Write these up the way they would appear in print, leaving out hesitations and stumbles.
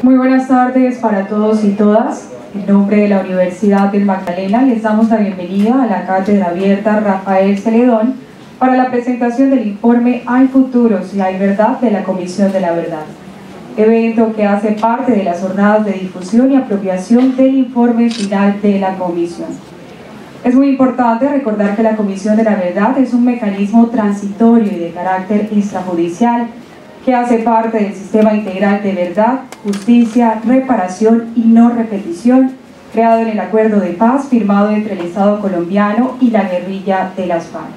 Muy buenas tardes para todos y todas. En nombre de la Universidad del Magdalena les damos la bienvenida a la Cátedra Abierta Rafael Celedón para la presentación del informe Hay futuro si hay verdad de la Comisión de la Verdad, evento que hace parte de las jornadas de difusión y apropiación del informe final de la Comisión. Es muy importante recordar que la Comisión de la Verdad es un mecanismo transitorio y de carácter extrajudicial que hace parte del sistema integral de verdad, justicia, reparación y no repetición, creado en el acuerdo de paz firmado entre el Estado colombiano y la guerrilla de las FARC.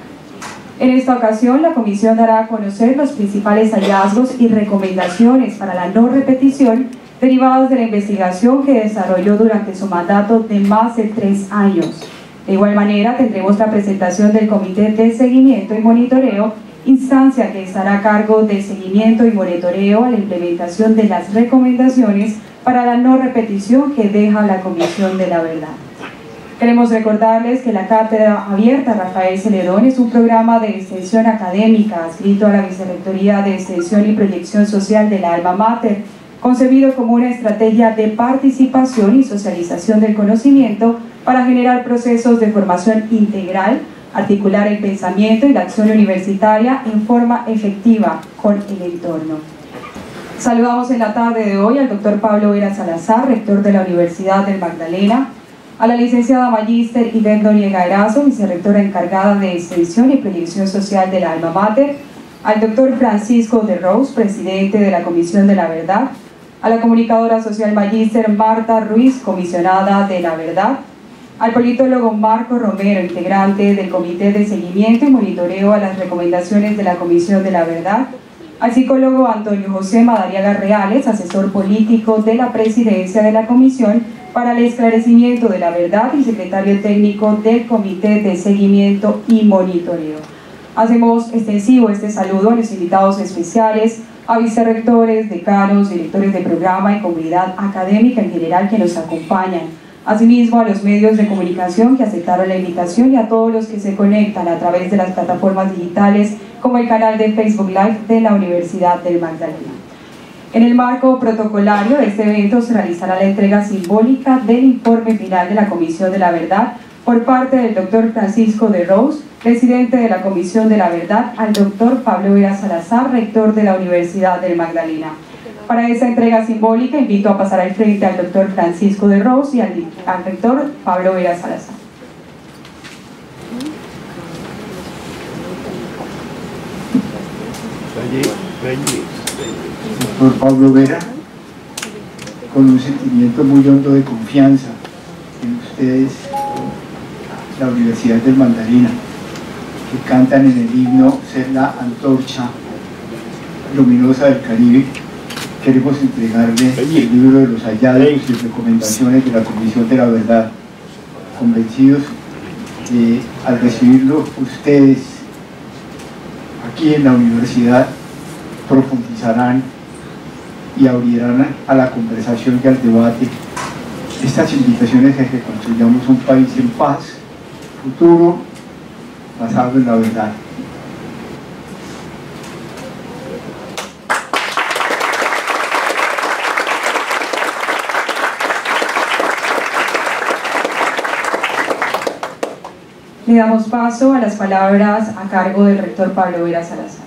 En esta ocasión, la Comisión dará a conocer los principales hallazgos y recomendaciones para la no repetición derivados de la investigación que desarrolló durante su mandato de más de 3 años. De igual manera, tendremos la presentación del Comité de Seguimiento y Monitoreo, instancia que estará a cargo del seguimiento y monitoreo a la implementación de las recomendaciones para la no repetición que deja la Comisión de la Verdad. Queremos recordarles que la Cátedra Abierta Rafael Celedón es un programa de extensión académica adscrito a la Vicerrectoría de Extensión y Proyección Social de la Alma Mater, concebido como una estrategia de participación y socialización del conocimiento para generar procesos de formación integral, articular el pensamiento y la acción universitaria en forma efectiva con el entorno. Saludamos en la tarde de hoy al doctor Pablo Vera Salazar, rector de la Universidad del Magdalena, a la licenciada magíster Ivette Noriega Erazo, vicerrectora encargada de Extensión y Proyección Social de la Alma Mater, al doctor Francisco de Rose, presidente de la Comisión de la Verdad, a la comunicadora social magíster Marta Ruiz, comisionada de la Verdad, al politólogo Marco Romero, integrante del Comité de Seguimiento y Monitoreo a las recomendaciones de la Comisión de la Verdad, al psicólogo Antonio José Madariaga Reales, asesor político de la presidencia de la Comisión para el esclarecimiento de la verdad y secretario técnico del Comité de Seguimiento y Monitoreo. Hacemos extensivo este saludo a los invitados especiales, a vicerrectores, decanos, directores de programa y comunidad académica en general que nos acompañan. Asimismo, a los medios de comunicación que aceptaron la invitación y a todos los que se conectan a través de las plataformas digitales como el canal de Facebook Live de la Universidad del Magdalena. En el marco protocolario de este evento se realizará la entrega simbólica del informe final de la Comisión de la Verdad por parte del doctor Francisco de Rose, presidente de la Comisión de la Verdad, al doctor Pablo Vera Salazar, rector de la Universidad del Magdalena. Para esta entrega simbólica invito a pasar al frente al doctor Francisco de Rose y al rector Pablo Vera Salazar. Doctor Pablo Vera, con un sentimiento muy hondo de confianza en ustedes, la Universidad del Magdalena, que cantan en el himno Ser la antorcha luminosa del Caribe, queremos entregarle el libro de los hallazgos y recomendaciones de la Comisión de la Verdad, convencidos que al recibirlo ustedes aquí en la universidad profundizarán y abrirán a la conversación y al debate estas invitaciones a que construyamos un país en paz, futuro, basado en la verdad. Le damos paso a las palabras a cargo del rector Pablo Vera Salazar.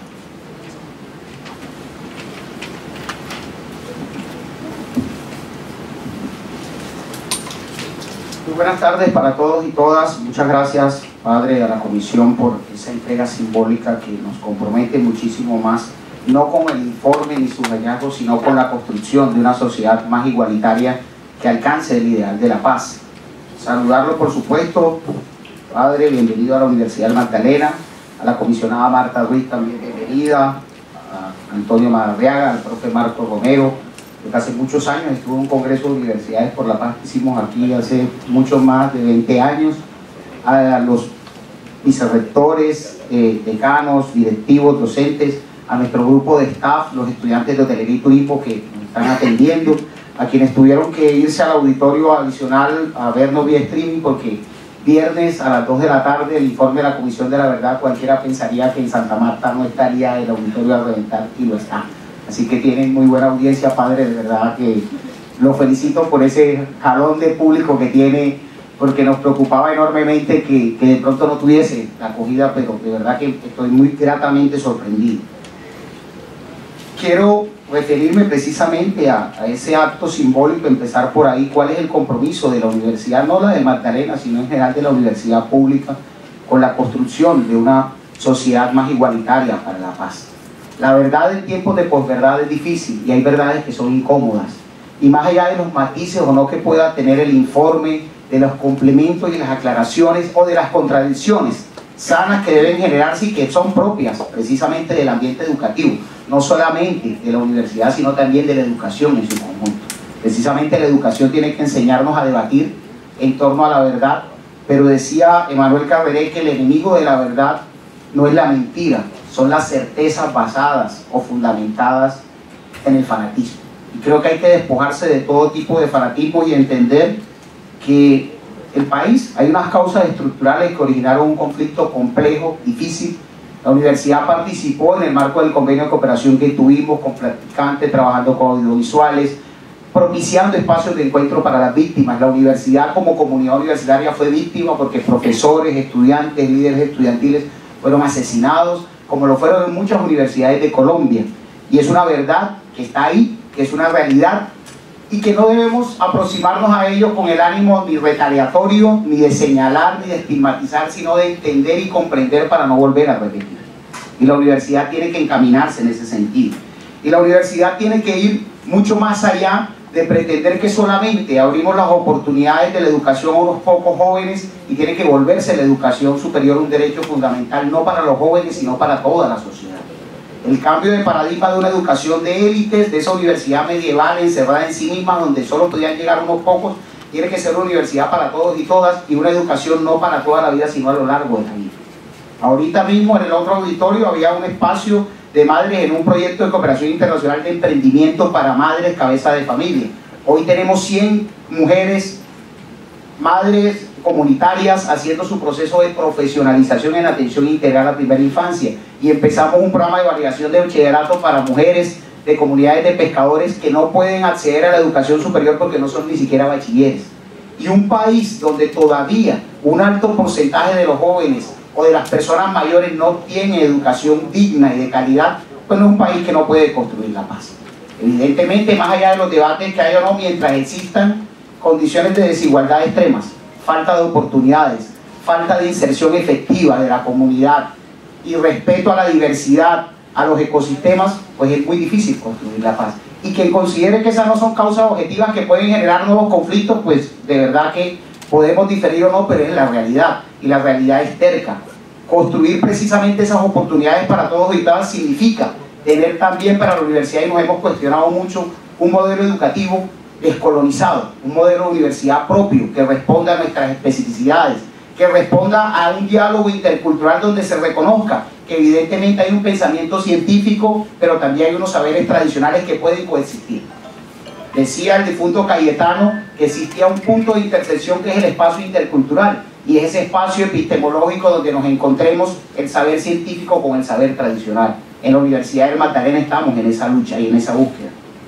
Muy buenas tardes para todos y todas. Muchas gracias, padre, a la comisión por esa entrega simbólica que nos compromete muchísimo más, no con el informe ni sus hallazgos, sino con la construcción de una sociedad más igualitaria que alcance el ideal de la paz. Saludarlo, por supuesto, padre, bienvenido a la Universidad del Magdalena, a la comisionada Marta Ruiz también bienvenida, a Antonio Madariaga, al profe Marco Romero, que hace muchos años estuvo en un congreso de universidades por la paz que hicimos aquí hace mucho más de 20 años, a los vicerrectores, decanos, directivos, docentes, a nuestro grupo de staff, los estudiantes de hotelería y turismo que nos están atendiendo, a quienes tuvieron que irse al auditorio adicional a vernos vía streaming porque viernes a las 2 de la tarde el informe de la Comisión de la Verdad, cualquiera pensaría que en Santa Marta no estaría el auditorio a reventar, y lo está. Así que tienen muy buena audiencia, padre, de verdad que Lo felicito por ese jalón de público que tiene, porque nos preocupaba enormemente que de pronto no tuviese la acogida, pero de verdad que estoy muy gratamente sorprendido. Quiero referirme precisamente a ese acto simbólico, empezar por ahí. ¿Cuál es el compromiso de la universidad, no la del Magdalena, sino en general de la universidad pública, con la construcción de una sociedad más igualitaria para la paz? La verdad en tiempos de posverdad es difícil y hay verdades que son incómodas. Y más allá de los matices o no que pueda tener el informe, de los complementos y las aclaraciones o de las contradicciones sanas que deben generarse y que son propias precisamente del ambiente educativo, no solamente de la universidad, sino también de la educación en su conjunto. Precisamente la educación tiene que enseñarnos a debatir en torno a la verdad, pero decía Emmanuel Carreré que el enemigo de la verdad no es la mentira, son las certezas basadas o fundamentadas en el fanatismo. Y creo que hay que despojarse de todo tipo de fanatismo y entender que el país, hay unas causas estructurales que originaron un conflicto complejo, difícil. La universidad participó en el marco del convenio de cooperación que tuvimos con practicantes, trabajando con audiovisuales, propiciando espacios de encuentro para las víctimas. La universidad como comunidad universitaria fue víctima porque profesores, estudiantes, líderes estudiantiles fueron asesinados, como lo fueron en muchas universidades de Colombia. Y es una verdad que está ahí, que es una realidad, y que no debemos aproximarnos a ello con el ánimo ni retaliatorio, ni de señalar, ni de estigmatizar, sino de entender y comprender para no volver a repetir. Y la universidad tiene que encaminarse en ese sentido. Y la universidad tiene que ir mucho más allá de pretender que solamente abrimos las oportunidades de la educación a unos pocos jóvenes, y tiene que volverse la educación superior un derecho fundamental, no para los jóvenes, sino para toda la sociedad. El cambio de paradigma de una educación de élites, de esa universidad medieval encerrada en sí misma, donde solo podían llegar unos pocos, tiene que ser una universidad para todos y todas, y una educación no para toda la vida, sino a lo largo de la vida. Ahorita mismo en el otro auditorio había un espacio de madres en un proyecto de cooperación internacional de emprendimiento para madres cabeza de familia. Hoy tenemos 100 mujeres, madres comunitarias, haciendo su proceso de profesionalización en atención integral a primera infancia, y empezamos un programa de validación de bachillerato para mujeres de comunidades de pescadores que no pueden acceder a la educación superior porque no son ni siquiera bachilleres. Y un país donde todavía un alto porcentaje de los jóvenes o de las personas mayores no tienen educación digna y de calidad, pues no es un país que no puede construir la paz. Evidentemente, más allá de los debates que hay o no, mientras existan condiciones de desigualdad extremas, falta de oportunidades, falta de inserción efectiva de la comunidad y respeto a la diversidad, a los ecosistemas, pues es muy difícil construir la paz. Y quien considere que esas no son causas objetivas que pueden generar nuevos conflictos, pues de verdad que podemos diferir o no, pero es la realidad, y la realidad es terca. Construir precisamente esas oportunidades para todos y todas significa tener también para la universidad, y nos hemos cuestionado mucho, un modelo educativo descolonizado, un modelo de universidad propio que responda a nuestras especificidades, que responda a un diálogo intercultural donde se reconozca que evidentemente hay un pensamiento científico, pero también hay unos saberes tradicionales que pueden coexistir. Decía el difunto Cayetano que existía un punto de intersección que es el espacio intercultural, y es ese espacio epistemológico donde nos encontremos el saber científico con el saber tradicional. En la Universidad del Magdalena estamos en esa lucha y en esa búsqueda.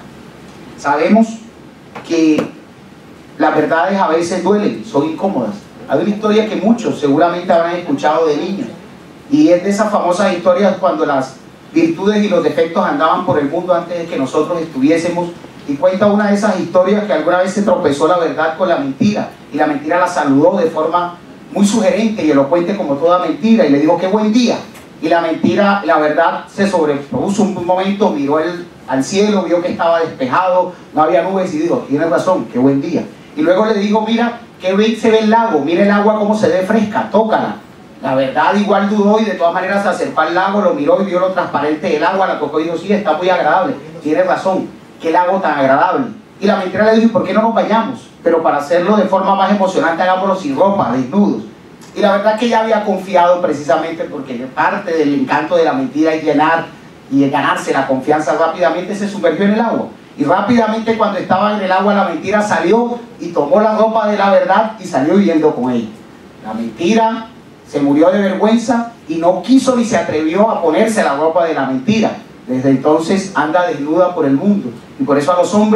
Sabemos que las verdades a veces duelen, son incómodas. Hay una historia que muchos seguramente habrán escuchado de niños, y es de esas famosas historias cuando las virtudes y los defectos andaban por el mundo antes de que nosotros estuviésemos, y cuenta una de esas historias que alguna vez se tropezó la verdad con la mentira, y la mentira la saludó de forma muy sugerente y elocuente como toda mentira, y le dijo: qué buen día. Y la mentira, la verdad, se sobrepuso un momento, miró al cielo, vio que estaba despejado, no había nubes, y dijo: tienes razón, qué buen día. Y luego le dijo: mira, qué bien se ve el lago, mira el agua cómo se ve fresca, tócala. La verdad igual dudó, y de todas maneras se acercó al lago, lo miró y vio lo transparente del agua, la tocó y dijo: sí, está muy agradable, tienes razón, qué lago tan agradable. Y la mentira le dijo: ¿por qué no nos bañamos? Pero para hacerlo de forma más emocionante, hagámoslo sin ropa, desnudos. Y la verdad es que ella había confiado, precisamente porque parte del encanto de la mentira es llenar y ganarse la confianza rápidamente, se sumergió en el agua. Y rápidamente, cuando estaba en el agua, la mentira salió y tomó la ropa de la verdad y salió huyendo con ella. La mentira se murió de vergüenza y no quiso ni se atrevió a ponerse la ropa de la mentira. Desde entonces anda desnuda por el mundo. Y por eso a los hombres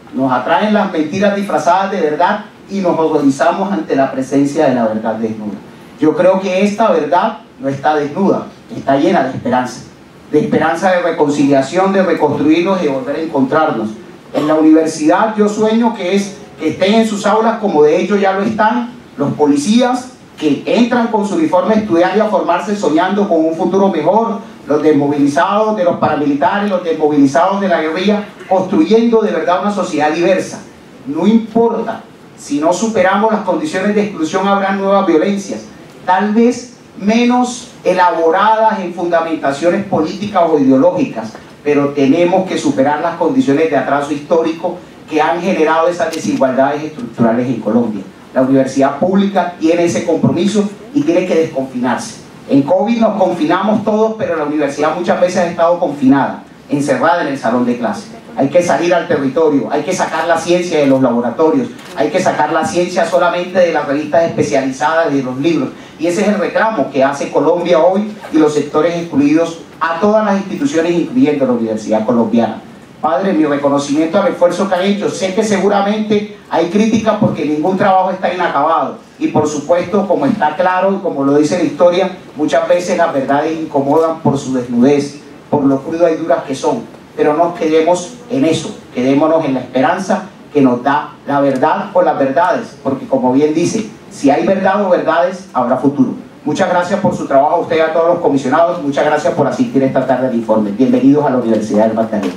Nos atraen las mentiras disfrazadas de verdad y nos horrorizamos ante la presencia de la verdad desnuda. Yo creo que esta verdad no está desnuda, está llena de esperanza de reconciliación, de reconstruirnos y de volver a encontrarnos. En la universidad yo sueño que estén en sus aulas, como de hecho ya lo están, los policías que entran con su uniforme a estudiar y a formarse soñando con un futuro mejor, los desmovilizados de los paramilitares, los desmovilizados de la guerrilla, construyendo de verdad una sociedad diversa. No importa, si no superamos las condiciones de exclusión habrá nuevas violencias, tal vez menos elaboradas en fundamentaciones políticas o ideológicas, pero tenemos que superar las condiciones de atraso histórico que han generado esas desigualdades estructurales en Colombia. La universidad pública tiene ese compromiso y tiene que desconfinarse. En COVID nos confinamos todos, pero la universidad muchas veces ha estado confinada, encerrada en el salón de clase. Hay que salir al territorio, hay que sacar la ciencia de los laboratorios, hay que sacar la ciencia solamente de las revistas especializadas, de los libros. Y ese es el reclamo que hace Colombia hoy y los sectores excluidos a todas las instituciones, incluyendo la Universidad Colombiana. Padre, mi reconocimiento al esfuerzo que han hecho. Sé que seguramente hay críticas porque ningún trabajo está inacabado. Y por supuesto, como está claro y como lo dice la historia, muchas veces las verdades incomodan por su desnudez, por lo crudas y duras que son. Pero no quedemos en eso, quedémonos en la esperanza que nos da la verdad o las verdades, porque como bien dice, si hay verdad o verdades, habrá futuro. Muchas gracias por su trabajo a usted y a todos los comisionados. Muchas gracias por asistir esta tarde al informe. Bienvenidos a la Universidad del Magdalena.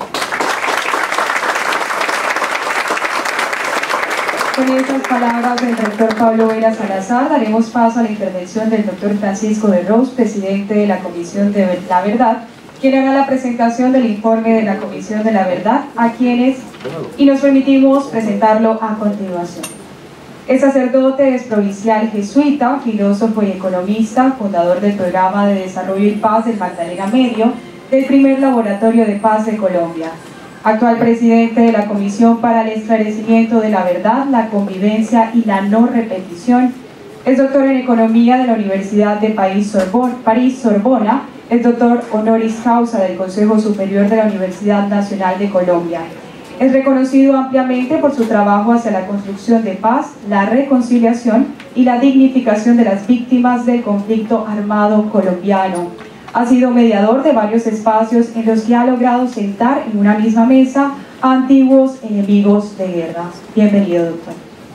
Con estas palabras del rector Pablo Vera Salazar, daremos paso a la intervención del doctor Francisco de Ros, presidente de la Comisión de la Verdad, quien hará la presentación del informe de la Comisión de la Verdad, y nos permitimos presentarlo a continuación. Es sacerdote, es provincial jesuita, filósofo y economista, fundador del Programa de Desarrollo y Paz del Magdalena Medio, del primer Laboratorio de Paz de Colombia. Actual presidente de la Comisión para el Esclarecimiento de la Verdad, la Convivencia y la No Repetición. Es doctor en Economía de la Universidad de París-Sorbona. Es doctor honoris causa del Consejo Superior de la Universidad Nacional de Colombia. Es reconocido ampliamente por su trabajo hacia la construcción de paz, la reconciliación y la dignificación de las víctimas del conflicto armado colombiano. Ha sido mediador de varios espacios en los que ha logrado sentar en una misma mesa a antiguos enemigos de guerra. Bienvenido, doctor.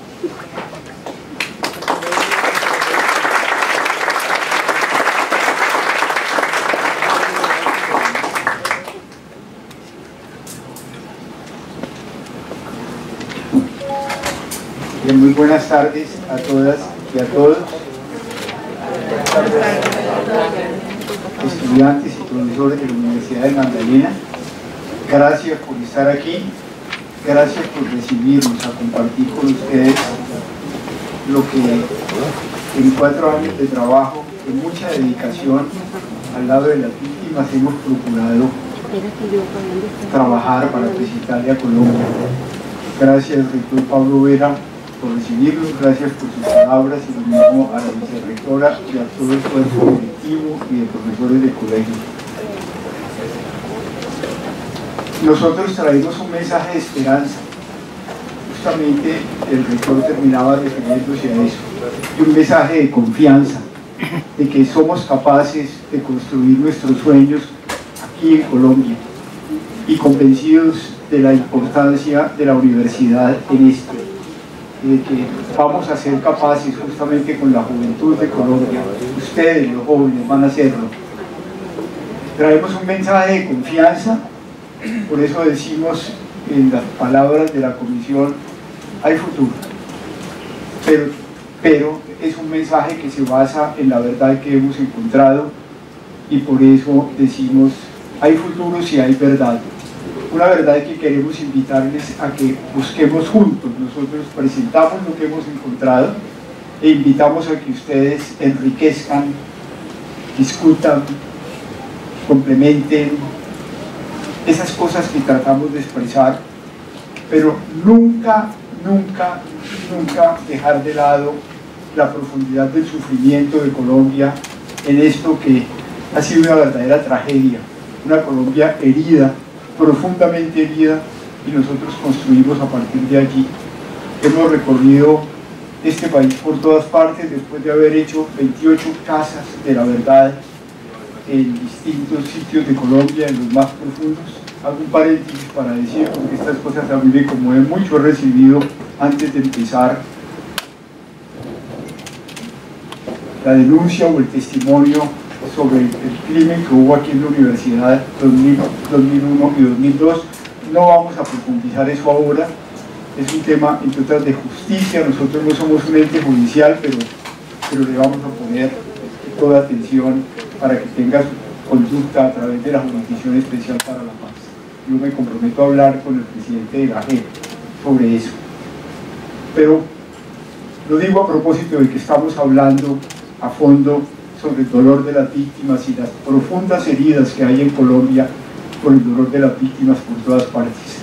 Bien, muy buenas tardes a todas y a todos. Estudiantes y profesores de la Universidad del Magdalena, gracias por estar aquí, gracias por recibirnos, a compartir con ustedes lo que en 4 años de trabajo, con mucha dedicación al lado de las víctimas, hemos procurado trabajar para presentarle a Colombia. Gracias, rector Pablo Vera, por recibirnos, gracias por sus palabras, y lo mismo a la vicerrectora y a todo el cuerpo directivo y de profesores del colegio. Nosotros traemos un mensaje de esperanza. Justamente el rector terminaba refiriéndose a eso, y un mensaje de confianza, de que somos capaces de construir nuestros sueños aquí en Colombia, y convencidos de la importancia de la universidad en esto, de que vamos a ser capaces justamente con la juventud de Colombia. Ustedes, los jóvenes, van a hacerlo. Traemos un mensaje de confianza, por eso decimos en las palabras de la comisión, hay futuro, pero es un mensaje que se basa en la verdad que hemos encontrado, y por eso decimos, hay futuro si hay verdad. Una verdad que queremos invitarles a que busquemos juntos. Nosotros presentamos lo que hemos encontrado e invitamos a que ustedes enriquezcan, discutan, complementen esas cosas que tratamos de expresar, pero nunca, nunca, nunca dejar de lado la profundidad del sufrimiento de Colombia en esto que ha sido una verdadera tragedia, una Colombia herida, profundamente herida y nosotros construimos a partir de allí. Hemos recorrido este país por todas partes después de haber hecho 28 casas de la verdad en distintos sitios de Colombia, en los más profundos. Hago un paréntesis para decir, porque estas cosas a mí me conmueven mucho. He recibido, antes de empezar, la denuncia o el testimonio sobre el crimen que hubo aquí en la universidad 2001 y 2002. No vamos a profundizar eso ahora. Es un tema, entre otras, de justicia. Nosotros no somos un ente judicial, pero le vamos a poner toda atención para que tenga su conducta a través de la Jurisdicción Especial para la Paz. Yo me comprometo a hablar con el presidente de la JEP sobre eso. Pero lo digo a propósito de que estamos hablando a fondo sobre el dolor de las víctimas y las profundas heridas que hay en Colombia por el dolor de las víctimas por todas partes.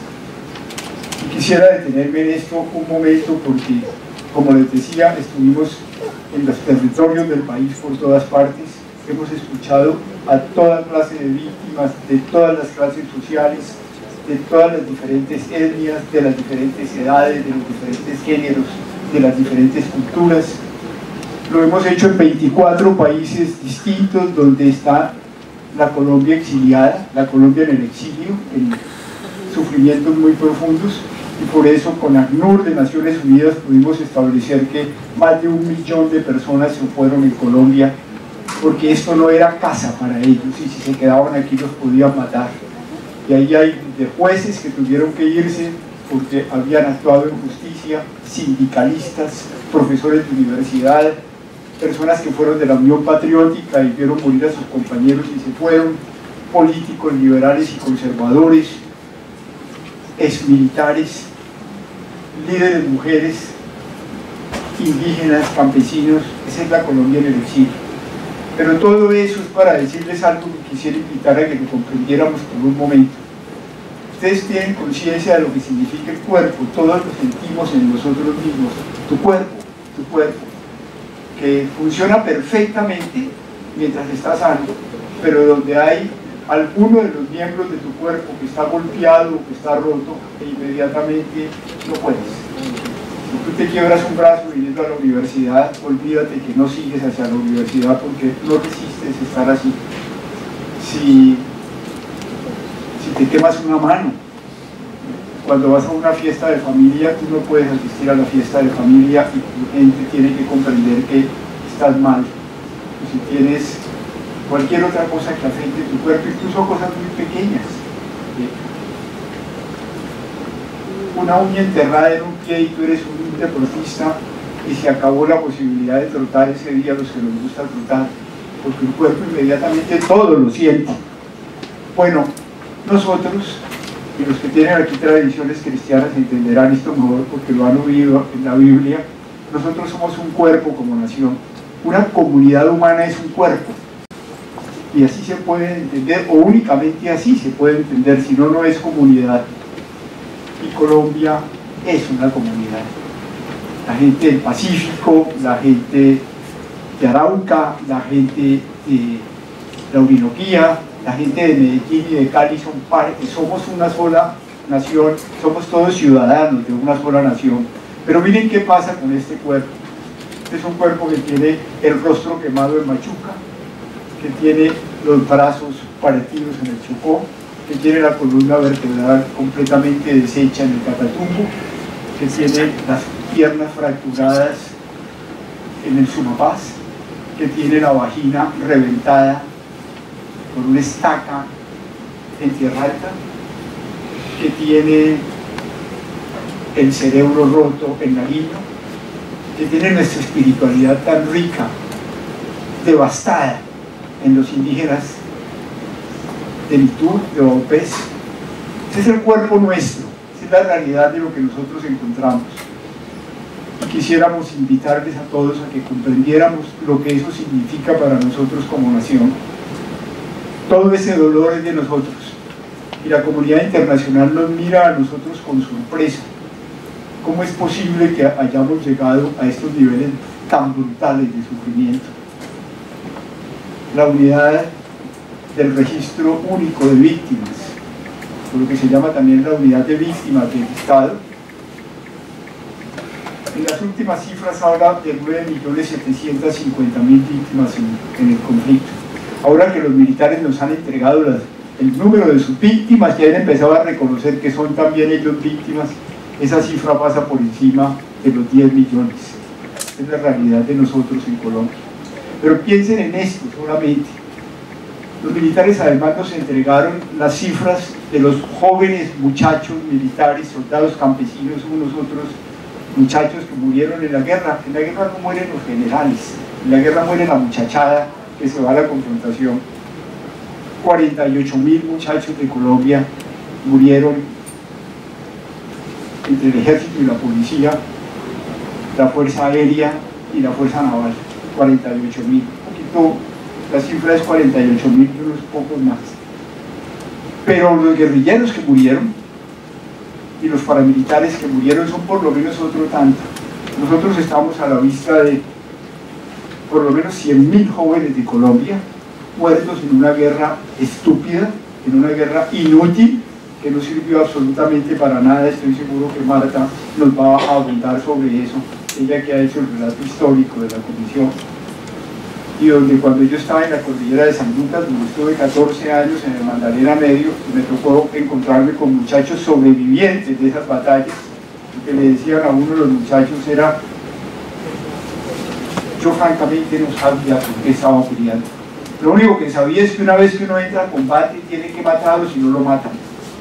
Y quisiera detenerme en esto un momento porque, como les decía, estuvimos en los territorios del país por todas partes. Hemos escuchado a toda clase de víctimas, de todas las clases sociales, de todas las diferentes etnias, de las diferentes edades, de los diferentes géneros, de las diferentes culturas. Lo hemos hecho en 24 países distintos, donde está la Colombia exiliada, la Colombia en el exilio, en sufrimientos muy profundos, y por eso con ACNUR de Naciones Unidas pudimos establecer que más de 1 millón de personas se fueron en Colombia, porque esto no era casa para ellos, y si se quedaban aquí los podían matar. Y ahí hay de jueces que tuvieron que irse porque habían actuado en justicia, sindicalistas, profesores de universidad, personas que fueron de la Unión Patriótica y vieron morir a sus compañeros y se fueron, políticos liberales y conservadores, exmilitares, líderes mujeres, indígenas, campesinos. Esa es la Colombia en el exilio. Pero todo eso es para decirles algo que quisiera invitar a que lo comprendiéramos por un momento. Ustedes tienen conciencia de lo que significa el cuerpo, todos lo sentimos en nosotros mismos. Tu cuerpo, que funciona perfectamente mientras está sano, pero donde hay alguno de los miembros de tu cuerpo que está golpeado o que está roto, e inmediatamente no puedes. Si tú te quiebras un brazo viniendo a la universidad, olvídate que no sigues hacia la universidad porque no resistes estar así. Si te quemas una mano, cuando vas a una fiesta de familia, tú no puedes asistir a la fiesta de familia y tu gente tiene que comprender que estás mal. O si tienes cualquier otra cosa que afecte tu cuerpo, incluso cosas muy pequeñas. Una uña enterrada en un pie y tú eres un deportista y se acabó la posibilidad de trotar ese día a los que nos gusta trotar, porque el cuerpo inmediatamente todo lo siente. Bueno, nosotros, y los que tienen aquí tradiciones cristianas entenderán esto mejor porque lo han oído en la Biblia, nosotros somos un cuerpo como nación. Una comunidad humana es un cuerpo. Y así se puede entender, o únicamente así se puede entender, si no, no es comunidad. Y Colombia es una comunidad. La gente del Pacífico, la gente de Arauca, la gente de la Orinoquía, la gente de Medellín y de Cali son parte, somos una sola nación, somos todos ciudadanos de una sola nación. Pero miren qué pasa con este cuerpo. Este es un cuerpo que tiene el rostro quemado en Machuca, que tiene los brazos partidos en el Chocó, que tiene la columna vertebral completamente deshecha en el Catatumbo, que tiene las piernas fracturadas en el Sumapaz, que tiene la vagina reventada por una estaca en Tierra Alta, que tiene el cerebro roto en Nariño, que tiene nuestra espiritualidad tan rica, devastada en los indígenas de Nitur, de Baupés. Ese es el cuerpo nuestro, esa es la realidad de lo que nosotros encontramos. Y quisiéramos invitarles a todos a que comprendiéramos lo que eso significa para nosotros como nación. Todo ese dolor es de nosotros y la comunidad internacional nos mira a nosotros con sorpresa. ¿Cómo es posible que hayamos llegado a estos niveles tan brutales de sufrimiento? La unidad del registro único de víctimas o lo que se llama también la unidad de víctimas del Estado. En las últimas cifras habla de 9.750.000 víctimas en el conflicto. Ahora que los militares nos han entregado el número de sus víctimas, ya han empezado a reconocer que son también ellos víctimas, esa cifra pasa por encima de los 10 millones. Es la realidad de nosotros en Colombia. Pero piensen en esto solamente. Los militares además nos entregaron las cifras de los jóvenes muchachos militares, soldados campesinos, unos otros muchachos que murieron en la guerra. En la guerra no mueren los generales, en la guerra muere la muchachada que se va a la confrontación. 48.000 muchachos de Colombia murieron entre el ejército y la policía, la fuerza aérea y la fuerza naval. 48.000, la cifra es 48.000 y unos pocos más. Pero los guerrilleros que murieron y los paramilitares que murieron son por lo menos otro tanto. Nosotros estamos a la vista de por lo menos 100.000 jóvenes de Colombia muertos en una guerra estúpida, en una guerra inútil, que no sirvió absolutamente para nada. Estoy seguro que Marta nos va a abundar sobre eso, ella que ha hecho el relato histórico de la comisión. Y donde cuando yo estaba en la cordillera de San Lucas, donde estuve 14 años en el Magdalena Medio, me tocó encontrarme con muchachos sobrevivientes de esas batallas. Lo que le decían a uno de los muchachos era: yo francamente no sabía por qué estaba peleando. Lo único que sabía es que una vez que uno entra a combate tiene que matarlo, si no lo matan.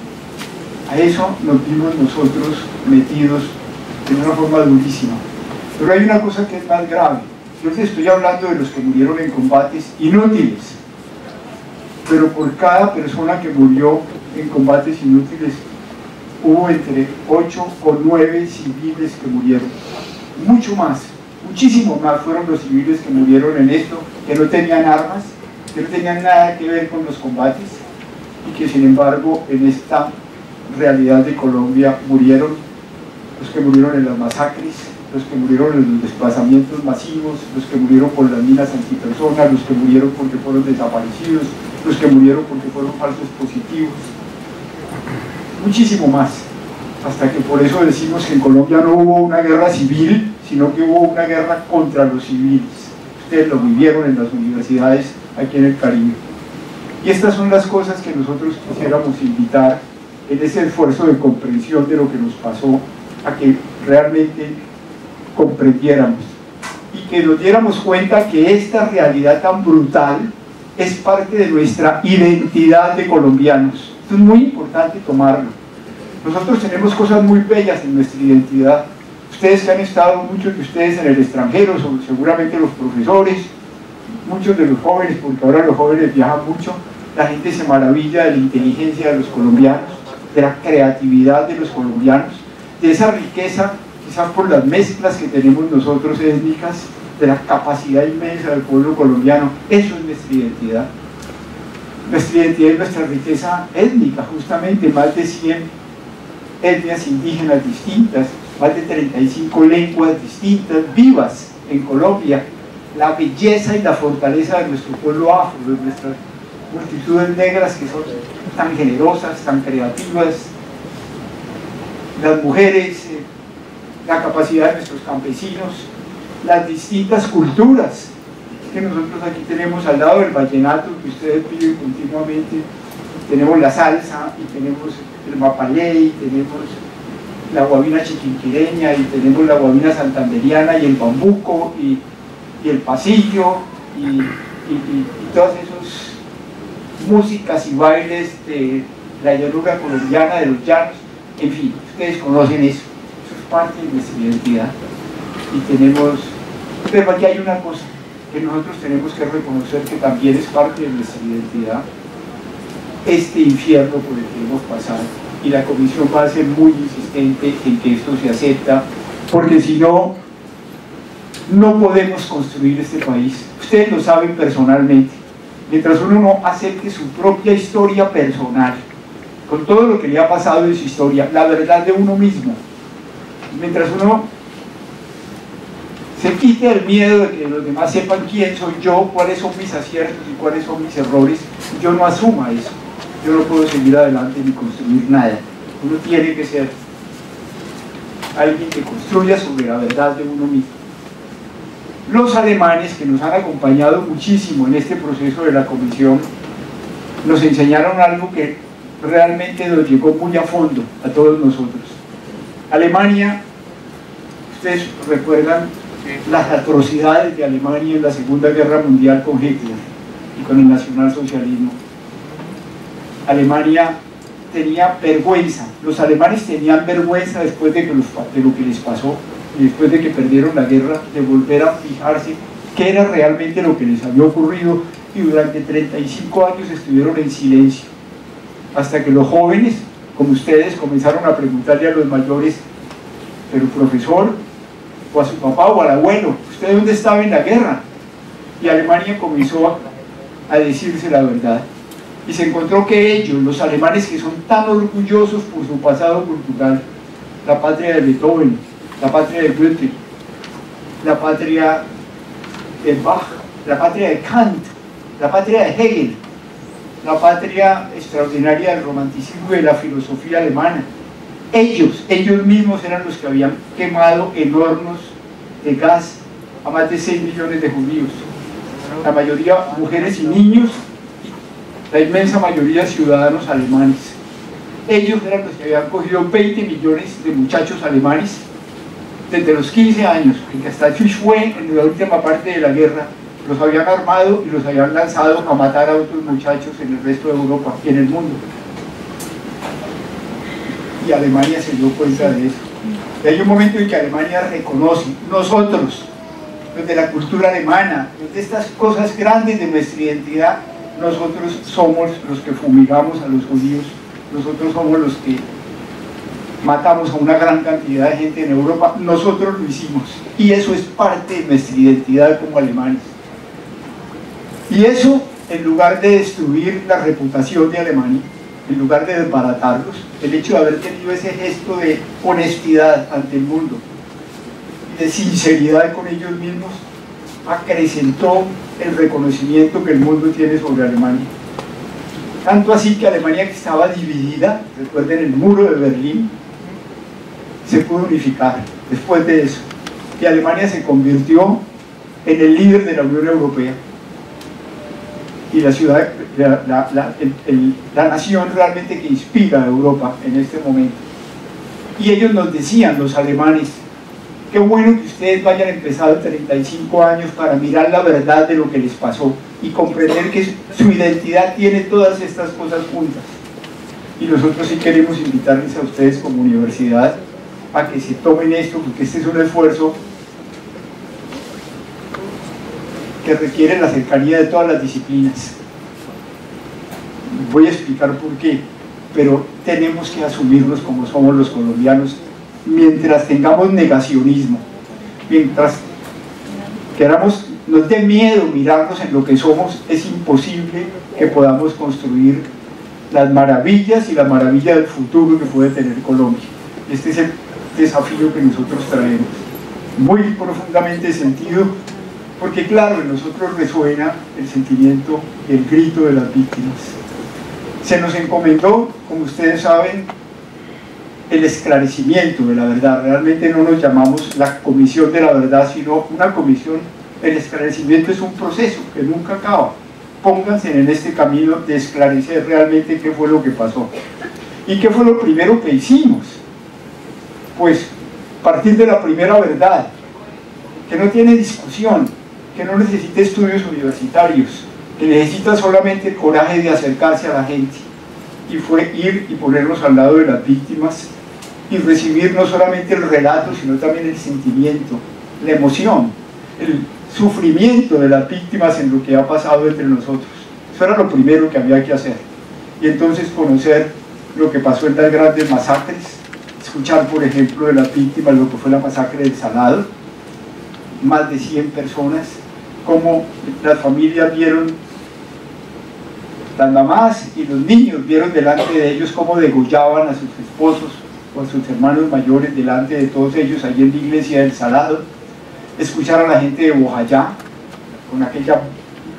A eso nos vimos nosotros metidos de una forma durísima. Pero hay una cosa que es más grave. Yo te estoy hablando de los que murieron en combates inútiles, pero por cada persona que murió en combates inútiles hubo entre 8 o 9 civiles que murieron. Mucho más, muchísimo más fueron los civiles que murieron en esto, que no tenían armas, que no tenían nada que ver con los combates, y que sin embargo en esta realidad de Colombia murieron. Los que murieron en las masacres, los que murieron en los desplazamientos masivos, los que murieron por las minas antipersonas, los que murieron porque fueron desaparecidos, los que murieron porque fueron falsos positivos, muchísimo más, hasta que por eso decimos que en Colombia no hubo una guerra civil, sino que hubo una guerra contra los civiles. Ustedes lo vivieron en las universidades aquí en el Caribe. Y estas son las cosas que nosotros quisiéramos invitar en ese esfuerzo de comprensión de lo que nos pasó, a que realmente comprendiéramos y que nos diéramos cuenta que esta realidad tan brutal es parte de nuestra identidad de colombianos. Esto es muy importante tomarlo. Nosotros tenemos cosas muy bellas en nuestra identidad. Ustedes que han estado, muchos de ustedes en el extranjero, seguramente los profesores, muchos de los jóvenes, porque ahora los jóvenes viajan mucho, la gente se maravilla de la inteligencia de los colombianos, de la creatividad de los colombianos, de esa riqueza, quizás por las mezclas que tenemos nosotros étnicas, de la capacidad inmensa del pueblo colombiano. Eso es nuestra identidad. Nuestra identidad es nuestra riqueza étnica, justamente más de 100 etnias indígenas distintas, más de 35 lenguas distintas, vivas en Colombia, la belleza y la fortaleza de nuestro pueblo afro, de nuestras multitudes negras que son tan generosas, tan creativas, las mujeres, la capacidad de nuestros campesinos, las distintas culturas que nosotros aquí tenemos al lado del vallenato que ustedes piden continuamente. Tenemos la salsa y tenemos el mapalé, y tenemos la guabina chiquinquireña, y tenemos la guabina santanderiana, y el bambuco, y el pasillo, y todas esas músicas y bailes de la llanura colombiana, de los llanos. En fin, ustedes conocen eso. Eso es parte de nuestra identidad. Y tenemos, pero aquí hay una cosa que nosotros tenemos que reconocer que también es parte de nuestra identidad: este infierno por el que hemos pasado. Y la comisión va a ser muy insistente en que esto se acepta, porque si no, no podemos construir este país. Ustedes lo saben personalmente. Mientras uno no acepte su propia historia personal, con todo lo que le ha pasado en su historia, la verdad de uno mismo, mientras uno se quite el miedo de que los demás sepan quién soy yo, cuáles son mis aciertos y cuáles son mis errores, yo no asuma eso. yo no puedo seguir adelante ni construir nada. Uno tiene que ser alguien que construya sobre la verdad de uno mismo. Los alemanes, que nos han acompañado muchísimo en este proceso de la comisión, nos enseñaron algo que realmente nos llegó muy a fondo a todos nosotros. Alemania, ustedes recuerdan las atrocidades de Alemania en la Segunda Guerra Mundial con Hitler y con el nacionalsocialismo. Alemania tenía vergüenza, los alemanes tenían vergüenza después de lo que les pasó y después de que perdieron la guerra, de volver a fijarse qué era realmente lo que les había ocurrido, y durante 35 años estuvieron en silencio, hasta que los jóvenes, como ustedes, comenzaron a preguntarle a los mayores: pero profesor, o a su papá o al abuelo, ¿usted dónde estaba en la guerra? Y Alemania comenzó a decirse la verdad, y se encontró que ellos, los alemanes, que son tan orgullosos por su pasado cultural, la patria de Beethoven, la patria de Goethe, la patria de Bach, la patria de Kant, la patria de Hegel, la patria extraordinaria del romanticismo y de la filosofía alemana, ellos mismos eran los que habían quemado en hornos de gas a más de 6 millones de judíos, la mayoría mujeres y niños, la inmensa mayoría ciudadanos alemanes. Ellos eran los que habían cogido 20 millones de muchachos alemanes desde los 15 años, que hasta fue en la última parte de la guerra, los habían armado y los habían lanzado a matar a otros muchachos en el resto de Europa y en el mundo. Y Alemania se dio cuenta de eso. Y hay un momento en que Alemania reconoce: nosotros, los de la cultura alemana, los de estas cosas grandes de nuestra identidad, nosotros somos los que fumigamos a los judíos, nosotros somos los que matamos a una gran cantidad de gente en Europa, nosotros lo hicimos, y eso es parte de nuestra identidad como alemanes. Y eso, en lugar de destruir la reputación de Alemania, en lugar de desbaratarlos, el hecho de haber tenido ese gesto de honestidad ante el mundo, de sinceridad con ellos mismos, acrecentó el reconocimiento que el mundo tiene sobre Alemania. Tanto así que Alemania, que estaba dividida, recuerden el muro de Berlín, se pudo unificar después de eso, y Alemania se convirtió en el líder de la Unión Europea, y la ciudad, la nación realmente que inspira a Europa en este momento. Y ellos nos decían, los alemanes: qué bueno que ustedes hayan empezado 35 años para mirar la verdad de lo que les pasó y comprender que su identidad tiene todas estas cosas juntas. Y nosotros sí queremos invitarles a ustedes como universidad a que se tomen esto, porque este es un esfuerzo que requiere la cercanía de todas las disciplinas. Voy a explicar por qué, pero tenemos que asumirnos como somos los colombianos. Mientras tengamos negacionismo, mientras nos dé miedo mirarnos en lo que somos, es imposible que podamos construir las maravillas y la maravilla del futuro que puede tener Colombia. Este es el desafío que nosotros traemos, muy profundamente sentido, porque claro, en nosotros resuena el sentimiento y el grito de las víctimas. Se nos encomendó, como ustedes saben, el esclarecimiento de la verdad. Realmente no nos llamamos la comisión de la verdad, sino una comisión. El esclarecimiento es un proceso que nunca acaba. Pónganse en este camino de esclarecer realmente qué fue lo que pasó. ¿Y qué fue lo primero que hicimos? Pues partir de la primera verdad, que no tiene discusión, que no necesita estudios universitarios, que necesita solamente el coraje de acercarse a la gente, y fue ir y ponernos al lado de las víctimas y recibir no solamente el relato, sino también el sentimiento, la emoción, el sufrimiento de las víctimas en lo que ha pasado entre nosotros. Eso era lo primero que había que hacer. Y entonces conocer lo que pasó en las grandes masacres, escuchar por ejemplo de las víctimas lo que fue la masacre del Salado, más de 100 personas, cómo las familias vieron, las mamás y los niños vieron delante de ellos cómo degollaban a sus esposos o a sus hermanos mayores delante de todos ellos allí en la iglesia del Salado. Escuchar a la gente de Bojayá con aquella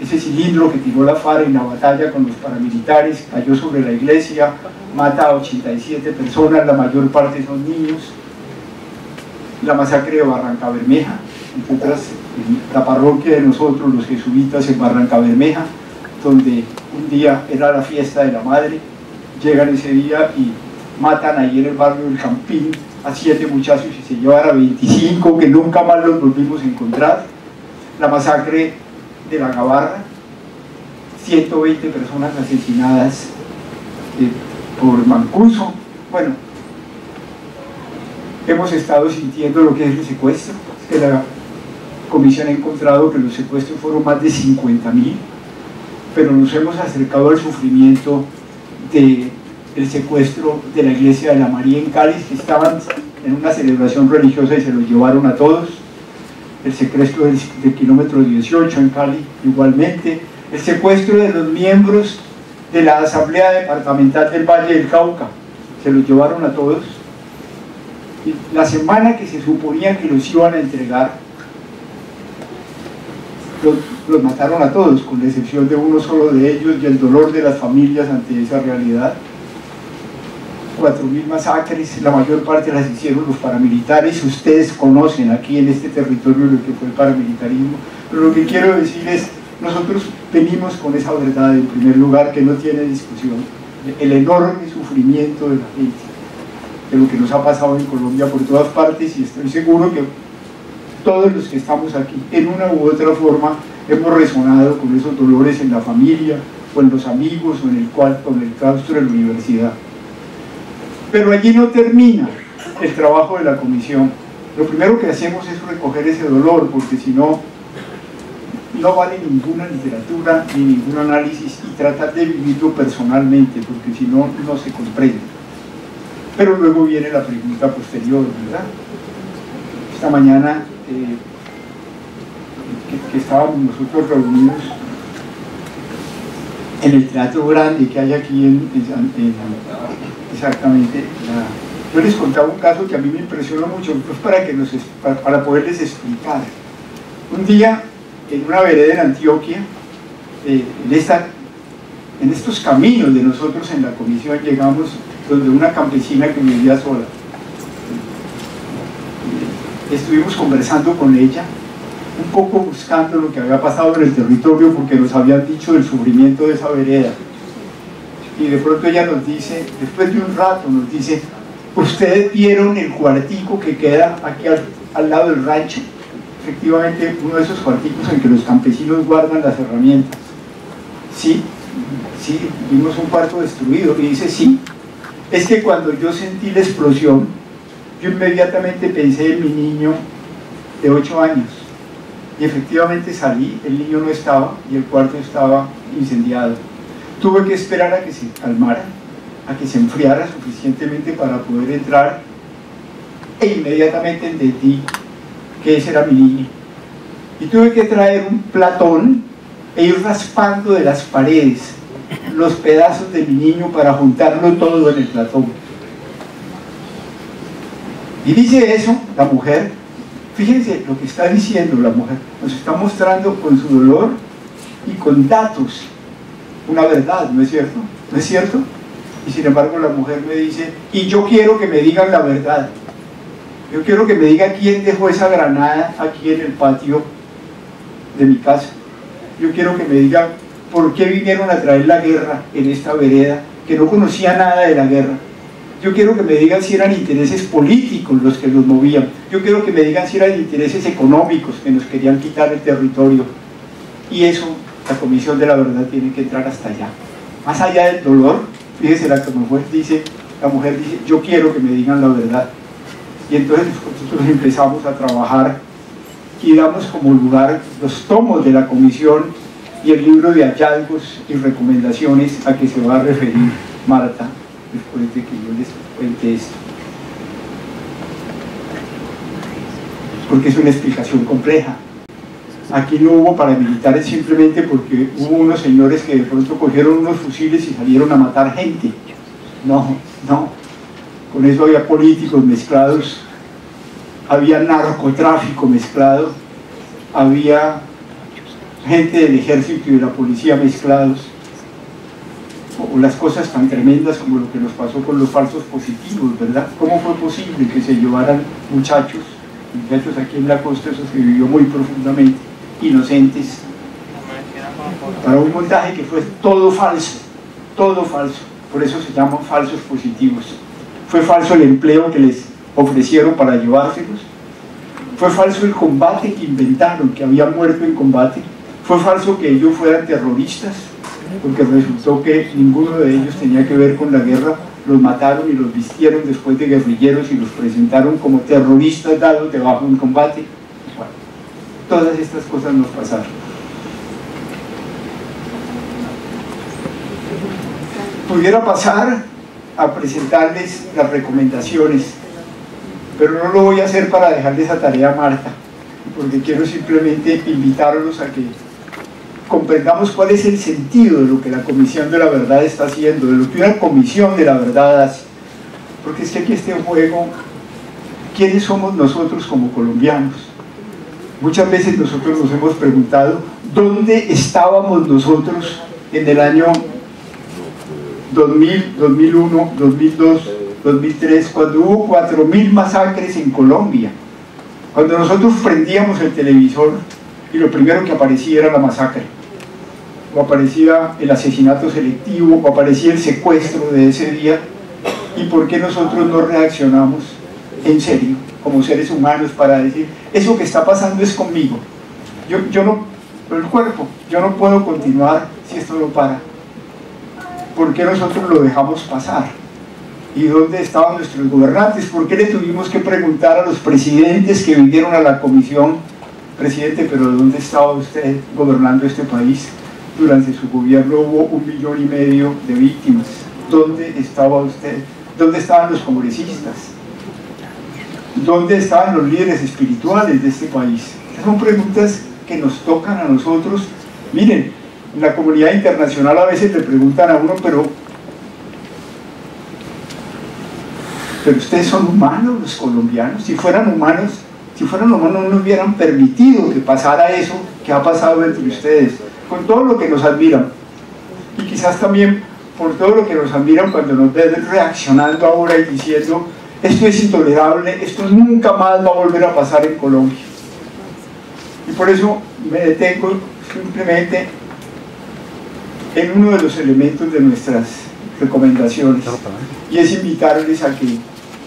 ese cilindro que tiró la FARC en la batalla con los paramilitares, cayó sobre la iglesia, mata a 87 personas, la mayor parte son niños. La masacre de Barranca Bermeja, entre otras, la parroquia de nosotros, los jesuitas en Barranca Bermeja, donde un día era la fiesta de la madre, llegan ese día y matan ahí en el barrio del Campín a 7 muchachos y se llevan a 25 que nunca más los volvimos a encontrar. La masacre de la Gabarra, 120 personas asesinadas por Mancuso. Bueno, hemos estado sintiendo lo que es el secuestro, que la comisión ha encontrado que los secuestros fueron más de 50.000, pero nos hemos acercado al sufrimiento del secuestro de la iglesia de la María en Cali, que estaban en una celebración religiosa y se los llevaron a todos. El secuestro del kilómetro 18 en Cali igualmente, el secuestro de los miembros de la Asamblea Departamental del Valle del Cauca, se los llevaron a todos. Y la semana que se suponía que los iban a entregar, los mataron a todos, con la excepción de uno solo de ellos, y el dolor de las familias ante esa realidad. 4.000 masacres, la mayor parte las hicieron los paramilitares. Ustedes conocen aquí en este territorio lo que fue el paramilitarismo, pero lo que quiero decir es, nosotros venimos con esa verdad en primer lugar, que no tiene discusión, el enorme sufrimiento de la gente, de lo que nos ha pasado en Colombia por todas partes, y estoy seguro que todos los que estamos aquí, en una u otra forma, hemos resonado con esos dolores en la familia, o en los amigos, o en el claustro de la universidad. Pero allí no termina el trabajo de la comisión. Lo primero que hacemos es recoger ese dolor, porque si no, no vale ninguna literatura ni ningún análisis, y tratar de vivirlo personalmente, porque si no, no se comprende. Pero luego viene la pregunta posterior, ¿verdad? Esta mañana que estábamos nosotros reunidos en el teatro grande que hay aquí exactamente, yo les contaba un caso que a mí me impresionó mucho, pues para poderles explicar. Un día, en una vereda en Antioquia, en estos caminos de nosotros en la comisión, llegamos donde una campesina que vivía sola. Estuvimos conversando con ella, un poco buscando lo que había pasado en el territorio, porque nos habían dicho del sufrimiento de esa vereda. Y de pronto ella nos dice, después de un rato nos dice, ¿ustedes vieron el cuartico que queda aquí al lado del rancho? Efectivamente, uno de esos cuarticos en que los campesinos guardan las herramientas. Sí, vimos un cuarto destruido. Y dice, sí, es que cuando yo sentí la explosión, yo inmediatamente pensé en mi niño de 8 años. Y efectivamente salí, el niño no estaba y el cuarto estaba incendiado. Tuve que esperar a que se calmara, a que se enfriara suficientemente para poder entrar, e inmediatamente entendí que ese era mi niño. Y tuve que traer un platón e ir raspando de las paredes los pedazos de mi niño para juntarlo todo en el platón. Y dice eso la mujer. Fíjense lo que está diciendo la mujer, nos está mostrando con su dolor y con datos una verdad, ¿no es cierto? ¿No es cierto? Y sin embargo la mujer me dice, y yo quiero que me digan la verdad, yo quiero que me digan quién dejó esa granada aquí en el patio de mi casa, yo quiero que me digan por qué vinieron a traer la guerra en esta vereda, que no conocía nada de la guerra. Yo quiero que me digan si eran intereses políticos los que los movían. Yo quiero que me digan si eran intereses económicos que nos querían quitar el territorio. Y eso, la Comisión de la Verdad tiene que entrar hasta allá. Más allá del dolor, fíjese la mujer dice, yo quiero que me digan la verdad. Y entonces nosotros empezamos a trabajar y damos como lugar los tomos de la Comisión y el libro de hallazgos y recomendaciones a que se va a referir Marta, después de que yo les cuente esto, porque es una explicación compleja. Aquí no hubo paramilitares simplemente porque hubo unos señores que de pronto cogieron unos fusiles y salieron a matar gente. No, con eso había políticos mezclados, había narcotráfico mezclado, había gente del ejército y de la policía mezclados, o las cosas tan tremendas como lo que nos pasó con los falsos positivos, ¿verdad? ¿Cómo fue posible que se llevaran muchachos aquí en la costa? Eso se vivió muy profundamente, inocentes, para un montaje que fue todo falso, por eso se llaman falsos positivos. Fue falso el empleo que les ofrecieron para llevárselos, fue falso el combate que inventaron, que habían muerto en combate, fue falso que ellos fueran terroristas, porque resultó que ninguno de ellos tenía que ver con la guerra. Los mataron y los vistieron después de guerrilleros y los presentaron como terroristas dados de bajo en combate. Bueno, todas estas cosas nos pasaron. Pudiera pasar a presentarles las recomendaciones, pero no lo voy a hacer para dejarles esa tarea a Marta, porque quiero simplemente invitarlos a que comprendamos cuál es el sentido de lo que la Comisión de la Verdad está haciendo, de lo que una Comisión de la Verdad hace. Porque es que aquí está en juego quiénes somos nosotros como colombianos. Muchas veces nosotros nos hemos preguntado dónde estábamos nosotros en el año 2000, 2001, 2002, 2003, cuando hubo 4.000 masacres en Colombia. Cuando nosotros prendíamos el televisor y lo primero que aparecía era la masacre, o aparecía el asesinato selectivo, o aparecía el secuestro de ese día. ¿Y por qué nosotros no reaccionamos en serio, como seres humanos, para decir, eso que está pasando es conmigo? Yo no, el cuerpo, yo no puedo continuar si esto no para. ¿Por qué nosotros lo dejamos pasar? ¿Y dónde estaban nuestros gobernantes? ¿Por qué le tuvimos que preguntar a los presidentes que vinieron a la comisión: presidente, pero ¿dónde estaba usted gobernando este país? Durante su gobierno hubo 1,5 millones de víctimas. ¿Dónde estaba usted? ¿Dónde estaban los congresistas? ¿Dónde estaban los líderes espirituales de este país? Son preguntas que nos tocan a nosotros. Miren, en la comunidad internacional a veces le preguntan a uno, pero ustedes son humanos, los colombianos. Si fueran humanos no nos hubieran permitido que pasara eso que ha pasado entre ustedes, con todo lo que nos admiran, y quizás también por todo lo que nos admiran cuando nos ven reaccionando ahora y diciendo, esto es intolerable, esto nunca más va a volver a pasar en Colombia. Y por eso me detengo simplemente en uno de los elementos de nuestras recomendaciones, y es invitarles a que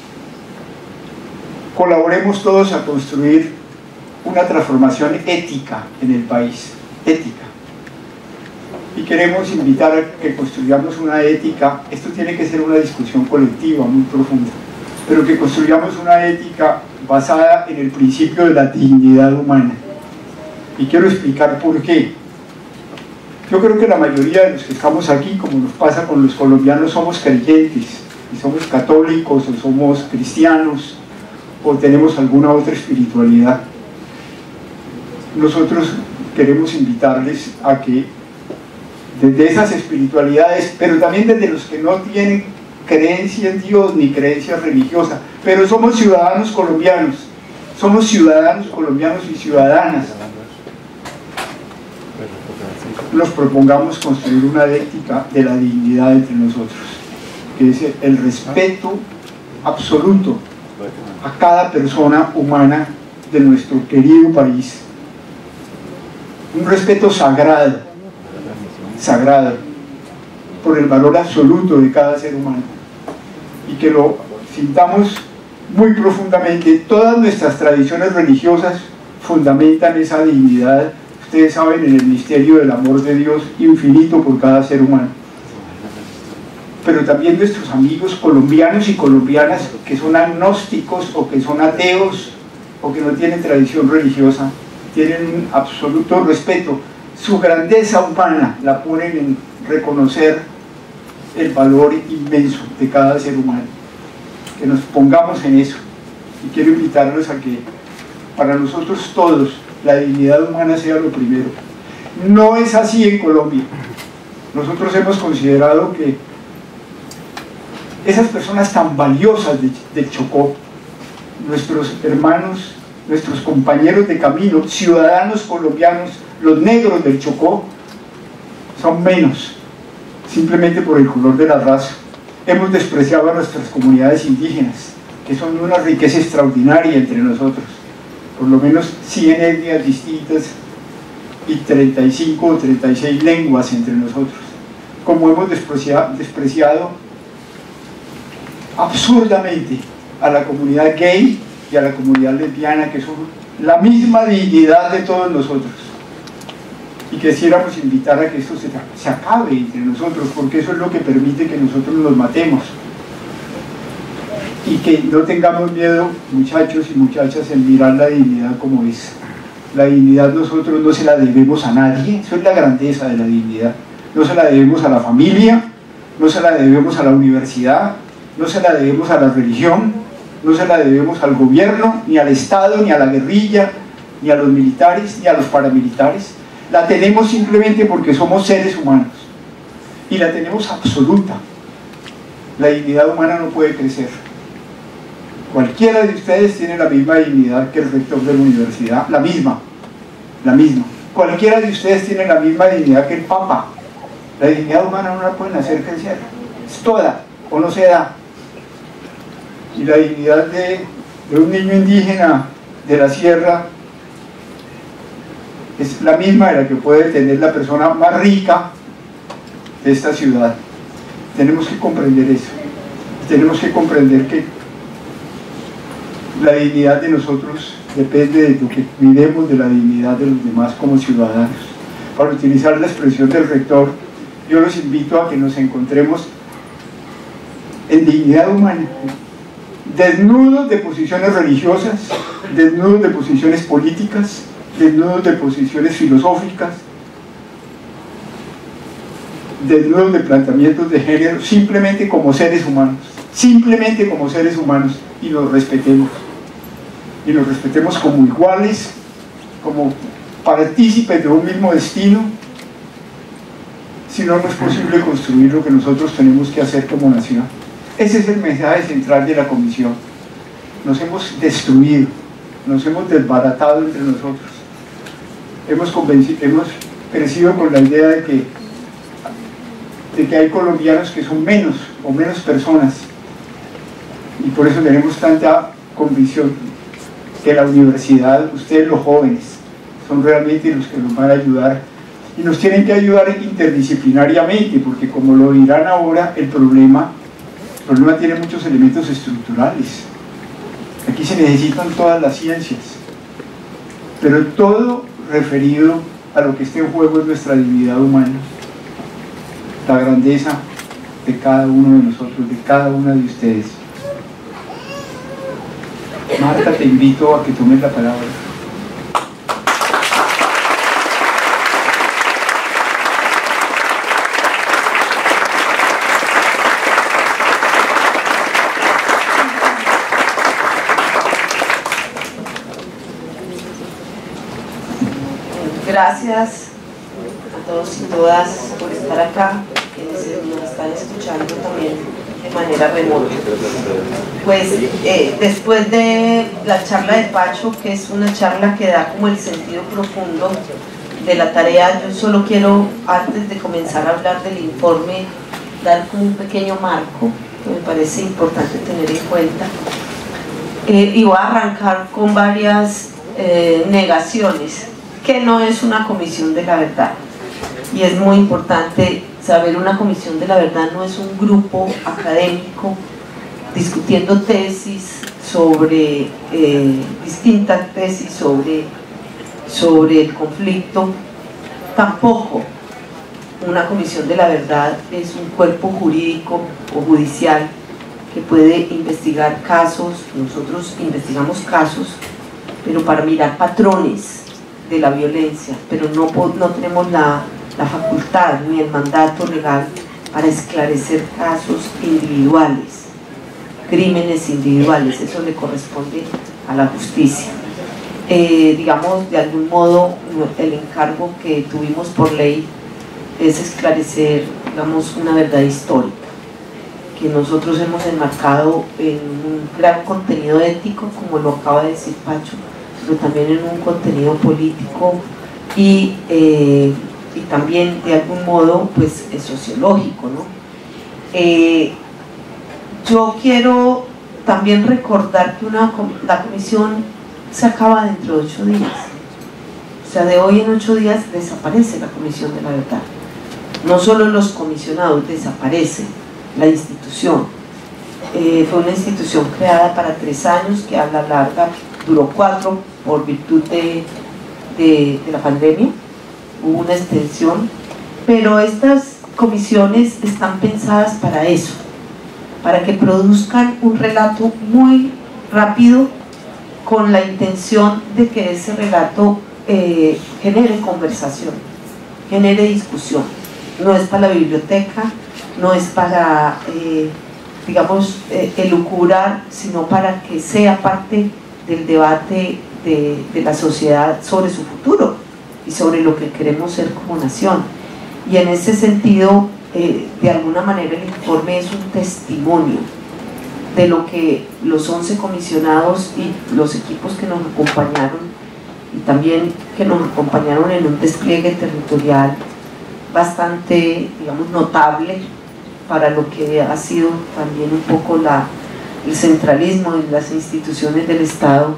colaboremos todos a construir una transformación ética en el país, ética. Y queremos invitar a que construyamos una ética. Esto tiene que ser una discusión colectiva muy profunda, pero que construyamos una ética basada en el principio de la dignidad humana. Y quiero explicar por qué. Yo creo que la mayoría de los que estamos aquí, como nos pasa con los colombianos, somos creyentes, y somos católicos, o somos cristianos, o tenemos alguna otra espiritualidad. Nosotros queremos invitarles a que desde esas espiritualidades, pero también desde los que no tienen creencia en Dios ni creencia religiosa, pero somos ciudadanos colombianos y ciudadanas, nos propongamos construir una ética de la dignidad entre nosotros, que es el respeto absoluto a cada persona humana de nuestro querido país, un respeto sagrado por el valor absoluto de cada ser humano, y que lo sintamos muy profundamente. Todas nuestras tradiciones religiosas fundamentan esa dignidad. Ustedes saben, en el misterio del amor de Dios infinito por cada ser humano. Pero también nuestros amigos colombianos y colombianas que son agnósticos o que son ateos o que no tienen tradición religiosa, tienen un absoluto respeto. Su grandeza humana la ponen en reconocer el valor inmenso de cada ser humano. Que nos pongamos en eso. Y quiero invitarlos a que para nosotros todos la dignidad humana sea lo primero. No es así en Colombia. Nosotros hemos considerado que esas personas tan valiosas del Chocó, nuestros hermanos, nuestros compañeros de camino, ciudadanos colombianos, los negros del Chocó son menos, simplemente por el color de la raza. Hemos despreciado a nuestras comunidades indígenas, que son de una riqueza extraordinaria entre nosotros, por lo menos 100 etnias distintas y 35 o 36 lenguas entre nosotros, como hemos despreciado absurdamente a la comunidad gay y a la comunidad lesbiana, que son la misma dignidad de todos nosotros. Y quisiéramos invitar a que esto se acabe entre nosotros, porque eso es lo que permite que nosotros nos matemos. Y que no tengamos miedo, muchachos y muchachas, en mirar la dignidad como es. La dignidad nosotros no se la debemos a nadie, eso es la grandeza de la dignidad. No se la debemos a la familia, no se la debemos a la universidad, no se la debemos a la religión, no se la debemos al gobierno, ni al Estado, ni a la guerrilla, ni a los militares, ni a los paramilitares. La tenemos simplemente porque somos seres humanos, y la tenemos absoluta. La dignidad humana no puede crecer. Cualquiera de ustedes tiene la misma dignidad que el rector de la universidad, la misma. Cualquiera de ustedes tiene la misma dignidad que el Papa. La dignidad humana no la pueden hacer crecer, es toda, o no se da. Y la dignidad de un niño indígena de la sierra es la misma de la que puede tener la persona más rica de esta ciudad. Tenemos que comprender eso. Tenemos que comprender que la dignidad de nosotros depende de lo que cuidemos de la dignidad de los demás como ciudadanos. Para utilizar la expresión del rector, yo los invito a que nos encontremos en dignidad humana, desnudos de posiciones religiosas, desnudos de posiciones políticas, desnudos de posiciones filosóficas, desnudos de planteamientos de género, simplemente como seres humanos, y nos respetemos. Y nos respetemos como iguales, como partícipes de un mismo destino. Si no, no es posible construir lo que nosotros tenemos que hacer como nación. Ese es el mensaje central de la comisión. Nos hemos destruido, nos hemos desbaratado entre nosotros. Hemos crecido con la idea de que hay colombianos que son menos o menos personas, y por eso tenemos tanta convicción que la universidad, ustedes los jóvenes, son realmente los que nos van a ayudar, y nos tienen que ayudar interdisciplinariamente, porque como lo dirán ahora, el problema tiene muchos elementos estructurales. Aquí se necesitan todas las ciencias, pero todo referido a lo que está en juego es nuestra dignidad humana, la grandeza de cada uno de nosotros, de cada una de ustedes. Marta, te invito a que tomes la palabra. Gracias a todos y todas por estar acá, quienes nos están escuchando también de manera remota. Pues después de la charla de Pacho, que es una charla que da como el sentido profundo de la tarea, yo solo quiero, antes de comenzar a hablar del informe, dar como un pequeño marco que me parece importante tener en cuenta, y voy a arrancar con varias negaciones, que no es una comisión de la verdad, y es muy importante saber, una comisión de la verdad no es un grupo académico discutiendo tesis sobre distintas tesis sobre el conflicto. Tampoco una comisión de la verdad es un cuerpo jurídico o judicial que puede investigar casos. Nosotros investigamos casos, pero para mirar patrones de la violencia, pero no tenemos la facultad ni el mandato legal para esclarecer casos individuales, crímenes individuales. Eso le corresponde a la justicia. Digamos, de algún modo, el encargo que tuvimos por ley es esclarecer, digamos, una verdad histórica que nosotros hemos enmarcado en un gran contenido ético, como lo acaba de decir Pacho, pero también en un contenido político y también de algún modo pues sociológico, ¿no? Yo quiero también recordar que la comisión se acaba dentro de 8 días, o sea, de hoy en 8 días desaparece la Comisión de la Verdad. No solo los comisionados, desaparece la institución. Fue una institución creada para 3 años, que a la larga duró 4 por virtud de la pandemia. Hubo una extensión, pero estas comisiones están pensadas para eso, para que produzcan un relato muy rápido, con la intención de que ese relato genere conversación, genere discusión. No es para la biblioteca, no es para, digamos, elucubrar, sino para que sea parte del debate de la sociedad sobre su futuro y sobre lo que queremos ser como nación. Y en ese sentido, de alguna manera el informe es un testimonio de lo que los 11 comisionados y los equipos que nos acompañaron, y también que nos acompañaron en un despliegue territorial bastante, digamos, notable para lo que ha sido también un poco el centralismo en las instituciones del Estado.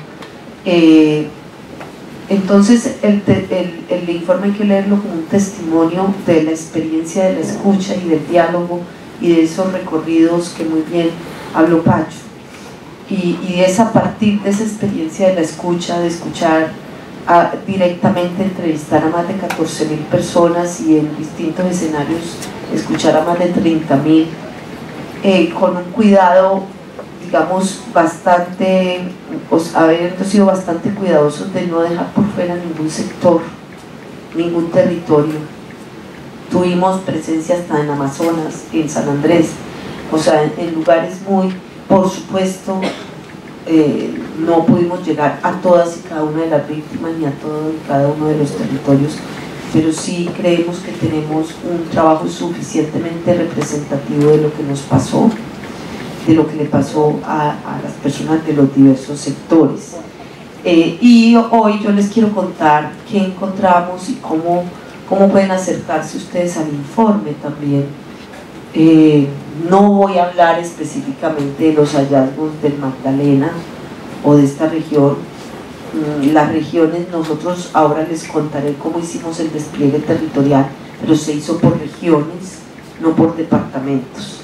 Entonces el informe hay que leerlo como un testimonio de la experiencia de la escucha y del diálogo y de esos recorridos que muy bien habló Pacho, y es a partir de esa experiencia de la escucha, de escuchar directamente, entrevistar a más de 14.000 personas y en distintos escenarios escuchar a más de 30.000, con un cuidado, digamos, bastante, habiendo sido bastante cuidadosos de no dejar por fuera ningún sector, ningún territorio. Tuvimos presencia hasta en Amazonas, en San Andrés, o sea, en lugares muy, por supuesto, no pudimos llegar a todas y cada una de las víctimas ni a todo y cada uno de los territorios, pero sí creemos que tenemos un trabajo suficientemente representativo de lo que nos pasó, de lo que le pasó a las personas de los diversos sectores. Y hoy yo les quiero contar qué encontramos y cómo pueden acercarse ustedes al informe también. No voy a hablar específicamente de los hallazgos del Magdalena o de esta región. Las regiones, nosotros ahora les contaré cómo hicimos el despliegue territorial, pero se hizo por regiones, no por departamentos.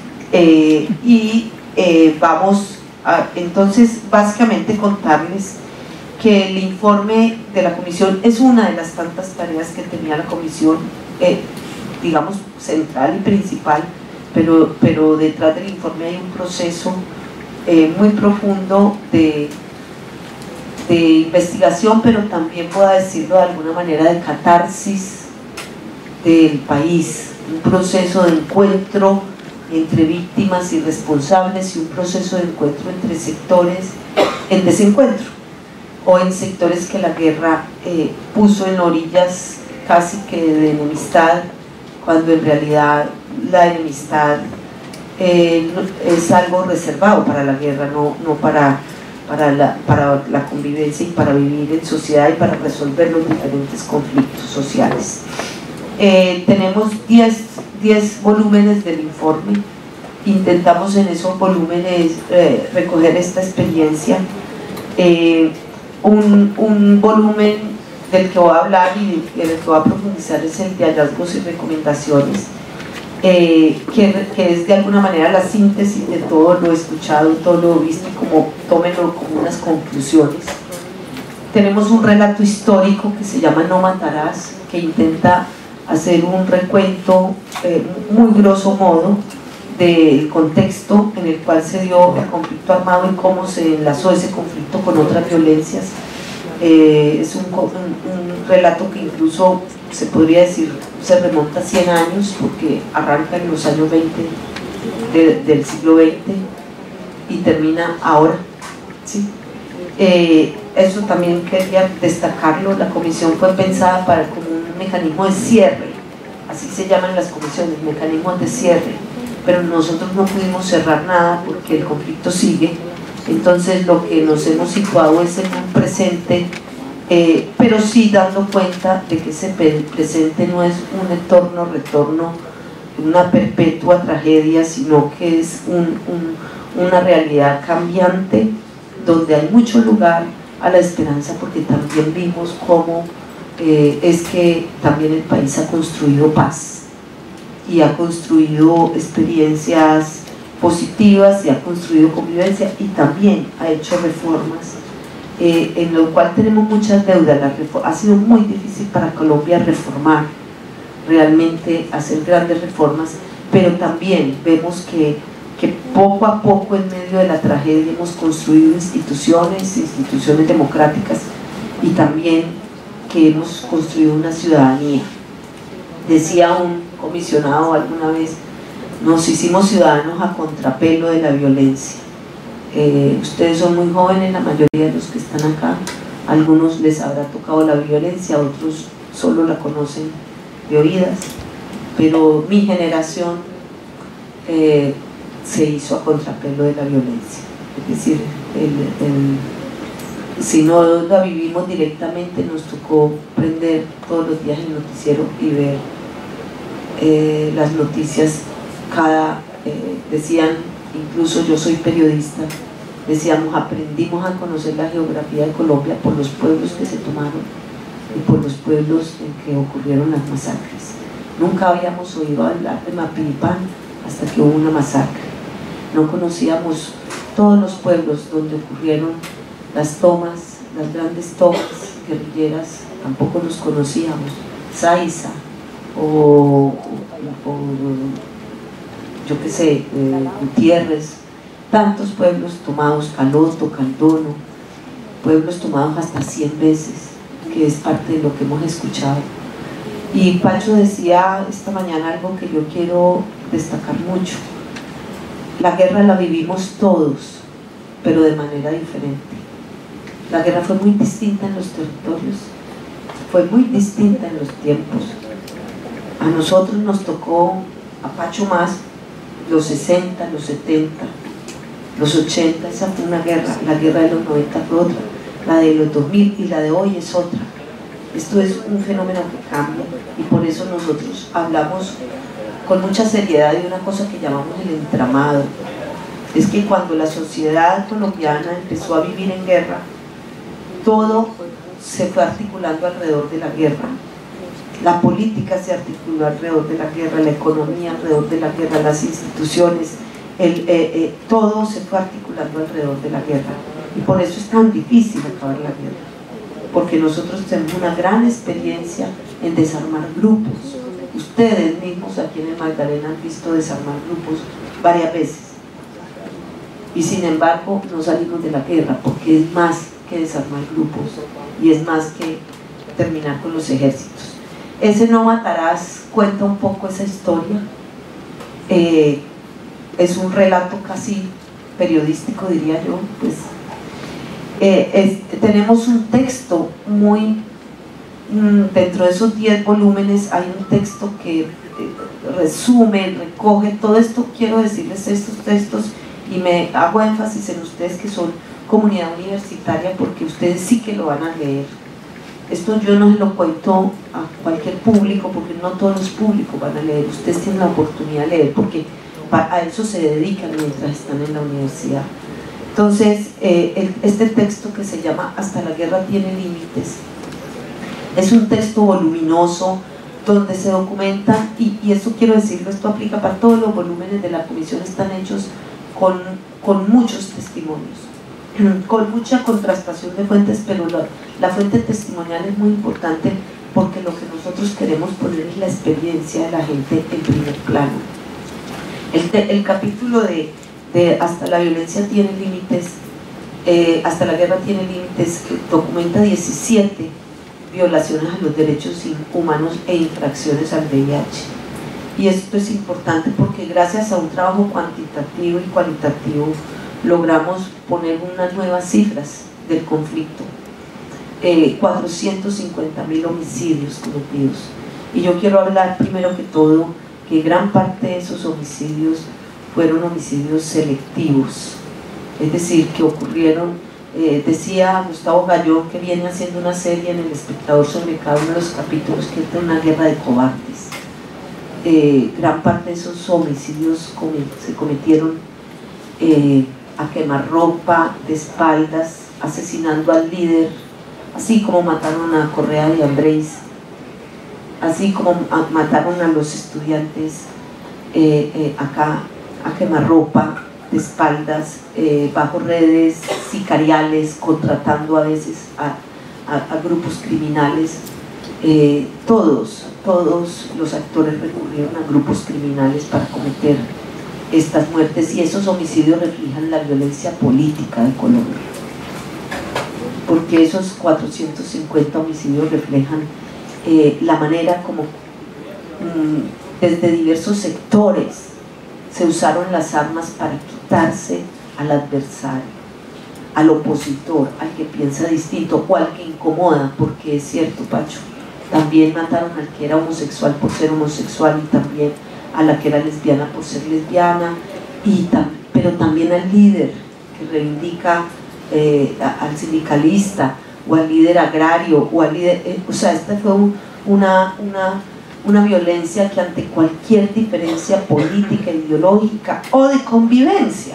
Vamos a, entonces, básicamente contarles que el informe de la comisión es una de las tantas tareas que tenía la comisión, digamos, central y principal, pero detrás del informe hay un proceso muy profundo de investigación, pero también, puedo decirlo de alguna manera, de catarsis del país, un proceso de encuentro entre víctimas y responsables y un proceso de encuentro entre sectores en desencuentro, o en sectores que la guerra puso en orillas casi que de enemistad, cuando en realidad la enemistad es algo reservado para la guerra, no para la convivencia y para vivir en sociedad y para resolver los diferentes conflictos sociales. Tenemos 10 volúmenes del informe. Intentamos en esos volúmenes recoger esta experiencia. Un volumen del que voy a hablar y en el que voy a profundizar es el de hallazgos y recomendaciones, que es de alguna manera la síntesis de todo lo escuchado, todo lo visto, y tómenlo como unas conclusiones. Tenemos un relato histórico que se llama No Matarás, que intenta hacer un recuento muy grosso modo del contexto en el cual se dio el conflicto armado y cómo se enlazó ese conflicto con otras violencias. Es un relato que incluso se podría decir se remonta a 100 años, porque arranca en los años 20 del siglo XX y termina ahora, ¿sí? Eso también quería destacarlo. La comisión fue pensada como un mecanismo de cierre, así se llaman las comisiones, mecanismos de cierre, pero nosotros no pudimos cerrar nada porque el conflicto sigue. Entonces lo que nos hemos situado es en un presente pero sí dando cuenta de que ese presente no es un retorno, una perpetua tragedia, sino que es una realidad cambiante donde hay mucho lugar a la esperanza, porque también vimos cómo es que también el país ha construido paz y ha construido experiencias positivas y ha construido convivencia y también ha hecho reformas, en lo cual tenemos muchas deudas. Ha sido muy difícil para Colombia reformar, realmente hacer grandes reformas, pero también vemos que poco a poco en medio de la tragedia hemos construido instituciones democráticas, y también que hemos construido una ciudadanía. Decía un comisionado alguna vez: nos hicimos ciudadanos a contrapelo de la violencia. Ustedes son muy jóvenes, la mayoría de los que están acá, algunos les habrá tocado la violencia, otros solo la conocen de oídas, pero mi generación se hizo a contrapelo de la violencia. Es decir, si no la vivimos directamente, nos tocó prender todos los días el noticiero y ver las noticias. Decían, incluso yo soy periodista, decíamos, aprendimos a conocer la geografía de Colombia por los pueblos que se tomaron y por los pueblos en que ocurrieron las masacres. Nunca habíamos oído hablar de Mapiripán hasta que hubo una masacre. No conocíamos todos los pueblos donde ocurrieron las tomas, las grandes tomas guerrilleras, tampoco los conocíamos. Saiza o yo qué sé, Gutiérrez, tantos pueblos tomados, Caloto, Caldono, pueblos tomados hasta 100 veces, que es parte de lo que hemos escuchado. Y Pacho decía esta mañana algo que yo quiero destacar mucho: la guerra la vivimos todos, pero de manera diferente. La guerra fue muy distinta en los territorios, fue muy distinta en los tiempos. A nosotros nos tocó, a Pacho más, los 60, los 70, los 80, esa fue una guerra. La guerra de los 90 fue otra, la de los 2000 y la de hoy es otra. Esto es un fenómeno que cambia, y por eso nosotros hablamos con mucha seriedad de una cosa que llamamos el entramado. Es que cuando la sociedad colombiana empezó a vivir en guerra, todo se fue articulando alrededor de la guerra. La política se articuló alrededor de la guerra, la economía alrededor de la guerra, las instituciones, todo se fue articulando alrededor de la guerra. Y por eso es tan difícil acabar la guerra, porque nosotros tenemos una gran experiencia en desarmar grupos. Ustedes mismos aquí en el Magdalena han visto desarmar grupos varias veces, y sin embargo no salimos de la guerra, porque es más que desarmar grupos y es más que terminar con los ejércitos. Ese No Matarás cuenta un poco esa historia. Es un relato casi periodístico, diría yo. Pues tenemos un texto muy, dentro de esos 10 volúmenes hay un texto que resume, recoge todo esto. Quiero decirles estos textos y me hago énfasis en ustedes que son comunidad universitaria, porque ustedes sí que lo van a leer. Esto yo no se lo cuento a cualquier público, porque no todos los públicos van a leer. Ustedes tienen la oportunidad de leer, porque a eso se dedican mientras están en la universidad. Entonces, este texto, que se llama Hasta la guerra tiene límites, es un texto voluminoso donde se documenta, y esto quiero decirlo, esto aplica para todos los volúmenes de la comisión, están hechos con muchos testimonios, con mucha contrastación de fuentes, pero la fuente testimonial es muy importante, porque lo que nosotros queremos poner es la experiencia de la gente en primer plano. El capítulo de Hasta la violencia tiene límites, Hasta la guerra tiene límites, documenta 17 violaciones a los derechos humanos e infracciones al VIH. Y esto es importante porque gracias a un trabajo cuantitativo y cualitativo logramos poner unas nuevas cifras del conflicto. 450.000 homicidios cometidos. Y yo quiero hablar primero que todo que gran parte de esos homicidios fueron homicidios selectivos, es decir, que ocurrieron Decía Gustavo Gallón, que viene haciendo una serie en El Espectador sobre cada uno de los capítulos, que es una guerra de cobardes. Gran parte de esos homicidios se cometieron a quemarropa, de espaldas, asesinando al líder, así como mataron a Correa y Andrés, así como mataron a los estudiantes acá a quemarropa, de espaldas, bajo redes sicariales, contratando a veces a grupos criminales. Todos los actores recurrieron a grupos criminales para cometer estas muertes, y esos homicidios reflejan la violencia política de Colombia, porque esos 450 homicidios reflejan la manera como desde diversos sectores se usaron las armas para quitarse al adversario, al opositor, al que piensa distinto o al que incomoda, porque es cierto, Pacho, también mataron al que era homosexual por ser homosexual, y también a la que era lesbiana por ser lesbiana, pero también al líder que reivindica, al sindicalista o al líder agrario o al líder, o sea, esta fue una violencia que ante cualquier diferencia política, ideológica o de convivencia,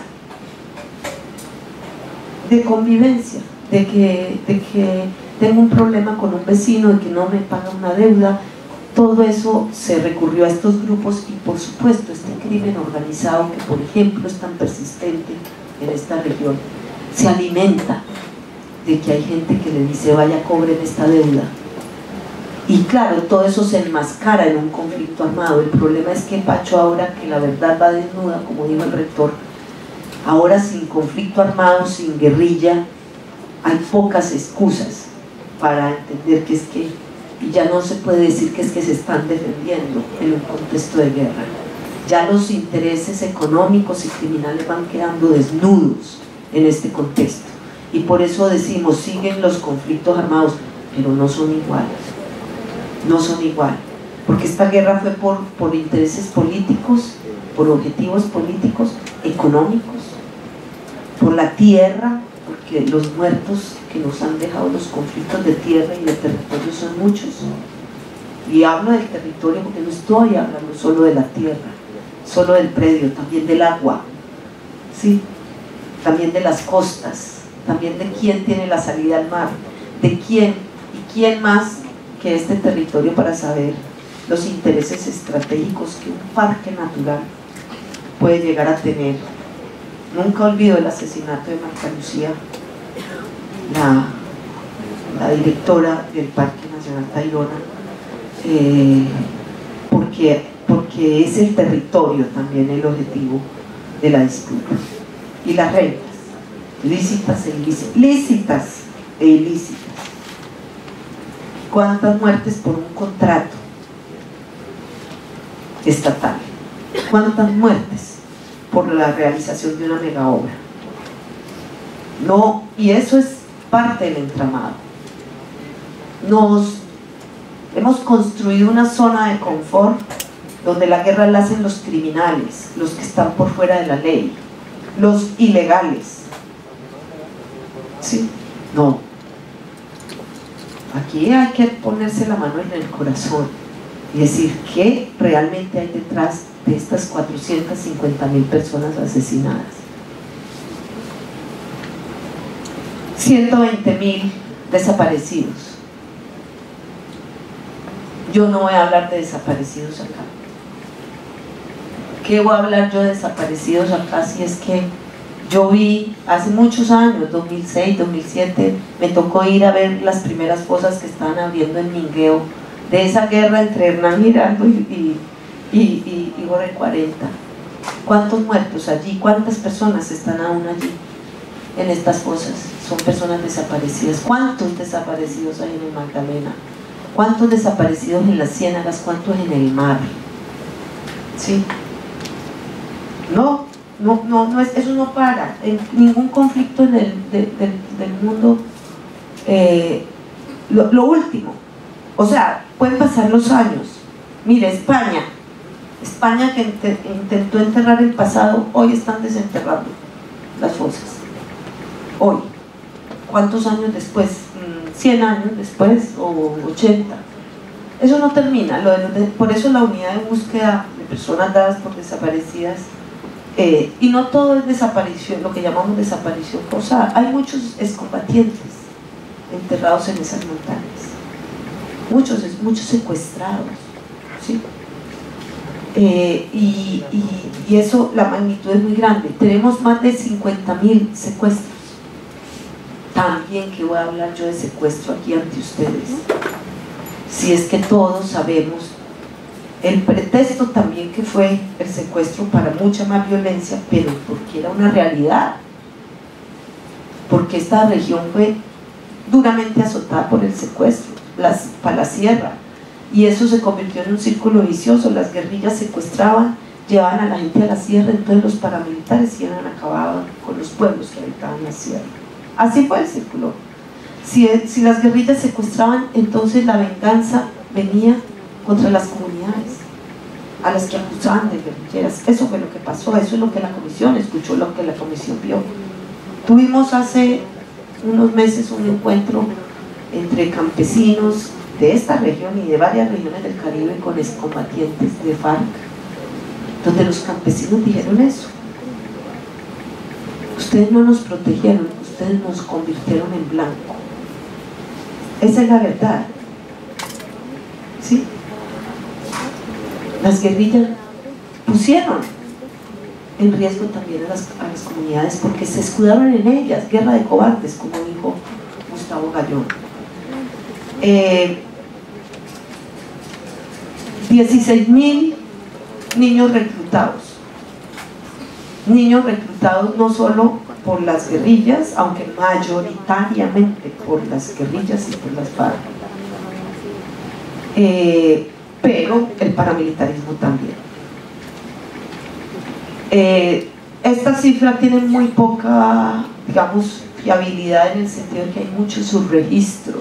de que tengo un problema con un vecino, de que no me paga una deuda, todo eso se recurrió a estos grupos. Y por supuesto este crimen organizado, que por ejemplo es tan persistente en esta región, se alimenta de que hay gente que le dice vaya, cobren esta deuda. Y claro, todo eso se enmascara en un conflicto armado. El problema es que, Pacho, ahora que la verdad va desnuda, como dijo el rector, ahora sin conflicto armado, sin guerrilla, hay pocas excusas para entender que es que, y ya no se puede decir que es que se están defendiendo en un contexto de guerra. Ya los intereses económicos y criminales van quedando desnudos en este contexto, y por eso decimos, siguen los conflictos armados, pero no son iguales. No son igual, porque esta guerra fue por intereses políticos, por objetivos políticos, económicos, por la tierra, porque los muertos que nos han dejado los conflictos de tierra y de territorio son muchos. Y hablo del territorio porque no estoy hablando solo de la tierra, solo del predio, también del agua, ¿sí? También de las costas, también de quién tiene la salida al mar, de quién y quién más que este territorio para saber los intereses estratégicos que un parque natural puede llegar a tener. Nunca olvido el asesinato de Marta Lucía, la directora del Parque Nacional Tayrona, porque es el territorio también el objetivo de la disputa. Y las rentas, lícitas e ilícitas, lícitas e ilícitas. ¿Cuántas muertes por un contrato estatal? ¿Cuántas muertes por la realización de una mega obra? No, y eso es parte del entramado. Hemos construido una zona de confort donde la guerra la hacen los criminales, los que están por fuera de la ley, los ilegales. ¿Sí? No. Aquí hay que ponerse la mano en el corazón y decir qué realmente hay detrás de estas 450.000 personas asesinadas. 120.000 desaparecidos. Yo no voy a hablar de desaparecidos acá. ¿Qué voy a hablar yo de desaparecidos acá si es que yo vi hace muchos años, 2006, 2007, me tocó ir a ver las primeras fosas que estaban abriendo en Mingueo, de esa guerra entre Hernán Giraldo y Jorge 40. ¿Cuántos muertos allí? ¿Cuántas personas están aún allí en estas fosas? Son personas desaparecidas. ¿Cuántos desaparecidos hay en el Magdalena? ¿Cuántos desaparecidos en las ciénagas? ¿Cuántos en el mar? ¿Sí? No, eso no para. En ningún conflicto del mundo. Lo último, o sea, pueden pasar los años. Mire, España que intentó enterrar el pasado, hoy están desenterrando las fosas. Hoy. ¿cuántos años después? 100 años después o 80. Eso no termina. Por eso la unidad de búsqueda de personas dadas por desaparecidas, y no todo es desaparición, lo que llamamos desaparición forzada. Hay muchos excombatientes enterrados en esas montañas, muchos secuestrados, ¿sí? Y eso, la magnitud es muy grande. Tenemos más de 50.000 secuestros. También que voy a hablar yo de secuestro aquí ante ustedes, si es que todos sabemos el pretexto también que fue el secuestro para mucha más violencia, pero porque era una realidad, porque esta región fue duramente azotada por el secuestro, para la sierra, y eso se convirtió en un círculo vicioso. Las guerrillas secuestraban, llevaban a la gente a la sierra, entonces los paramilitares acababan con los pueblos que habitaban la sierra. Así fue el círculo. Si las guerrillas secuestraban, entonces la venganza venía contra las comunidades a las que acusaban de guerrilleras. Eso fue lo que pasó, eso es lo que la comisión escuchó, lo que la comisión vio. Tuvimos hace unos meses un encuentro entre campesinos de esta región y de varias regiones del Caribe con excombatientes de FARC, donde los campesinos dijeron eso: ustedes no nos protegieron, ustedes nos convirtieron en blanco. Esa es la verdad, ¿sí? Las guerrillas pusieron en riesgo también a las comunidades porque se escudaron en ellas. Guerra de cobardes, como dijo Gustavo Gallón. 16.000 niños reclutados no solo por las guerrillas, aunque mayoritariamente por las guerrillas y por las FARC, pero el paramilitarismo también. Esta cifra tiene muy poca, digamos, fiabilidad, en el sentido de que hay mucho subregistro,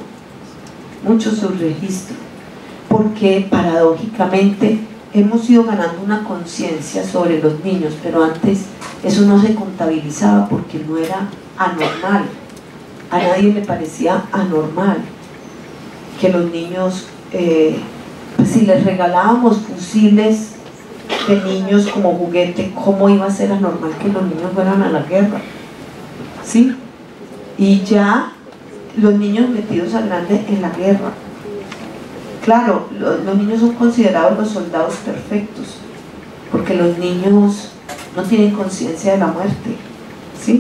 porque paradójicamente hemos ido ganando una conciencia sobre los niños, pero antes eso no se contabilizaba porque no era anormal. A nadie le parecía anormal que los niños, pues si les regalábamos fusiles de niños como juguete, ¿cómo iba a ser anormal que los niños fueran a la guerra? ¿Sí? Y ya los niños metidos a grande en la guerra. Claro, los niños son considerados los soldados perfectos, porque los niños no tienen conciencia de la muerte, ¿sí?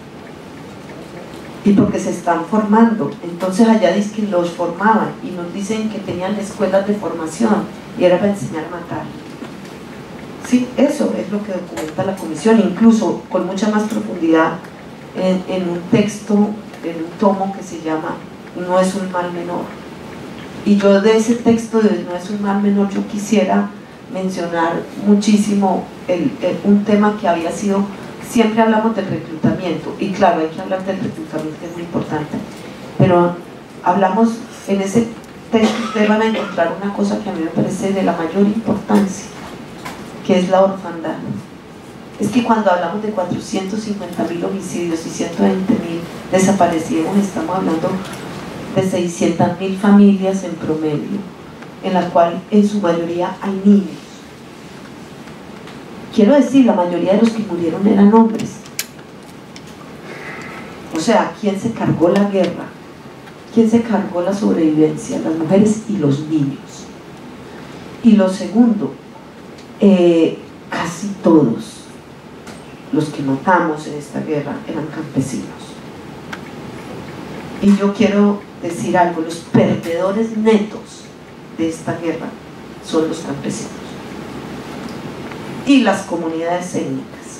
Y porque se están formando. Entonces allá dicen que los formaban y nos dicen que tenían escuelas de formación y era para enseñar a matar. Sí, eso es lo que documenta la comisión, incluso con mucha más profundidad en un texto, en un tomo que se llama No es un mal menor. Y yo de ese texto de No es un mal menor, yo quisiera mencionar muchísimo un tema que había sido, siempre hablamos del reclutamiento, y claro, hay que hablar del reclutamiento, es muy importante, pero hablamos en ese texto, ustedes van a encontrar una cosa que a mí me parece de la mayor importancia, que es la orfandad. Es que cuando hablamos de 450.000 homicidios y 120.000 desaparecidos, estamos hablando de 600.000 familias en promedio, en la cual en su mayoría hay niños. Quiero decir, la mayoría de los que murieron eran hombres. O sea, ¿quién se cargó la guerra? ¿Quién se cargó la sobrevivencia? Las mujeres y los niños. Y lo segundo, casi todos los que matamos en esta guerra eran campesinos. Y yo quiero decir algo: los perdedores netos de esta guerra son los campesinos y las comunidades étnicas.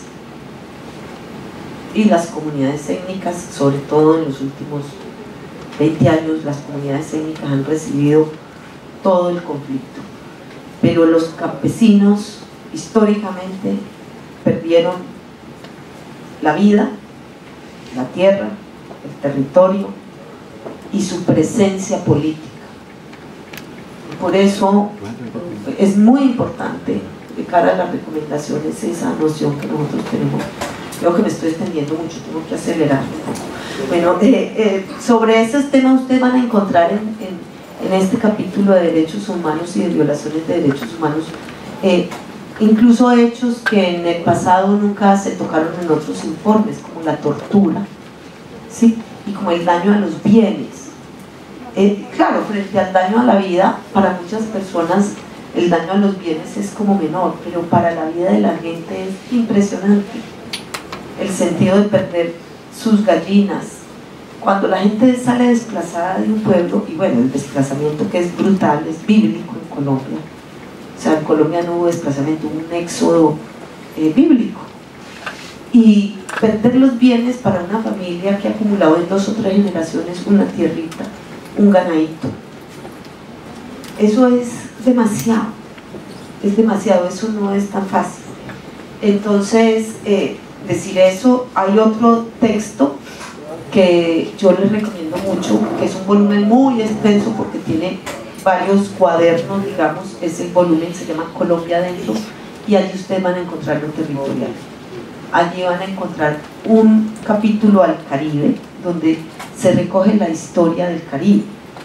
Y las comunidades étnicas, sobre todo en los últimos 20 años, las comunidades étnicas han recibido todo el conflicto. Pero los campesinos históricamente perdieron la vida, la tierra, el territorio y su presencia política. Por eso es muy importante, de cara a las recomendaciones, esa noción que nosotros tenemos. Creo que me estoy extendiendo mucho, tengo que acelerar un poco. Bueno, sobre esos temas ustedes van a encontrar en este capítulo de derechos humanos y de violaciones de derechos humanos, incluso hechos que en el pasado nunca se tocaron en otros informes, como la tortura, ¿sí? Y como el daño a los bienes. Claro, frente al daño a la vida, para muchas personas el daño a los bienes es como menor, pero para la vida de la gente es impresionante. El sentido de perder sus gallinas. Cuando la gente sale desplazada de un pueblo, y bueno, el desplazamiento que es brutal, es bíblico en Colombia. O sea, en Colombia no hubo desplazamiento, hubo un éxodo bíblico. Y perder los bienes para una familia que ha acumulado en 2 o 3 generaciones una tierrita, un ganadito. Eso es demasiado, eso no es tan fácil. Entonces, decir eso, hay otro texto que yo les recomiendo mucho, que es un volumen muy extenso porque tiene varios cuadernos, digamos, es el volumen, se llama Colombia Adentro, y allí ustedes van a encontrar lo territorial. Allí van a encontrar un capítulo al Caribe, donde se recoge la historia del Caribe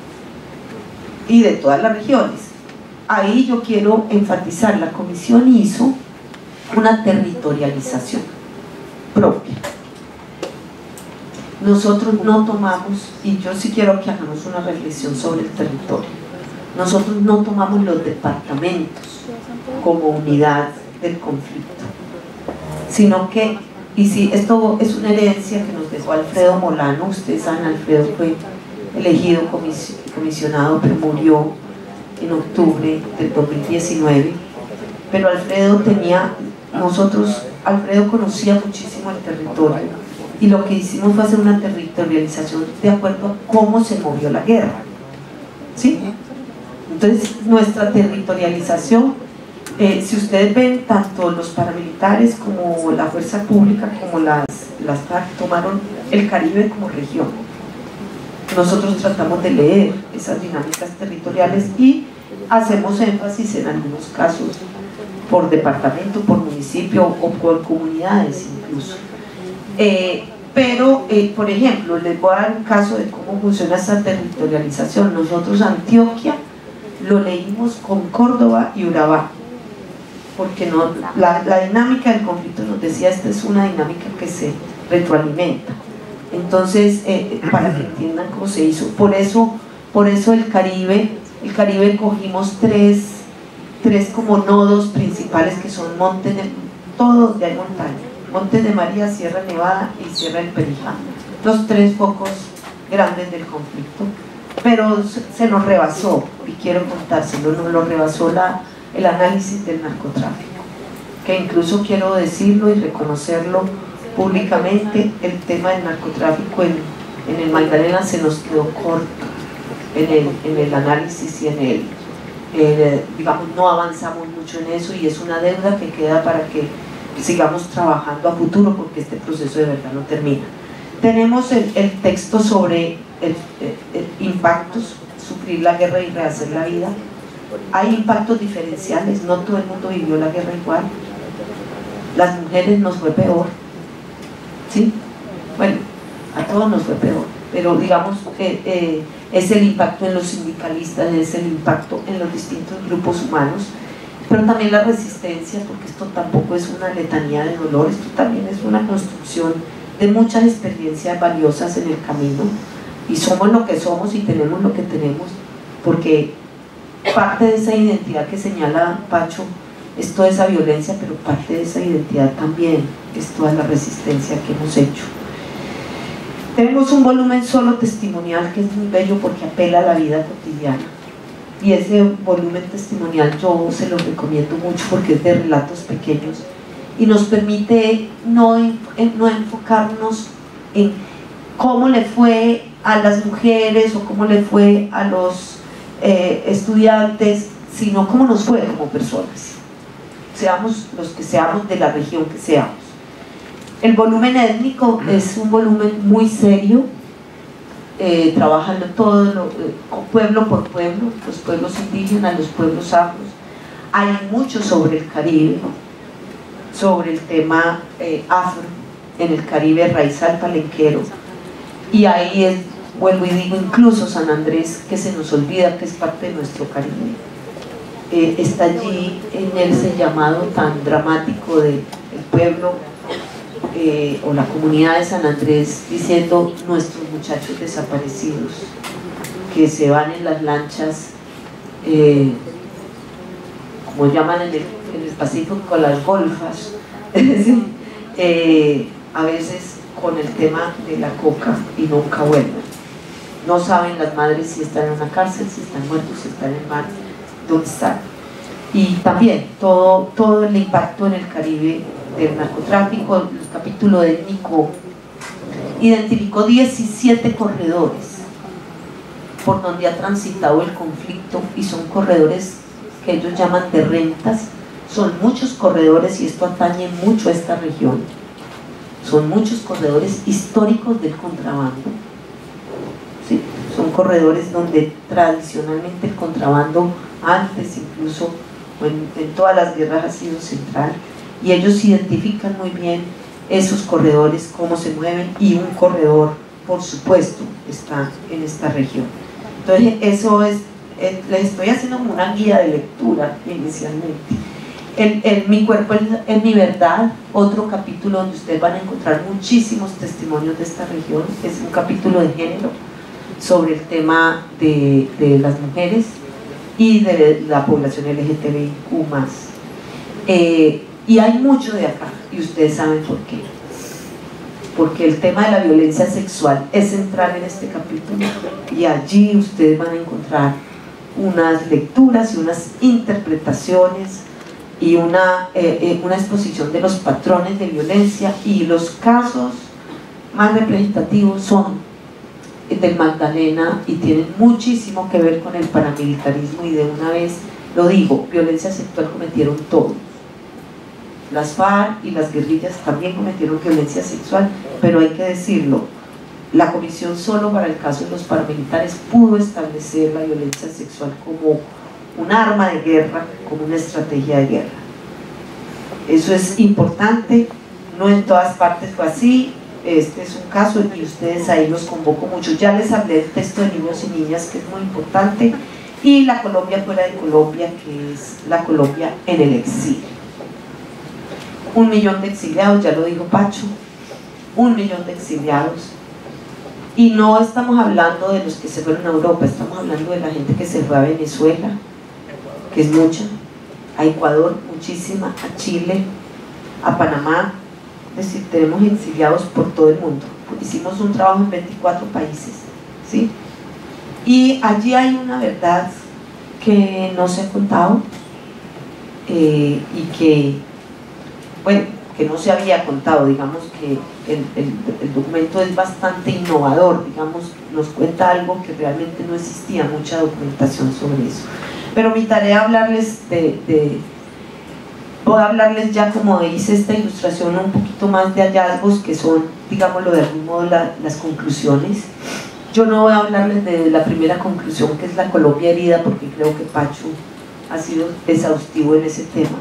y de todas las regiones. Ahí yo quiero enfatizar, la comisión hizo una territorialización propia. Nosotros no tomamos, y yo sí quiero que hagamos una reflexión sobre el territorio, nosotros no tomamos los departamentos como unidad del conflicto, sino que, y si esto es una herencia que nos dejó Alfredo Molano, ustedes saben, Alfredo fue elegido comisionado, pero murió en octubre del 2019, pero Alfredo conocía muchísimo el territorio, y lo que hicimos fue hacer una territorialización de acuerdo a cómo se movió la guerra, ¿sí? Entonces nuestra territorialización, si ustedes ven, tanto los paramilitares como la fuerza pública como las FARC tomaron el Caribe como región. Nosotros tratamos de leer esas dinámicas territoriales y hacemos énfasis en algunos casos por departamento, por municipio o por comunidades incluso. Por ejemplo, les voy a dar un caso de cómo funciona esta territorialización. Nosotros Antioquia lo leímos con Córdoba y Urabá, porque la dinámica del conflicto nos decía, esta es una dinámica que se retroalimenta. Entonces, para que entiendan cómo se hizo, por eso el Caribe cogimos tres como nodos principales, que son todos de montaña, Montes de María, Sierra Nevada y Sierra del Perijá, los 3 focos grandes del conflicto. Pero se nos rebasó, y quiero contárselo, nos lo rebasó el análisis del narcotráfico, que incluso quiero decirlo y reconocerlo públicamente, el tema del narcotráfico en el Magdalena se nos quedó corto en el análisis y digamos, no avanzamos mucho en eso, y es una deuda que queda para que sigamos trabajando a futuro, porque este proceso de verdad no termina. Tenemos el texto sobre impactos, sufrir la guerra y rehacer la vida. Hay impactos diferenciales, no todo el mundo vivió la guerra igual. Las mujeres nos fue peor, ¿sí? Bueno, a todos nos fue peor, pero digamos que es el impacto en los sindicalistas, es el impacto en los distintos grupos humanos, pero también la resistencia, porque esto tampoco es una letanía de dolor, esto también es una construcción de muchas experiencias valiosas en el camino, y somos lo que somos y tenemos lo que tenemos, porque parte de esa identidad que señala Pacho es toda esa violencia, pero parte de esa identidad también es toda la resistencia que hemos hecho. Tenemos un volumen solo testimonial que es muy bello porque apela a la vida cotidiana, y ese volumen testimonial yo se lo recomiendo mucho porque es de relatos pequeños y nos permite no enfocarnos en cómo le fue a las mujeres o cómo le fue a los estudiantes, sino cómo nos fue como personas, seamos los que seamos, de la región que seamos. El volumen étnico es un volumen muy serio, trabajando todo pueblo por pueblo, los pueblos indígenas, los pueblos afros. Hay mucho sobre el Caribe, sobre el tema afro en el Caribe, raizal palenquero. y ahí es, vuelvo y digo, incluso San Andrés, que se nos olvida que es parte de nuestro Caribe, está allí en ese llamado tan dramático del pueblo o la comunidad de San Andrés, diciendo nuestros muchachos desaparecidos que se van en las lanchas, como llaman en el Pacífico, con las golfas, a veces con el tema de la coca, y nunca vuelven. No saben las madres si están en una cárcel, si están muertos, si están en el mar, dónde están. Y también todo el impacto en el Caribe del narcotráfico. El capítulo de Nico identificó 17 corredores por donde ha transitado el conflicto, y son corredores que ellos llaman de rentas. Son muchos corredores, y esto atañe mucho a esta región. Son muchos corredores históricos del contrabando, ¿sí? Son corredores donde tradicionalmente el contrabando, antes incluso, en todas las guerras, ha sido central, y ellos identifican muy bien esos corredores, cómo se mueven, y un corredor, por supuesto, está en esta región. Entonces eso es, les estoy haciendo como una guía de lectura inicialmente. Mi cuerpo es mi verdad, otro capítulo donde ustedes van a encontrar muchísimos testimonios de esta región. Es un capítulo de género sobre el tema de las mujeres y de la población LGTBIQ+. Y hay mucho de acá, y ustedes saben por qué. Porque el tema de la violencia sexual es central en este capítulo, y allí ustedes van a encontrar unas lecturas y unas interpretaciones y una exposición de los patrones de violencia, y los casos más representativos son del Magdalena, y tienen muchísimo que ver con el paramilitarismo. Y de una vez lo digo, violencia sexual cometieron todos. Las FARC y las guerrillas también cometieron violencia sexual, pero hay que decirlo, la comisión solo para el caso de los paramilitares pudo establecer la violencia sexual como un arma de guerra, como una estrategia de guerra. Eso es importante, no en todas partes fue así. Este es un caso, y ustedes ahí los convoco mucho. Ya les hablé del texto de niños y niñas, que es muy importante, y la Colombia fuera de Colombia, que es la Colombia en el exilio. 1 millón de exiliados, ya lo dijo Pacho, 1 millón de exiliados. Y no estamos hablando de los que se fueron a Europa, estamos hablando de la gente que se fue a Venezuela, que es mucha, a Ecuador muchísima, a Chile, a Panamá. Es decir, tenemos exiliados por todo el mundo. Hicimos un trabajo en 24 países, ¿sí? Y allí hay una verdad que no se ha contado, y que, bueno, que no se había contado. Digamos que el documento es bastante innovador, digamos, nos cuenta algo que realmente no existía, mucha documentación sobre eso. Pero mi tarea hablarles voy a hablarles, ya como hice esta ilustración, un poquito más de hallazgos, que son, digámoslo de algún modo, las conclusiones. Yo no voy a hablarles de la primera conclusión, que es la Colombia herida, porque creo que Pacho ha sido exhaustivo en ese tema.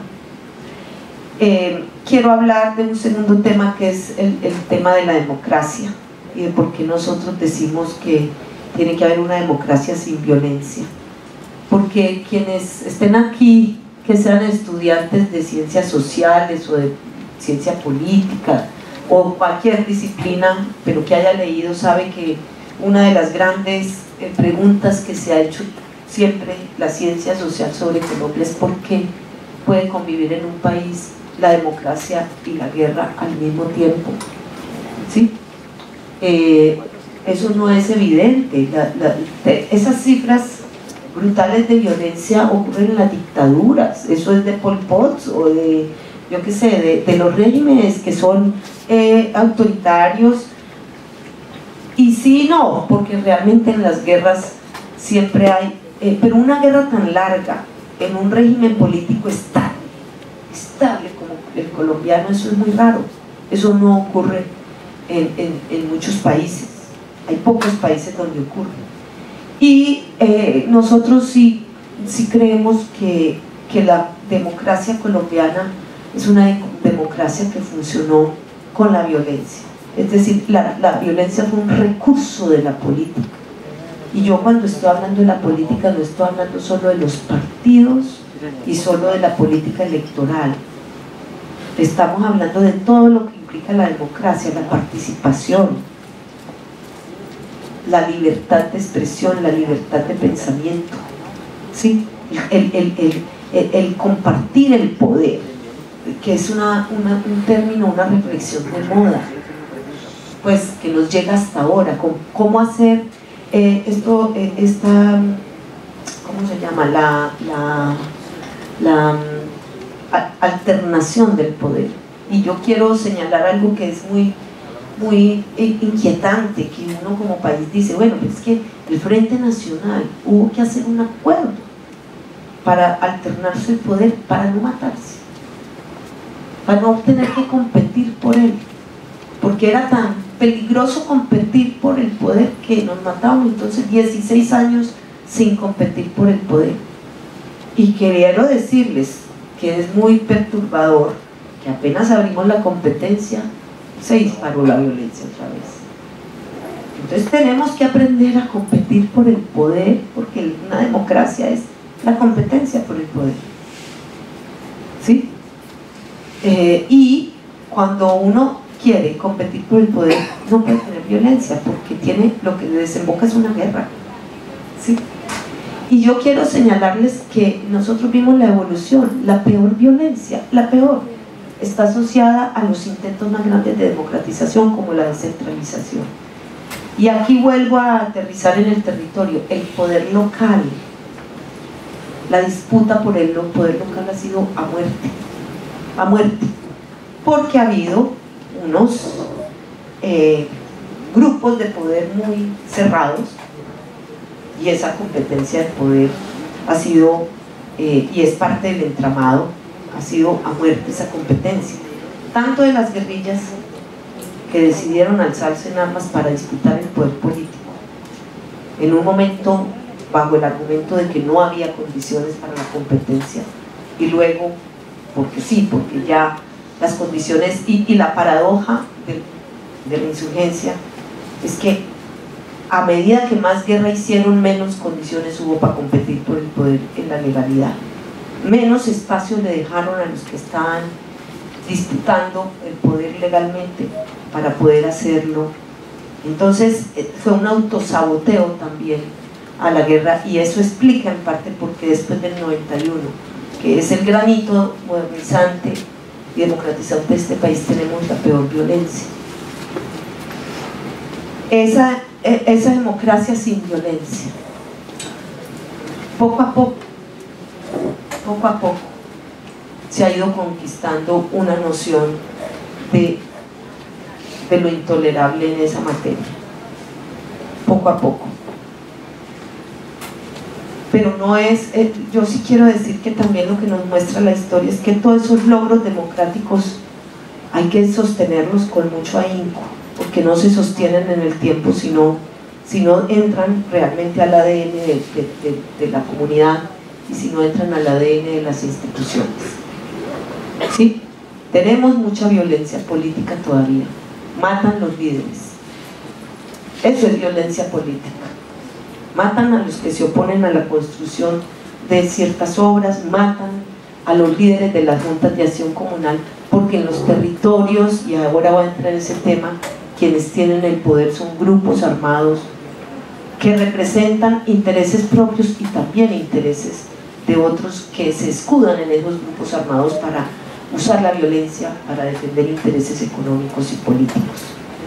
Quiero hablar de un segundo tema, que es el tema de la democracia, y de por qué nosotros decimos que tiene que haber una democracia sin violencia. Porque quienes estén aquí, que sean estudiantes de ciencias sociales o de ciencia política o cualquier disciplina, pero que haya leído, sabe que una de las grandes preguntas que se ha hecho siempre la ciencia social sobre Colombia es por qué puede convivir en un país la democracia y la guerra al mismo tiempo, ¿sí? Eso no es evidente. Esas cifras brutales de violencia ocurren en las dictaduras. Eso es de Pol Pot o de, yo qué sé, de los regímenes que son autoritarios. Y sí, no, porque realmente en las guerras siempre hay, pero una guerra tan larga en un régimen político estable como el colombiano, eso es muy raro. Eso no ocurre en muchos países. Hay pocos países donde ocurre. Y nosotros sí creemos que la democracia colombiana es una democracia que funcionó con la violencia. Es decir, la violencia fue un recurso de la política. Y yo cuando estoy hablando de la política no estoy hablando solo de los partidos y solo de la política electoral. Estamos hablando de todo lo que implica la democracia, la participación, la libertad de expresión, la libertad de pensamiento, ¿sí? El compartir el poder, que es un término, una reflexión de moda, pues que nos llega hasta ahora, cómo hacer ¿cómo se llama? La alternación del poder. Y yo quiero señalar algo que es muy inquietante, que uno como país dice, bueno, pues es que el Frente Nacional hubo que hacer un acuerdo para alternarse el poder, para no matarse, para no tener que competir por él, porque era tan peligroso competir por el poder que nos matábamos. Entonces 16 años sin competir por el poder. Y quiero decirles que es muy perturbador que apenas abrimos la competencia se disparó la violencia otra vez. Entonces tenemos que aprender a competir por el poder, porque una democracia es la competencia por el poder, ¿sí? Y cuando uno quiere competir por el poder no puede tener violencia, porque lo que desemboca es una guerra, ¿sí? Y yo quiero señalarles que nosotros vimos la evolución. La peor violencia, la peor, está asociada a los intentos más grandes de democratización, como la descentralización. Y aquí vuelvo a aterrizar en el territorio, el poder local. La disputa por el poder local ha sido a muerte, porque ha habido unos grupos de poder muy cerrados, y esa competencia de poder ha sido, y es parte del entramado, ha sido a muerte esa competencia, tanto de las guerrillas que decidieron alzarse en armas para disputar el poder político, en un momento bajo el argumento de que no había condiciones para la competencia, y luego, porque sí, porque ya las condiciones, y la paradoja de la insurgencia es que a medida que más guerra hicieron, menos condiciones hubo para competir por el poder en la legalidad, menos espacio le dejaron a los que estaban disputando el poder legalmente para poder hacerlo. Entonces fue un autosaboteo también a la guerra, y eso explica en parte por qué después del 91, que es el gran hito modernizante y democratizante de este país, tenemos la peor violencia. Esa democracia sin violencia, poco a poco se ha ido conquistando una noción de lo intolerable en esa materia, poco a poco. Pero no es, yo sí quiero decir que también lo que nos muestra la historia es que todos esos logros democráticos hay que sostenerlos con mucho ahínco, porque no se sostienen en el tiempo, sino entran realmente al ADN de la comunidad, y si no entran al ADN de las instituciones. ¿Sí? Tenemos mucha violencia política todavía, matan los líderes, eso es violencia política. Matan a los que se oponen a la construcción de ciertas obras, matan a los líderes de las juntas de acción comunal, porque en los territorios, y ahora voy a entrar en ese tema, quienes tienen el poder son grupos armados que representan intereses propios y también intereses de otros, que se escudan en esos grupos armados para usar la violencia para defender intereses económicos y políticos.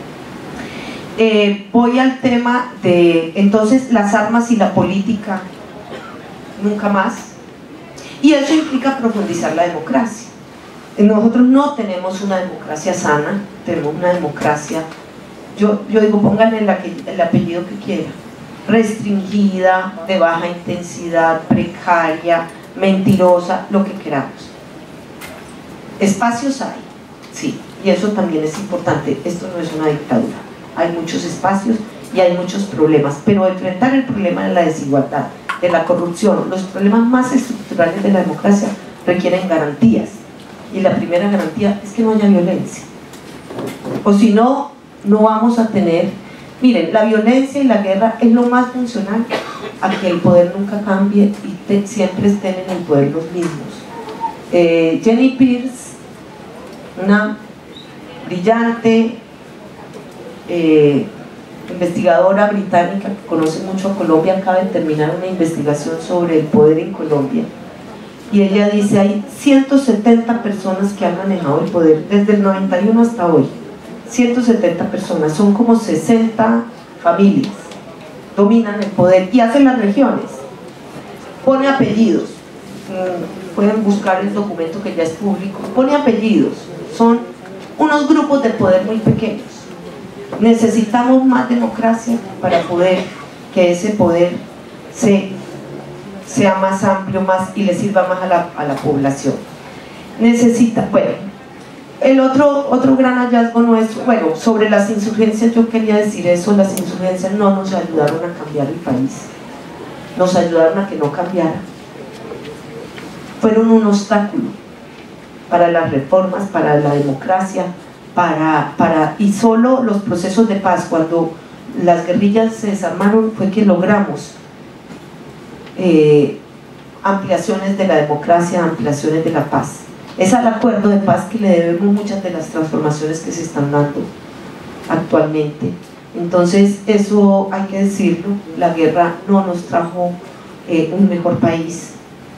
Voy al tema de, entonces, las armas y la política nunca más, y eso implica profundizar la democracia. Nosotros no tenemos una democracia sana, tenemos una democracia, yo digo, pónganle el apellido que quieran, restringida, de baja intensidad, precaria, mentirosa, lo que queramos. Espacios hay, sí, y eso también es importante. Esto no es una dictadura, hay muchos espacios y hay muchos problemas, pero enfrentar el problema de la desigualdad, de la corrupción, los problemas más estructurales de la democracia requieren garantías, y la primera garantía es que no haya violencia, o si no, no vamos a tener. Miren, la violencia y la guerra es lo más funcional a que el poder nunca cambie y siempre estén en el poder los mismos. Jenny Pierce, una brillante investigadora británica que conoce mucho a Colombia, acaba de terminar una investigación sobre el poder en Colombia, y ella dice: hay 170 personas que han manejado el poder desde el 91 hasta hoy. 170 personas, son como 60 familias, dominan el poder y hacen las regiones. Pone apellidos, pueden buscar el documento que ya es público, pone apellidos, son unos grupos de poder muy pequeños. Necesitamos más democracia para poder que ese poder sea más amplio, y le sirva más a la población. Bueno, el otro gran hallazgo nuestro, bueno, sobre las insurgencias yo quería decir eso: las insurgencias no nos ayudaron a cambiar el país, nos ayudaron a que no cambiara. Fueron un obstáculo para las reformas, para la democracia, y solo los procesos de paz, cuando las guerrillas se desarmaron, fue que logramos ampliaciones de la democracia, ampliaciones de la paz. Es al acuerdo de paz que le debemos muchas de las transformaciones que se están dando actualmente. Entonces, eso hay que decirlo: la guerra no nos trajo un mejor país.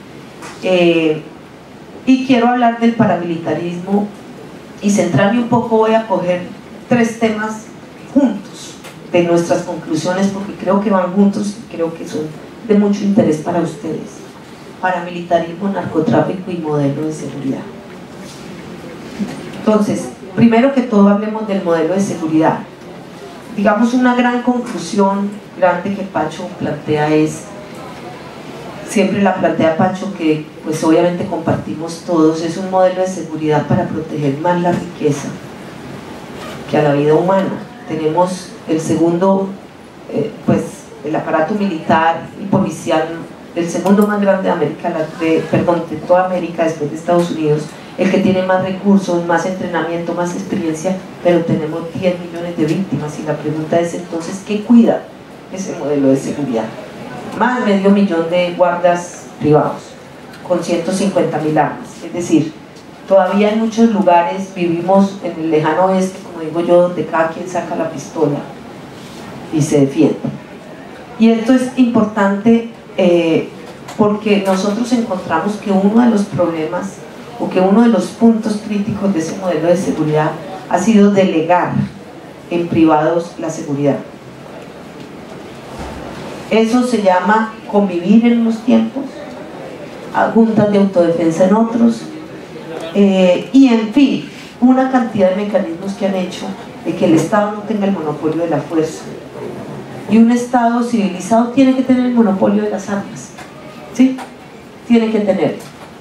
Y quiero hablar del paramilitarismo y centrarme un poco. Voy a coger 3 temas juntos de nuestras conclusiones, porque creo que van juntos y creo que son de mucho interés para ustedes: paramilitarismo, narcotráfico y modelo de seguridad. Entonces, primero que todo, hablemos del modelo de seguridad. Digamos, una gran conclusión grande que Pacho plantea siempre la plantea Pacho, que pues obviamente compartimos todos: es un modelo de seguridad para proteger más la riqueza que a la vida humana. Tenemos el segundo, el aparato militar y policial, el segundo más grande de América, de toda América, después de Estados Unidos, el que tiene más recursos, más entrenamiento, más experiencia, pero tenemos 10 millones de víctimas. Y la pregunta es entonces, ¿qué cuida ese modelo de seguridad? Más de 500.000 de guardas privados, con 150.000 armas. Es decir, todavía en muchos lugares vivimos en el lejano oeste, como digo yo, donde cada quien saca la pistola y se defiende. Y esto es importante porque nosotros encontramos que uno de los problemas, o que uno de los puntos críticos de ese modelo de seguridad, ha sido delegar en privados la seguridad. Eso se llama convivir en unos tiempos, juntas de autodefensa en otros, y en fin, una cantidad de mecanismos que han hecho de que el Estado no tenga el monopolio de la fuerza. Y un Estado civilizado tiene que tener el monopolio de las armas, ¿sí? Tiene que tenerlo.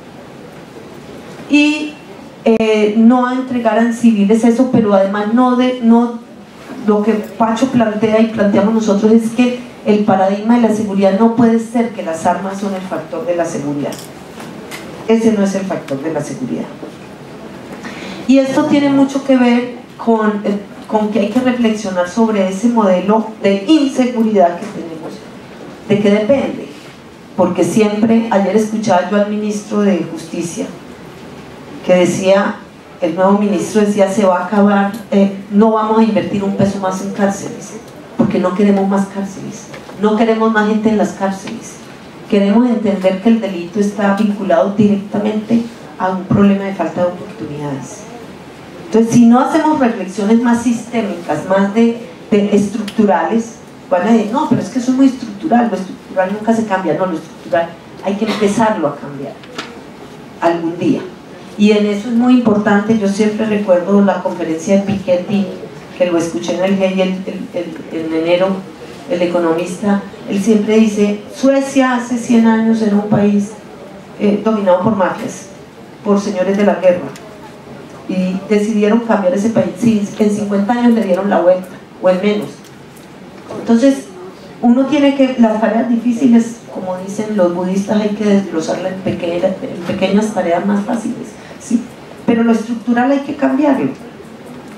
Y no a entregar a civiles eso, pero además no lo que Pacho plantea y planteamos nosotros es que el paradigma de la seguridad no puede ser que las armas son el factor de la seguridad. Ese no es el factor de la seguridad. Y esto tiene mucho que ver con que hay que reflexionar sobre ese modelo de inseguridad que tenemos. ¿De qué depende? Porque siempre, ayer escuchaba yo al ministro de Justicia que decía, el nuevo ministro decía: se va a acabar, no vamos a invertir un peso más en cárceles, porque no queremos más cárceles, no queremos más gente en las cárceles. Queremos entender que el delito está vinculado directamente a un problema de falta de oportunidades. Entonces, si no hacemos reflexiones más sistémicas, más de estructurales, van a decir: no, pero es que eso es muy estructural, lo estructural nunca se cambia. No, lo estructural hay que empezarlo a cambiar algún día. Y en eso es muy importante. Yo siempre recuerdo la conferencia de Piketty, que lo escuché en el GEI en enero, el economista. Él siempre dice: Suecia hace 100 años era un país dominado por mafias, por señores de la guerra, y decidieron cambiar ese país. Sí, en 50 años le dieron la vuelta, o en menos. Entonces, uno tiene que, las tareas difíciles, como dicen los budistas, hay que desglosarlas en pequeñas tareas más fáciles, ¿sí? Pero lo estructural hay que cambiarlo.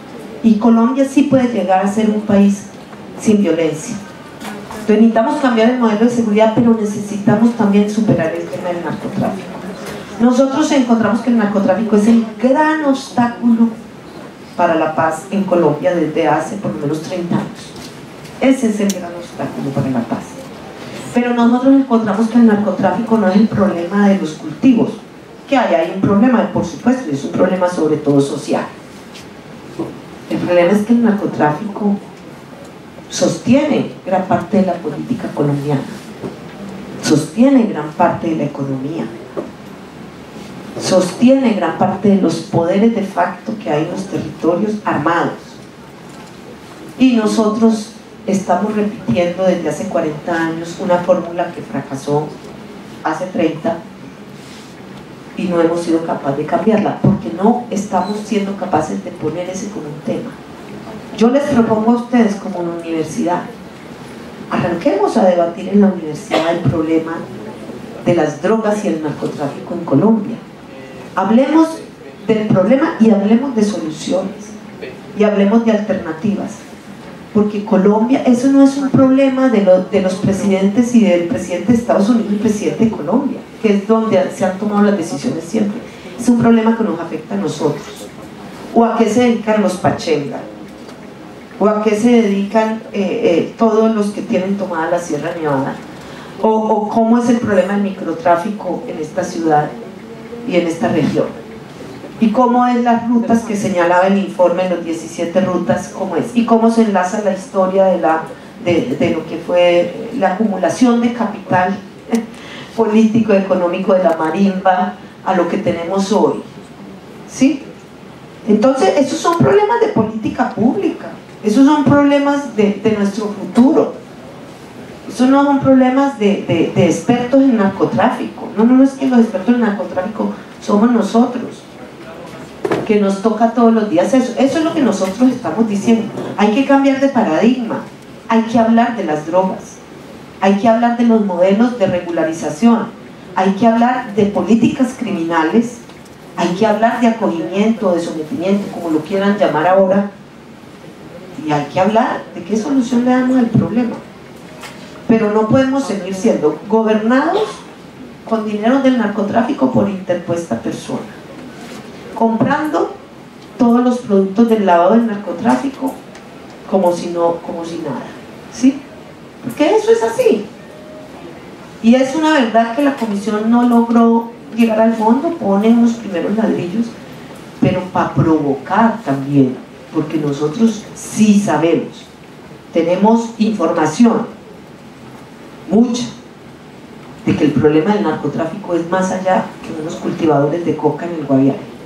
y Colombia sí puede llegar a ser un país sin violencia. Entonces necesitamos cambiar el modelo de seguridad, pero necesitamos también superar el tema del narcotráfico. Nosotros encontramos que el narcotráfico es el gran obstáculo para la paz en Colombia desde hace por lo menos 30 años. Ese es el gran obstáculo para la paz. Pero nosotros encontramos que el narcotráfico no es el problema de los cultivos, que hay un problema, por supuesto, y es un problema sobre todo social. El problema es que el narcotráfico sostiene gran parte de la política colombiana, sostiene gran parte de la economía, sostiene gran parte de los poderes de facto que hay en los territorios armados. Y nosotros estamos repitiendo desde hace 40 años una fórmula que fracasó hace 30 y no hemos sido capaces de cambiarla, porque no estamos siendo capaces de poner ese como un tema. Yo les propongo a ustedes como una universidad, arranquemos a debatir en la universidad el problema de las drogas y el narcotráfico en Colombia. Hablemos del problema y hablemos de soluciones y hablemos de alternativas, porque Colombia, eso no es un problema de los presidentes y del presidente de Estados Unidos y el presidente de Colombia, que es donde se han tomado las decisiones siempre. Es un problema que nos afecta a nosotros. ¿O a qué se dedican los pachenga? ¿O a qué se dedican todos los que tienen tomada la Sierra Nevada? ¿O cómo es el problema del microtráfico en esta ciudad y en esta región? ¿Y cómo es las rutas que señalaba el informe, los 17 rutas, cómo es? ¿Y cómo se enlaza la historia de lo que fue la acumulación de capital político, económico de la marimba a lo que tenemos hoy? ¿Sí? Entonces, esos son problemas de política pública, esos son problemas de nuestro futuro, esos no son problemas de expertos en narcotráfico. No es que los expertos en narcotráfico somos nosotros, que nos toca todos los días eso es lo que nosotros estamos diciendo. Hay que cambiar de paradigma, hay que hablar de las drogas, hay que hablar de los modelos de regularización, hay que hablar de políticas criminales, hay que hablar de acogimiento, de sometimiento, como lo quieran llamar ahora, y hay que hablar de qué solución le damos al problema. Pero no podemos seguir siendo gobernados con dinero del narcotráfico por interpuesta persona, comprando todos los productos del lavado del narcotráfico como si nada, ¿sí? Porque eso es así. Y es una verdad que la comisión no logró llegar al fondo, pone unos primeros ladrillos, pero para provocar también, porque nosotros sí sabemos, tenemos información, mucha, de que el problema del narcotráfico es más allá que unos cultivadores de coca en el Guaviare.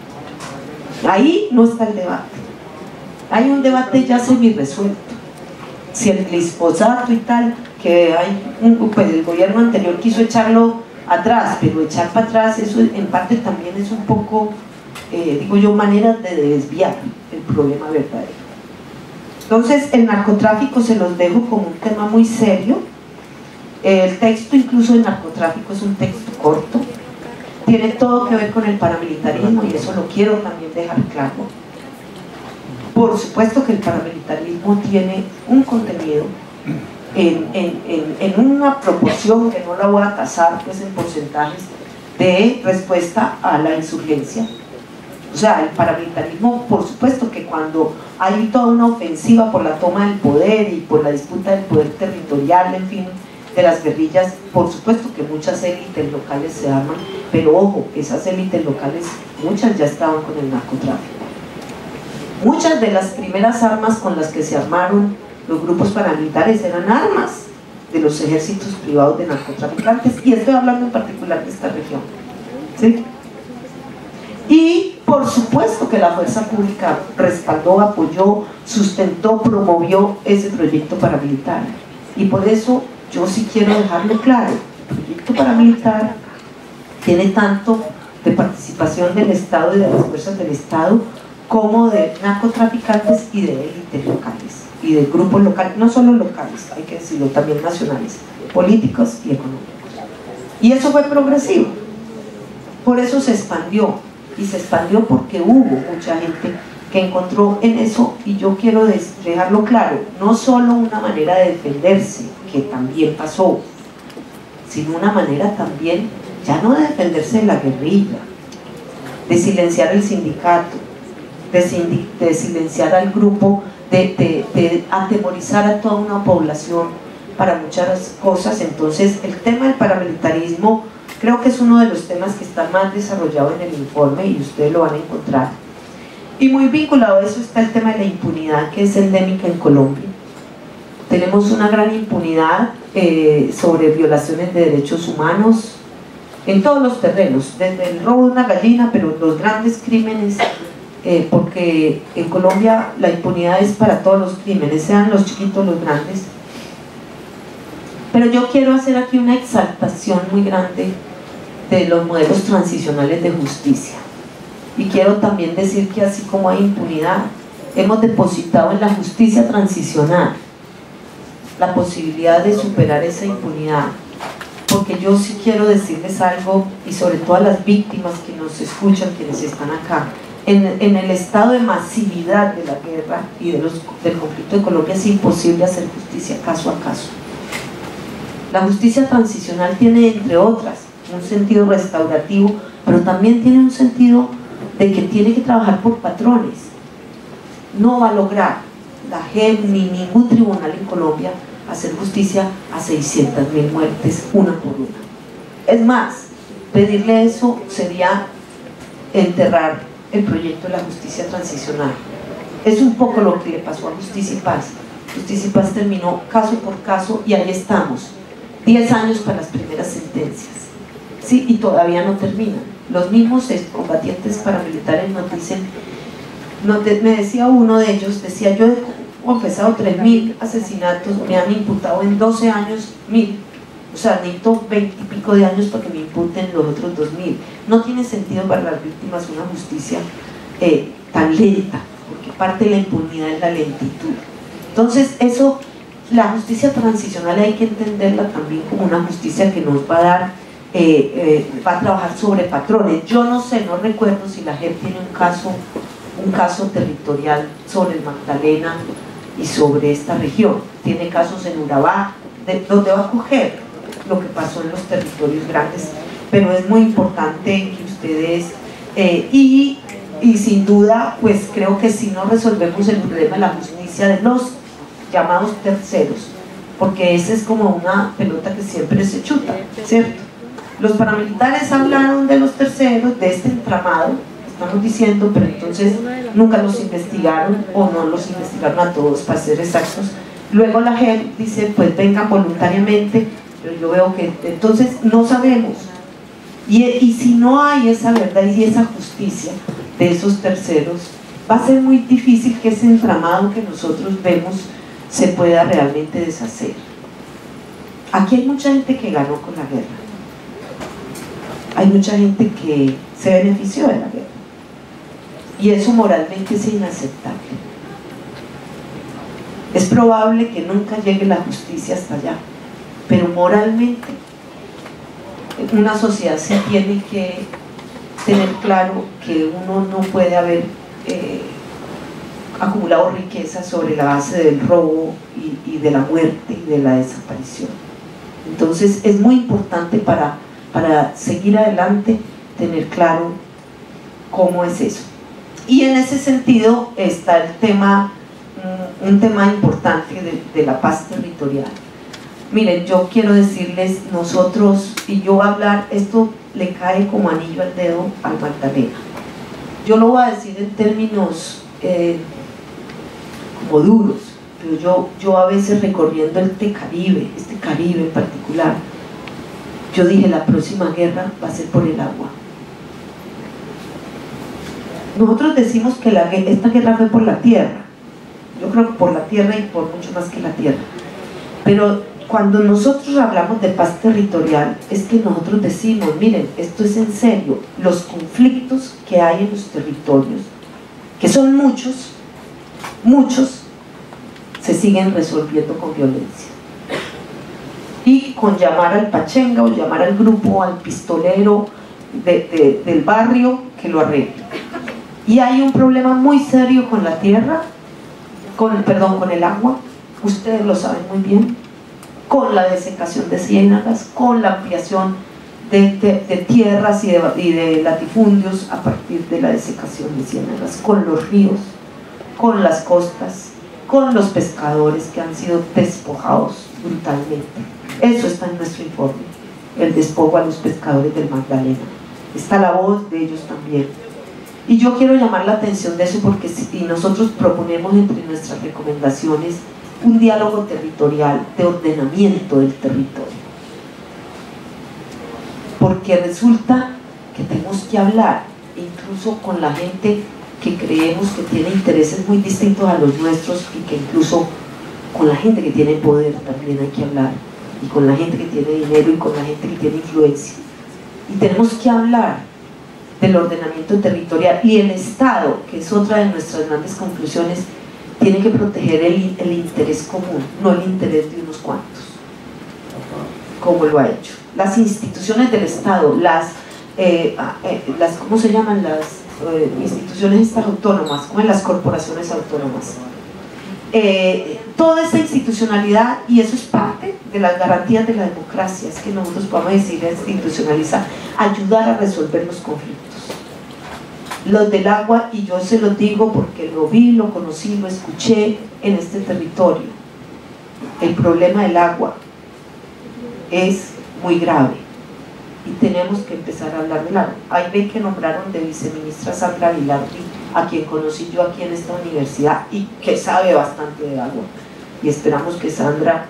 Ahí no está el debate, hay un debate ya semi-resuelto. Si el glifosato y tal, que pues el gobierno anterior quiso echarlo atrás, pero echar para atrás, eso en parte también es un poco, digo yo, maneras de desviar el problema verdadero. Entonces, el narcotráfico se los dejo como un tema muy serio. El texto incluso de narcotráfico es un texto corto, tiene todo que ver con el paramilitarismo y eso lo quiero también dejar claro. Por supuesto que el paramilitarismo tiene un contenido en una proporción que no la voy a tasar pues en porcentajes de respuesta a la insurgencia. O sea, el paramilitarismo, por supuesto que cuando hay toda una ofensiva por la toma del poder y por la disputa del poder territorial, en fin, de las guerrillas, por supuesto que muchas élites locales se arman, pero ojo, esas élites locales, muchas ya estaban con el narcotráfico. Muchas de las primeras armas con las que se armaron los grupos paramilitares eran armas de los ejércitos privados de narcotraficantes, y estoy hablando en particular de esta región, ¿sí? Y por supuesto que la fuerza pública respaldó, apoyó, sustentó, promovió ese proyecto paramilitar, y por eso yo sí quiero dejarlo claro, el proyecto paramilitar tiene tanto de participación del Estado y de las fuerzas del Estado como de narcotraficantes y de élites locales y de grupos locales, no solo locales, hay que decirlo, también nacionales, políticos y económicos. Y eso fue progresivo, por eso se expandió, y se expandió porque hubo mucha gente que encontró en eso, y yo quiero dejarlo claro, no solo una manera de defenderse, que también pasó, sino una manera también, ya no de defenderse de la guerrilla, de silenciar el sindicato, de silenciar al grupo, de atemorizar a toda una población para muchas cosas. Entonces el tema del paramilitarismo creo que es uno de los temas que está más desarrollado en el informe y ustedes lo van a encontrar. Y muy vinculado a eso está el tema de la impunidad, que es endémica en Colombia. Tenemos una gran impunidad sobre violaciones de derechos humanos en todos los terrenos, desde el robo de una gallina, pero los grandes crímenes, porque en Colombia la impunidad es para todos los crímenes, sean los chiquitos o los grandes. Pero yo quiero hacer aquí una exaltación muy grande de los modelos transicionales de justicia. Y quiero también decir que así como hay impunidad, hemos depositado en la justicia transicional la posibilidad de superar esa impunidad, porque yo sí quiero decirles algo, y sobre todo a las víctimas que nos escuchan, quienes están acá, en el estado de masividad de la guerra y del conflicto de Colombia es imposible hacer justicia caso a caso. La justicia transicional tiene, entre otras, un sentido restaurativo, pero también tiene un sentido de que tiene que trabajar por patrones. No va a lograr la JEP ni ningún tribunal en Colombia hacer justicia a 600.000 muertes una por una. Es más, pedirle eso sería enterrar el proyecto de la justicia transicional. Es un poco lo que le pasó a Justicia y Paz. Justicia y Paz terminó caso por caso y ahí estamos, 10 años para las primeras sentencias, ¿sí? Y todavía no terminan. Los mismos combatientes paramilitares nos dicen, me decía uno de ellos, decía, yo he confesado 3.000 asesinatos, me han imputado en 12 años 1.000, o sea, necesito 20 y pico de años para que me imputen los otros 2.000. No tiene sentido para las víctimas una justicia tan lenta, porque parte de la impunidad es la lentitud. Entonces eso, la justicia transicional hay que entenderla también como una justicia que nos va a dar, va a trabajar sobre patrones. Yo no sé, no recuerdo si la JEP tiene un caso territorial sobre el Magdalena y sobre esta región. Tiene casos en Urabá, donde va a coger lo que pasó en los territorios grandes, pero es muy importante que ustedes, y sin duda, pues creo que si no resolvemos el problema de la justicia de los llamados terceros, porque esa es como una pelota que siempre se chuta, ¿cierto? Los paramilitares hablaron de los terceros, de este entramado, estamos diciendo, pero entonces nunca los investigaron, o no los investigaron a todos, para ser exactos. Luego la JEP dice, pues vengan voluntariamente, pero yo veo que entonces no sabemos, y si no hay esa verdad y esa justicia de esos terceros, va a ser muy difícil que ese entramado que nosotros vemos se pueda realmente deshacer. Aquí hay mucha gente que ganó con la guerra, hay mucha gente que se benefició de la guerra, y eso moralmente es inaceptable. Es probable que nunca llegue la justicia hasta allá, pero moralmente una sociedad sí tiene que tener claro que uno no puede haber acumulado riqueza sobre la base del robo y de la muerte y de la desaparición. Entonces es muy importante para seguir adelante tener claro cómo es eso. Y en ese sentido está el tema, un tema importante de la paz territorial. Miren, yo quiero decirles, nosotros, y yo voy a hablar, esto le cae como anillo al dedo al Magdalena. Yo lo voy a decir en términos como duros, pero yo a veces recorriendo este Caribe en particular, yo dije, la próxima guerra va a ser por el agua. Nosotros decimos que esta guerra fue por la tierra, yo creo que por la tierra y por mucho más que la tierra, pero cuando nosotros hablamos de paz territorial es que nosotros decimos, miren, esto es en serio, los conflictos que hay en los territorios, que son muchos, se siguen resolviendo con violencia y con llamar al pachenga o llamar al grupo, al pistolero del barrio que lo arregle. Y hay un problema muy serio con la tierra, con el agua, ustedes lo saben muy bien, con la desecación de ciénagas, con la ampliación de tierras y de latifundios a partir de la desecación de ciénagas, con los ríos, con las costas, con los pescadores que han sido despojados brutalmente. Eso está en nuestro informe, el despojo a los pescadores del Magdalena. Está la voz de ellos también. Y yo quiero llamar la atención de eso porque si nosotros proponemos entre nuestras recomendaciones un diálogo territorial de ordenamiento del territorio. Porque resulta que tenemos que hablar incluso con la gente que creemos que tiene intereses muy distintos a los nuestros y que incluso con la gente que tiene poder también hay que hablar, y con la gente que tiene dinero y con la gente que tiene influencia. Y tenemos que hablar del ordenamiento territorial, y el Estado, que es otra de nuestras grandes conclusiones, tiene que proteger el interés común, no el interés de unos cuantos, como lo ha hecho. Las instituciones del Estado, ¿cómo se llaman? Las instituciones estas autónomas, como en las corporaciones autónomas. Toda esta institucionalidad, y eso es parte de las garantías de la democracia, es que nosotros podamos decir institucionalizar, ayudar a resolver los conflictos. Los del agua, y yo se los digo porque lo vi, lo conocí, lo escuché en este territorio. El problema del agua es muy grave y tenemos que empezar a hablar del agua. Ahí ven que nombraron de viceministra Sandra Vilardi, a quien conocí yo aquí en esta universidad y que sabe bastante de agua, y esperamos que Sandra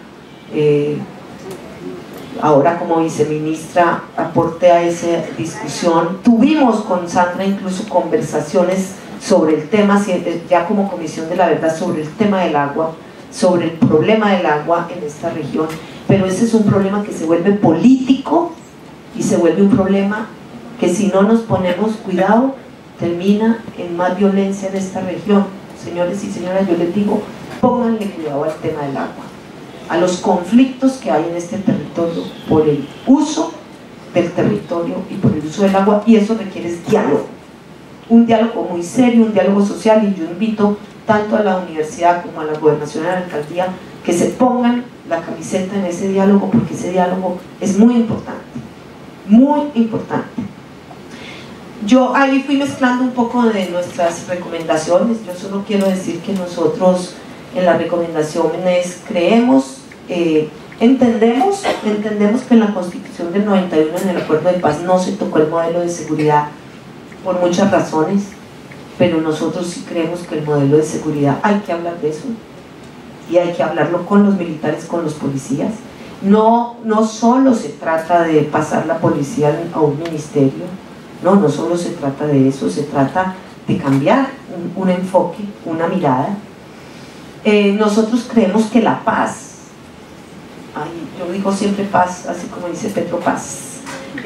ahora como viceministra aporte a esa discusión. Tuvimos con Sandra incluso conversaciones sobre el tema, ya como Comisión de la Verdad, sobre el tema del agua, sobre el problema del agua en esta región, pero ese es un problema que se vuelve político y se vuelve un problema que si no nos ponemos cuidado termina en más violencia en esta región. Señores y señoras, yo les digo, pónganle cuidado al tema del agua, a los conflictos que hay en este territorio por el uso del territorio y por el uso del agua, y eso requiere diálogo, un diálogo muy serio, un diálogo social, y yo invito tanto a la universidad como a la gobernación y a la alcaldía que se pongan la camiseta en ese diálogo, porque ese diálogo es muy importante, muy importante. Yo ahí fui mezclando un poco de nuestras recomendaciones. Yo solo quiero decir que nosotros en las recomendaciones creemos, entendemos que en la Constitución del 91, en el Acuerdo de Paz, no se tocó el modelo de seguridad por muchas razones, pero nosotros sí creemos que el modelo de seguridad hay que hablar de eso, y hay que hablarlo con los militares, con los policías. No solo se trata de pasar la policía a un ministerio, no solo se trata de eso, se trata de cambiar un enfoque, una mirada. Nosotros creemos que la paz, yo digo siempre paz, así como dice Petro Paz,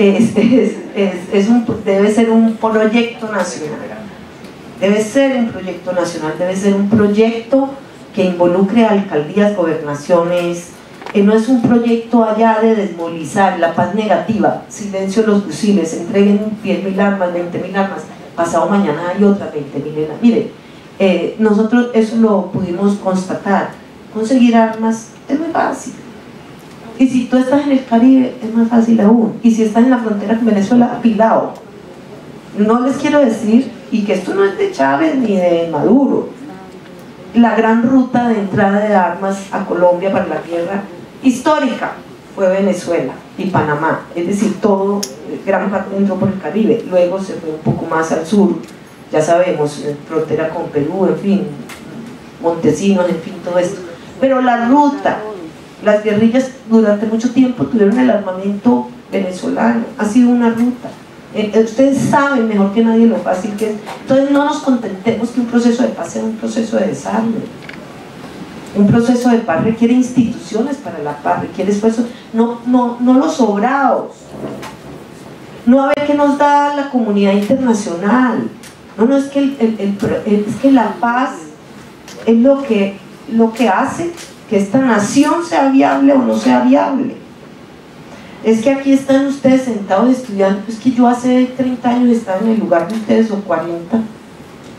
debe ser un proyecto nacional, debe ser un proyecto nacional, debe ser un proyecto que involucre a alcaldías, gobernaciones. No es un proyecto allá de desmovilizar, la paz negativa, silencio los fusiles, entreguen 10.000 armas, 20.000 armas, pasado mañana hay otras 20.000 armas. Mire, nosotros eso lo pudimos constatar, conseguir armas es muy fácil, y si tú estás en el Caribe es más fácil aún, y si estás en la frontera con Venezuela, apilado. No les quiero decir, y que esto no es de Chávez ni de Maduro, la gran ruta de entrada de armas a Colombia para la guerra histórica fue Venezuela y Panamá, es decir, todo, gran parte entró por el Caribe, luego se fue un poco más al sur, ya sabemos, frontera con Perú, en fin, Montesinos, en fin, todo esto. Pero la ruta, las guerrillas durante mucho tiempo tuvieron el armamento venezolano, ha sido una ruta. Ustedes saben mejor que nadie lo fácil que es. Entonces no nos contentemos que un proceso de paz sea un proceso de desarme. Un proceso de paz requiere instituciones para la paz, requiere esfuerzos, no los sobrados, no a ver qué nos da la comunidad internacional. Es que la paz es lo que hace que esta nación sea viable o no sea viable. Es que aquí están ustedes sentados estudiando, es que yo hace 30 años estaba en el lugar de ustedes, o 40,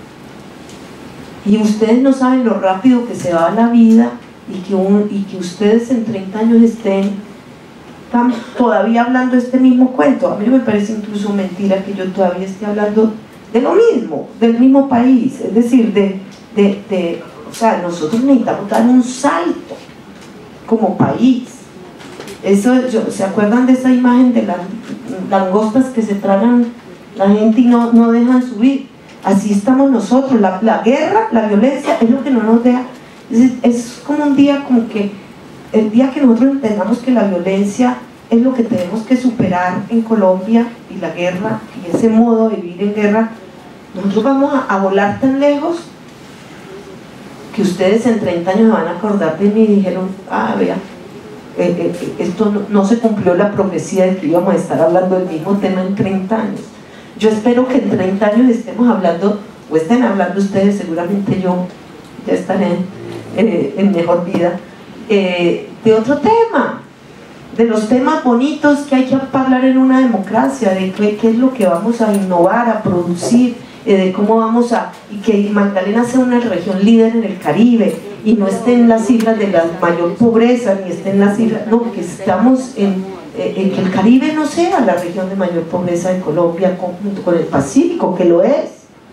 Y ustedes no saben lo rápido que se va la vida y que ustedes en 30 años están todavía hablando este mismo cuento. A mí me parece incluso mentira que yo todavía esté hablando de lo mismo, del mismo país. Es decir, o sea, nosotros necesitamos dar un salto como país. ¿Se acuerdan de esa imagen de las langostas que se tragan la gente y no dejan subir? Así estamos nosotros. La guerra, la violencia es lo que no nos deja. Es como un día, como que el día que nosotros entendamos que la violencia es lo que tenemos que superar en Colombia, y la guerra y ese modo de vivir en guerra, nosotros vamos a volar tan lejos que ustedes en 30 años se van a acordar de mí y dijeron: ah, vea, esto no se cumplió la profecía de que íbamos a estar hablando del mismo tema en 30 años. Yo espero que en 30 años estemos hablando, o estén hablando ustedes, seguramente yo ya estaré en mejor vida, de otro tema, de los temas bonitos que hay que hablar en una democracia, de qué es lo que vamos a innovar, a producir, de cómo vamos y que Magdalena sea una región líder en el Caribe y no esté en las cifras de la mayor pobreza, ni esté en las cifras, no, que estamos en que el Caribe no sea la región de mayor pobreza de Colombia, junto con el Pacífico, que lo es.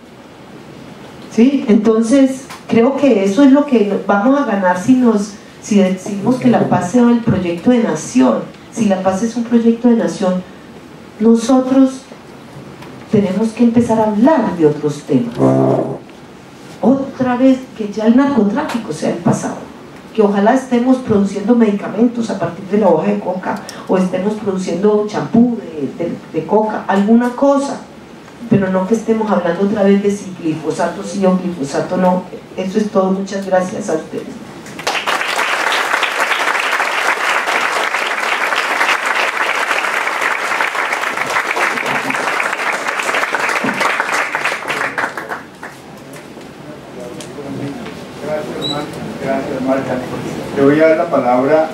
¿Sí? Entonces creo que eso es lo que vamos a ganar si decimos que la paz sea el proyecto de nación. Si la paz es un proyecto de nación, nosotros tenemos que empezar a hablar de otros temas. Otra vez, que ya el narcotráfico sea el pasado, que ojalá estemos produciendo medicamentos a partir de la hoja de coca, o estemos produciendo champú de coca, alguna cosa, pero no que estemos hablando otra vez de si glifosato sí o glifosato no. Eso es todo, muchas gracias a ustedes. Gracias, Marta. Le voy a dar la palabra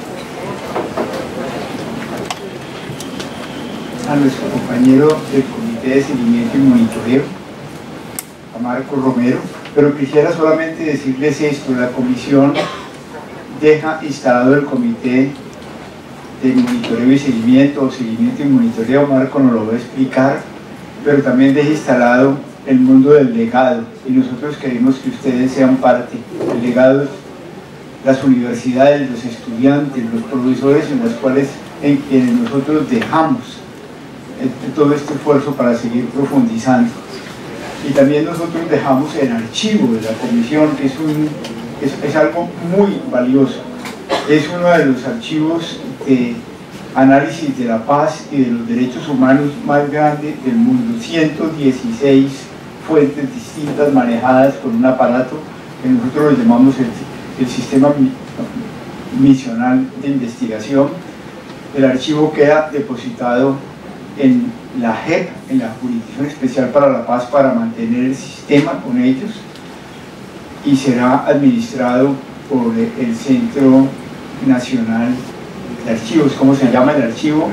a nuestro compañero del Comité de Seguimiento y Monitoreo, a Marco Romero, pero quisiera solamente decirles esto: la comisión deja instalado el Comité de Monitoreo y Seguimiento, o Seguimiento y Monitoreo. Marco nos lo va a explicar, pero también deja instalado el mundo del legado, y nosotros queremos que ustedes sean parte. El legado es las universidades, los estudiantes, los profesores en quienes nosotros dejamos todo este esfuerzo para seguir profundizando. Y también nosotros dejamos el archivo de la comisión, que es algo muy valioso. Es uno de los archivos de análisis de la paz y de los derechos humanos más grande del mundo. 116 fuentes distintas manejadas con un aparato que nosotros lo llamamos el sistema misional de investigación. El archivo queda depositado en la JEP, en la Jurisdicción Especial para la Paz, para mantener el sistema con ellos, y será administrado por el Centro Nacional de Archivos. ¿Cómo se llama el archivo?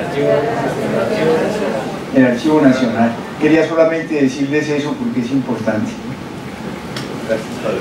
El Archivo Nacional. Quería solamente decirles eso porque es importante. Gracias, padre.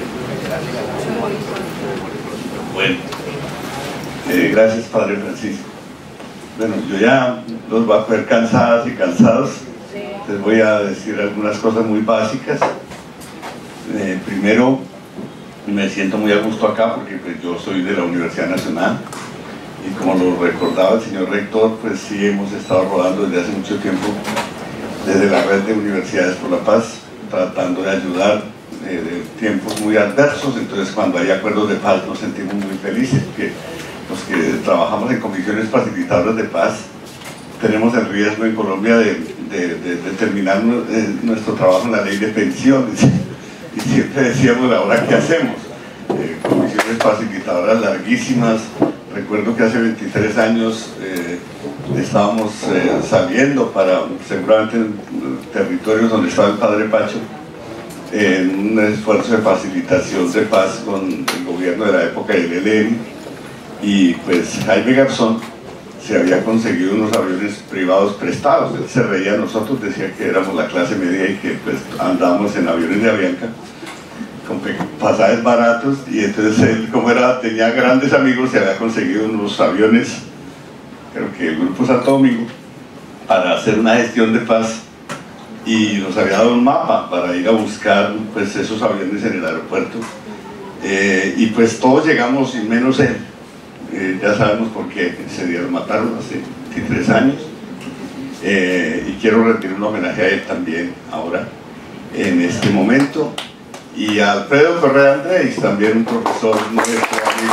Bueno, gracias, padre Francisco. Bueno, yo ya los voy a coger cansadas y cansados. Les voy a decir algunas cosas muy básicas. Primero, me siento muy a gusto acá porque pues, yo soy de la Universidad Nacional, y como lo recordaba el señor rector, pues sí hemos estado rodando desde hace mucho tiempo desde la red de Universidades por la Paz, tratando de ayudar de tiempos muy adversos. Entonces cuando hay acuerdos de paz nos sentimos muy felices, porque los que trabajamos en comisiones facilitadoras de paz tenemos el riesgo en Colombia de terminar nuestro trabajo en la ley de pensiones, y siempre decíamos: ahora ¿qué hacemos? Comisiones facilitadoras larguísimas. Recuerdo que hace 23 años estábamos saliendo para, seguramente en territorios donde estaba el padre Pacho, en un esfuerzo de facilitación de paz con el gobierno de la época del ELN, y pues Jaime Garzón se había conseguido unos aviones privados prestados. Él se reía de nosotros, decía que éramos la clase media y que pues andábamos en aviones de Avianca, con pasajes baratos, y entonces él, como tenía grandes amigos, se había conseguido unos aviones, creo que el Grupo Santo Domingo, para hacer una gestión de paz, y nos había dado un mapa para ir a buscar pues esos aviones en el aeropuerto, y pues todos llegamos, y menos él. Ya sabemos por qué ese día lo mataron hace 23 años, y quiero rendir un homenaje a él también ahora, en este momento, y a Alfredo Correa Andrés, también un profesor nuestro amigo.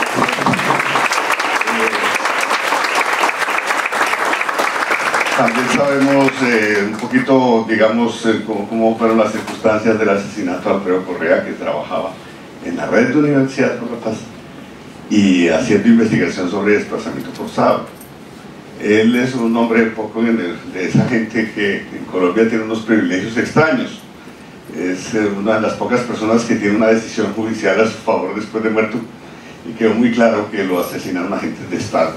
También sabemos un poquito, digamos, cómo fueron las circunstancias del asesinato de Alfredo Correa, que trabajaba en la red de Universidad por la Paz y haciendo investigación sobre desplazamiento forzado. Él es un hombre poco de esa gente que en Colombia tiene unos privilegios extraños. Es una de las pocas personas que tiene una decisión judicial a su favor después de muerto, y quedó muy claro que lo asesinaron agentes de Estado.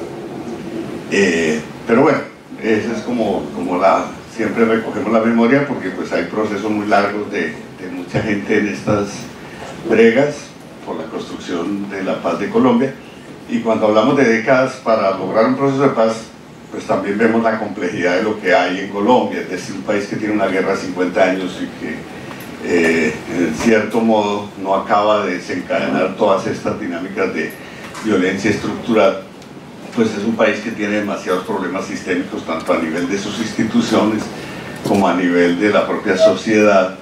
Pero bueno, eso es como siempre recogemos la memoria, porque pues hay procesos muy largos de mucha gente en estas bregas por la construcción de la paz de Colombia, y cuando hablamos de décadas para lograr un proceso de paz, pues también vemos la complejidad de lo que hay en Colombia, es decir, un país que tiene una guerra de 50 años y que en cierto modo no acaba de desencadenar todas estas dinámicas de violencia estructural. Pues es un país que tiene demasiados problemas sistémicos, tanto a nivel de sus instituciones como a nivel de la propia sociedad,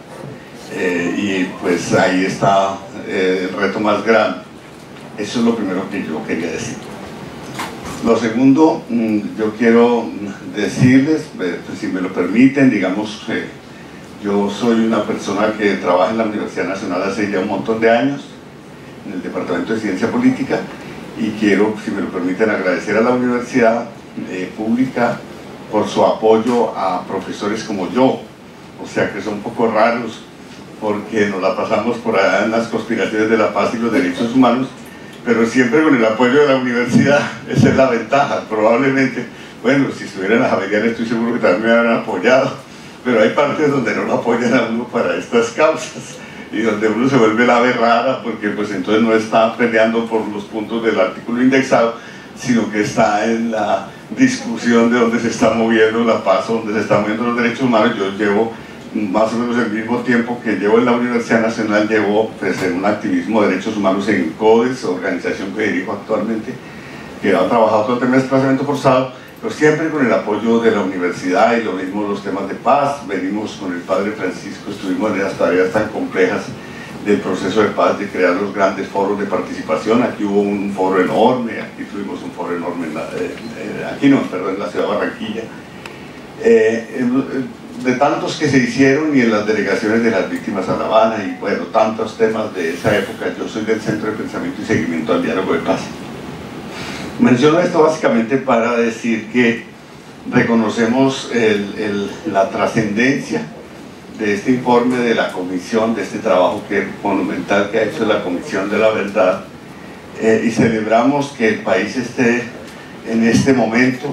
y pues ahí está el reto más grande. Eso es lo primero que yo quería decir. Lo segundo, yo quiero decirles, pues, si me lo permiten, digamos, yo soy una persona que trabaja en la Universidad Nacional hace ya un montón de años, en el Departamento de Ciencia Política, y quiero, si me lo permiten, agradecer a la universidad pública por su apoyo a profesores como yo, o sea que son un poco raros, porque nos la pasamos por allá en las conspiraciones de la paz y los derechos humanos, pero siempre con el apoyo de la universidad. Esa es la ventaja. Probablemente, bueno, si estuviera en la Javeriana estoy seguro que también me habrían apoyado, pero hay partes donde no lo apoyan a uno para estas causas, y donde uno se vuelve la ave rara, porque pues entonces no está peleando por los puntos del artículo indexado, sino que está en la discusión de dónde se está moviendo la paz, dónde se están moviendo los derechos humanos. Yo llevo más o menos el mismo tiempo que llevo en la Universidad Nacional, llevo pues, en un activismo de derechos humanos en CODES, organización que dirijo actualmente, que ha trabajado todo el tema de desplazamiento forzado, pero siempre con el apoyo de la universidad, y lo mismo los temas de paz. Venimos con el padre Francisco, estuvimos en esas tareas tan complejas del proceso de paz, de crear los grandes foros de participación. Aquí hubo un foro enorme, aquí tuvimos un foro enorme en la ciudad de Barranquilla, de tantos que se hicieron, y en las delegaciones de las víctimas a La Habana, y bueno, tantos temas de esa época. Yo soy del Centro de Pensamiento y Seguimiento al Diálogo de Paz. Menciono esto básicamente para decir que reconocemos la trascendencia de este informe de la comisión, de este trabajo monumental que ha hecho la Comisión de la Verdad, y celebramos que el país esté en este momento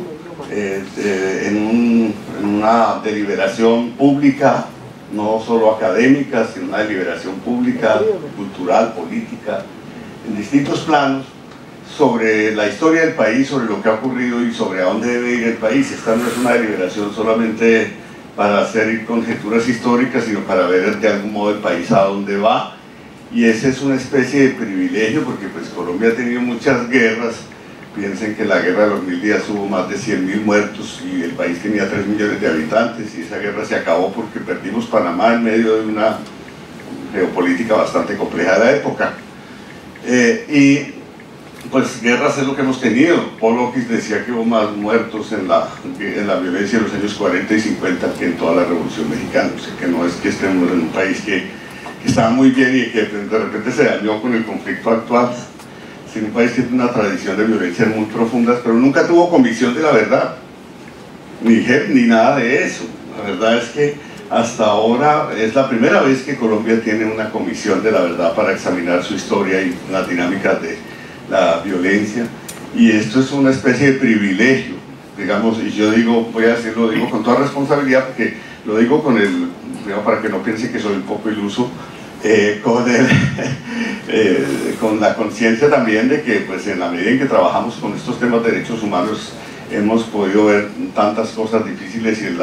en una deliberación pública, no solo académica, sino una deliberación pública, cultural, política, en distintos planos, sobre la historia del país, sobre lo que ha ocurrido y sobre a dónde debe ir el país. Esta no es una deliberación solamente para hacer conjeturas históricas, sino para ver de algún modo el país a dónde va, y ese es una especie de privilegio, porque pues Colombia ha tenido muchas guerras. Piensen que en la guerra de los 1000 días hubo más de 100.000 muertos, y el país tenía 3 millones de habitantes, y esa guerra se acabó porque perdimos Panamá en medio de una geopolítica bastante compleja de la época. Y pues guerras es lo que hemos tenido. Paul Ockis decía que hubo más muertos en la violencia de los años 40 y 50 que en toda la Revolución Mexicana. O sea que no es que estemos en un país que estaba muy bien y que de repente se dañó con el conflicto actual, sino un país que tiene una tradición de violencia muy profundas, pero nunca tuvo convicción de la verdad, ni nada de eso. La verdad es que hasta ahora es la primera vez que Colombia tiene una comisión de la verdad para examinar su historia y las dinámicas de la violencia, y esto es una especie de privilegio, digamos, y yo digo, lo digo con toda responsabilidad, porque lo digo para que no piense que soy un poco iluso. con la conciencia también de que pues en la medida en que trabajamos con estos temas de derechos humanos hemos podido ver tantas cosas difíciles y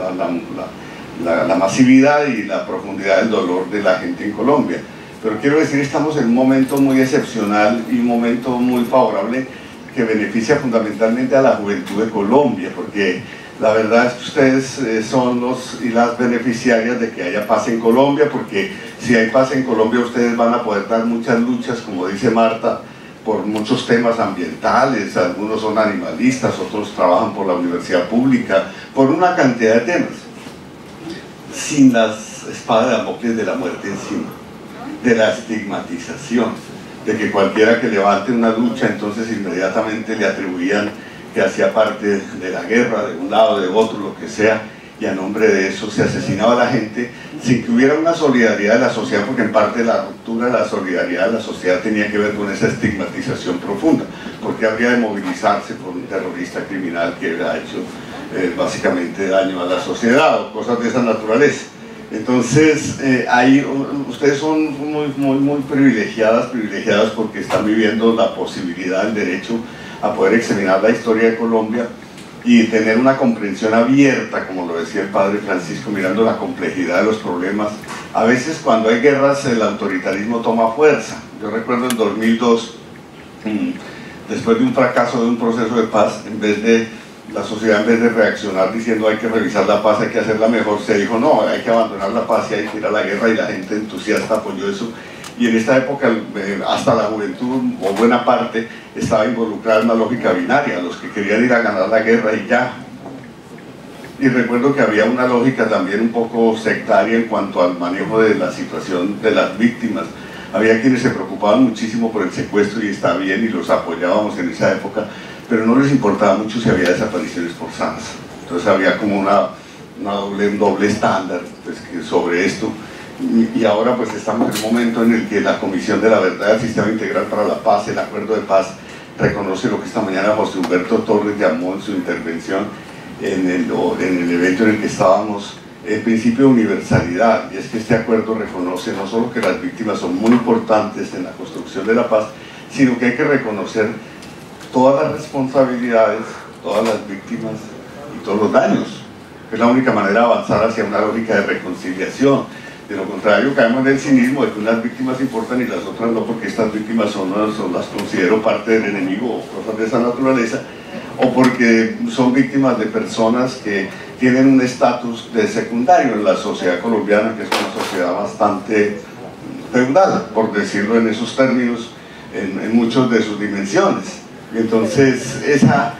la masividad y la profundidad del dolor de la gente en Colombia. Pero quiero decir, estamos en un momento muy excepcional y un momento muy favorable que beneficia fundamentalmente a la juventud de Colombia, porque la verdad es que ustedes son los y las beneficiarias de que haya paz en Colombia, porque si hay paz en Colombia ustedes van a poder dar muchas luchas, como dice Marta, por muchos temas ambientales, algunos son animalistas, otros trabajan por la universidad pública, por una cantidad de temas, sin las espadas de Damocles de la muerte encima, de la estigmatización, de que cualquiera que levante una lucha entonces inmediatamente le atribuían que hacía parte de la guerra, de un lado, de otro, lo que sea, y a nombre de eso se asesinaba a la gente sin que hubiera una solidaridad de la sociedad, porque en parte la ruptura de la solidaridad de la sociedad tenía que ver con esa estigmatización profunda, porque habría de movilizarse por un terrorista criminal que ha hecho básicamente daño a la sociedad o cosas de esa naturaleza. Entonces, ustedes son muy privilegiados porque están viviendo la posibilidad, el derecho a poder examinar la historia de Colombia y tener una comprensión abierta, como lo decía el padre Francisco, mirando la complejidad de los problemas. A veces cuando hay guerras el autoritarismo toma fuerza. Yo recuerdo en 2002, después de un fracaso de un proceso de paz, la sociedad en vez de reaccionar diciendo hay que revisar la paz, hay que hacerla mejor, se dijo no, hay que abandonar la paz y hay que ir a la guerra, y la gente entusiasta apoyó eso. Y en esta época hasta la juventud, o buena parte, estaba involucrada en una lógica binaria, los que querían ir a ganar la guerra y ya. Y recuerdo que había una lógica también un poco sectaria en cuanto al manejo de la situación de las víctimas. Había quienes se preocupaban muchísimo por el secuestro y está bien, y los apoyábamos en esa época, pero no les importaba mucho si había desapariciones forzadas. Entonces había como un doble estándar pues, sobre esto. Y ahora pues estamos en un momento en el que la Comisión de la Verdad, el Sistema Integral para la Paz, el Acuerdo de Paz, reconoce lo que esta mañana José Humberto Torres llamó en su intervención en el evento en el que estábamos, el principio de universalidad, y es que este acuerdo reconoce no solo que las víctimas son muy importantes en la construcción de la paz, sino que hay que reconocer todas las responsabilidades, todas las víctimas y todos los daños. Es la única manera de avanzar hacia una lógica de reconciliación. De lo contrario, caemos en el cinismo de que unas víctimas importan y las otras no, porque estas víctimas las considero parte del enemigo o cosas de esa naturaleza, o porque son víctimas de personas que tienen un estatus de secundario en la sociedad colombiana, que es una sociedad bastante feudal, por decirlo en esos términos, en muchas de sus dimensiones. Entonces, esa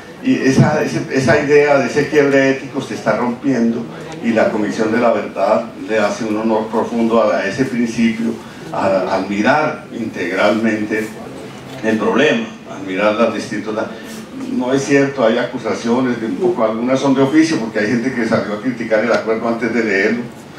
idea de ese quiebre ético se está rompiendo, y la Comisión de la Verdad le hace un honor profundo a ese principio, al mirar integralmente el problema, al mirar las distintas... No es cierto, hay acusaciones, algunas son de oficio, porque hay gente que salió a criticar el acuerdo antes de leerlo,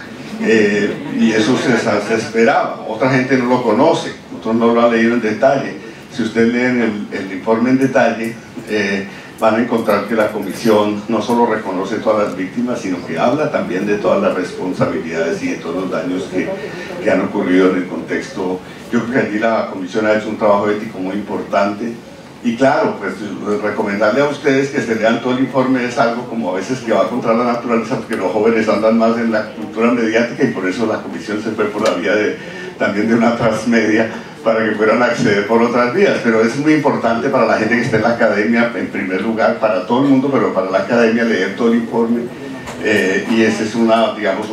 y eso se esperaba. Otra gente no lo conoce, otros no lo han leído en detalle. Si ustedes leen el informe en detalle, van a encontrar que la Comisión no solo reconoce todas las víctimas, sino que habla también de todas las responsabilidades y de todos los daños que han ocurrido en el contexto. Yo creo que allí la Comisión ha hecho un trabajo ético muy importante, y claro, pues recomendarle a ustedes que se lean todo el informe es algo como a veces que va contra la naturaleza, porque los jóvenes andan más en la cultura mediática, y por eso la Comisión se fue por la vía también de una transmedia, para que puedan acceder por otras vías. Pero es muy importante para la gente que está en la academia, en primer lugar, para todo el mundo, pero para la academia, leer todo el informe, y ese es digamos,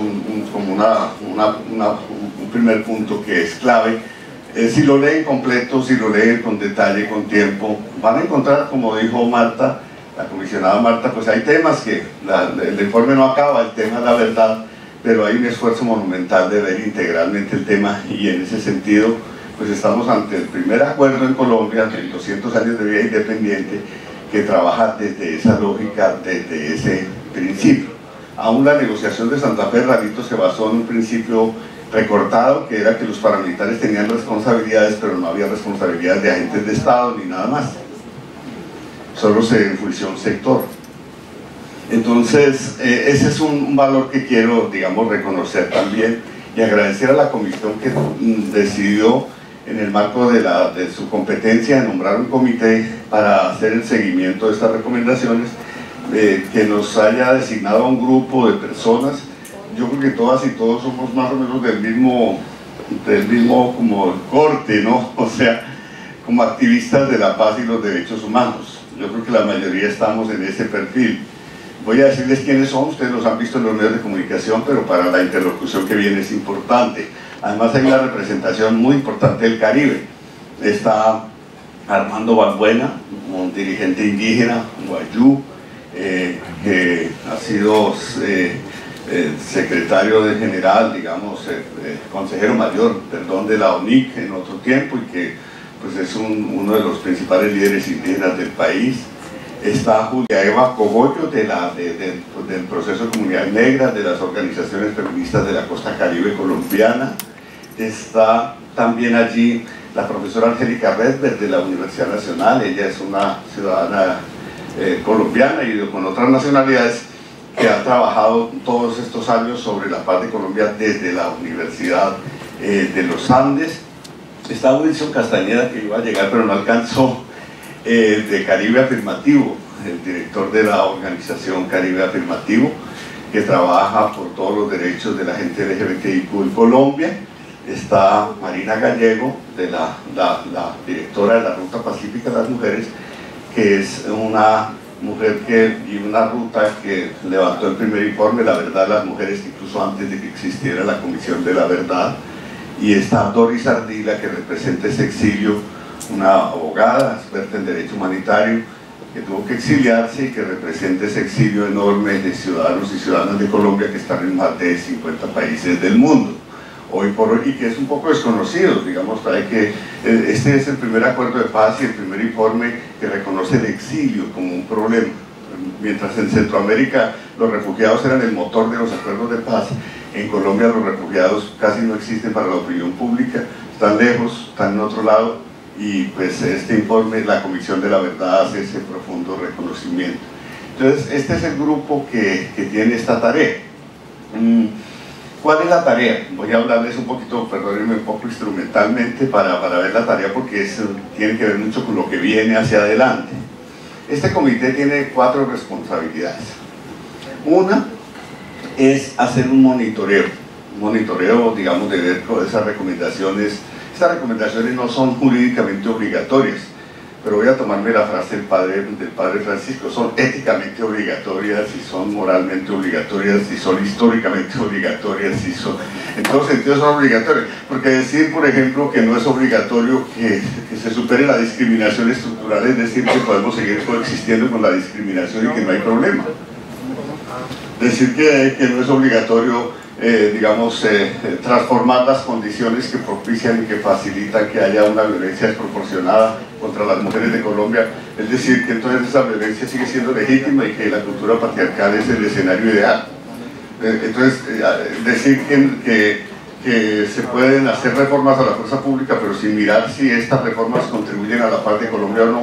un primer punto que es clave. Si lo leen completo, si lo leen con detalle, con tiempo, van a encontrar, como dijo Marta, la comisionada Marta, pues hay temas que el informe no acaba, el tema es la verdad, pero hay un esfuerzo monumental de ver integralmente el tema, y en ese sentido pues estamos ante el primer acuerdo en Colombia en 200 años de vida independiente que trabaja desde esa lógica, desde ese principio. Aún la negociación de Santa Fe, Rarito, se basó en un principio recortado, que era que los paramilitares tenían responsabilidades, pero no había responsabilidades de agentes de Estado ni nada más, solo se enjuició un sector. Entonces ese es un valor que quiero, digamos, reconocer también, y y agradecer a la comisión que decidió, en el marco de su competencia, nombrar un comité para hacer el seguimiento de estas recomendaciones, que nos haya designado a un grupo de personas. Yo creo que todas y todos somos más o menos del mismo como corte, ¿no? O sea, como activistas de la paz y los derechos humanos. Yo creo que la mayoría estamos en ese perfil. Voy a decirles quiénes son, ustedes los han visto en los medios de comunicación, pero para la interlocución que viene es importante. Además hay una representación muy importante del Caribe. Está Armando Balbuena, un dirigente indígena, guayú, que ha sido secretario de general, digamos, consejero mayor, perdón, de la ONIC en otro tiempo, y que pues es uno de los principales líderes indígenas del país. Está Julia Eva Cogollo del proceso de comunidades negras, de las organizaciones feministas de la costa caribe colombiana. Está también allí la profesora Angélica Redberg de la Universidad Nacional. Ella es una ciudadana colombiana y con otras nacionalidades, que ha trabajado todos estos años sobre la paz de Colombia desde la Universidad de los Andes. Está Wilson Castañeda, que iba a llegar pero no alcanzó, de Caribe Afirmativo, el director de la organización Caribe Afirmativo, que trabaja por todos los derechos de la gente LGBTIQ en Colombia. Está Marina Gallego, la directora de la Ruta Pacífica de las Mujeres, que es una mujer y una ruta que levantó el primer informe, La Verdad de las Mujeres, incluso antes de que existiera la Comisión de la Verdad. Y está Doris Ardila, que representa ese exilio, una abogada, experta en derecho humanitario, que tuvo que exiliarse y que representa ese exilio enorme de ciudadanos y ciudadanas de Colombia que están en más de 50 países del mundo. Hoy por hoy, y que es un poco desconocido, digamos, que este es el primer acuerdo de paz y el primer informe que reconoce el exilio como un problema. Mientras en Centroamérica los refugiados eran el motor de los acuerdos de paz, en Colombia los refugiados casi no existen para la opinión pública, están lejos, están en otro lado, y pues este informe, la Comisión de la Verdad, hace ese profundo reconocimiento. Entonces, este es el grupo que tiene esta tarea. ¿Cuál es la tarea? Voy a hablarles un poquito, perdónenme, un poco instrumentalmente para ver la tarea, porque eso tiene que ver mucho con lo que viene hacia adelante. Este comité tiene 4 responsabilidades. Una es hacer un monitoreo, digamos, de ver con esas recomendaciones. Estas recomendaciones no son jurídicamente obligatorias, pero voy a tomarme la frase del padre Francisco: son éticamente obligatorias, y son moralmente obligatorias, y son históricamente obligatorias, y son, en todos sentidos son obligatorias. Porque decir, por ejemplo, que no es obligatorio que se supere la discriminación estructural, es decir, que podemos seguir coexistiendo con la discriminación y que no hay problema. Decir que no es obligatorio, digamos, transformar las condiciones que propician y que facilitan que haya una violencia desproporcionada contra las mujeres de Colombia, es decir, que entonces esa violencia sigue siendo legítima y que la cultura patriarcal es el escenario ideal. Entonces, decir que se pueden hacer reformas a la fuerza pública, pero sin mirar si estas reformas contribuyen a la paz de Colombia o no,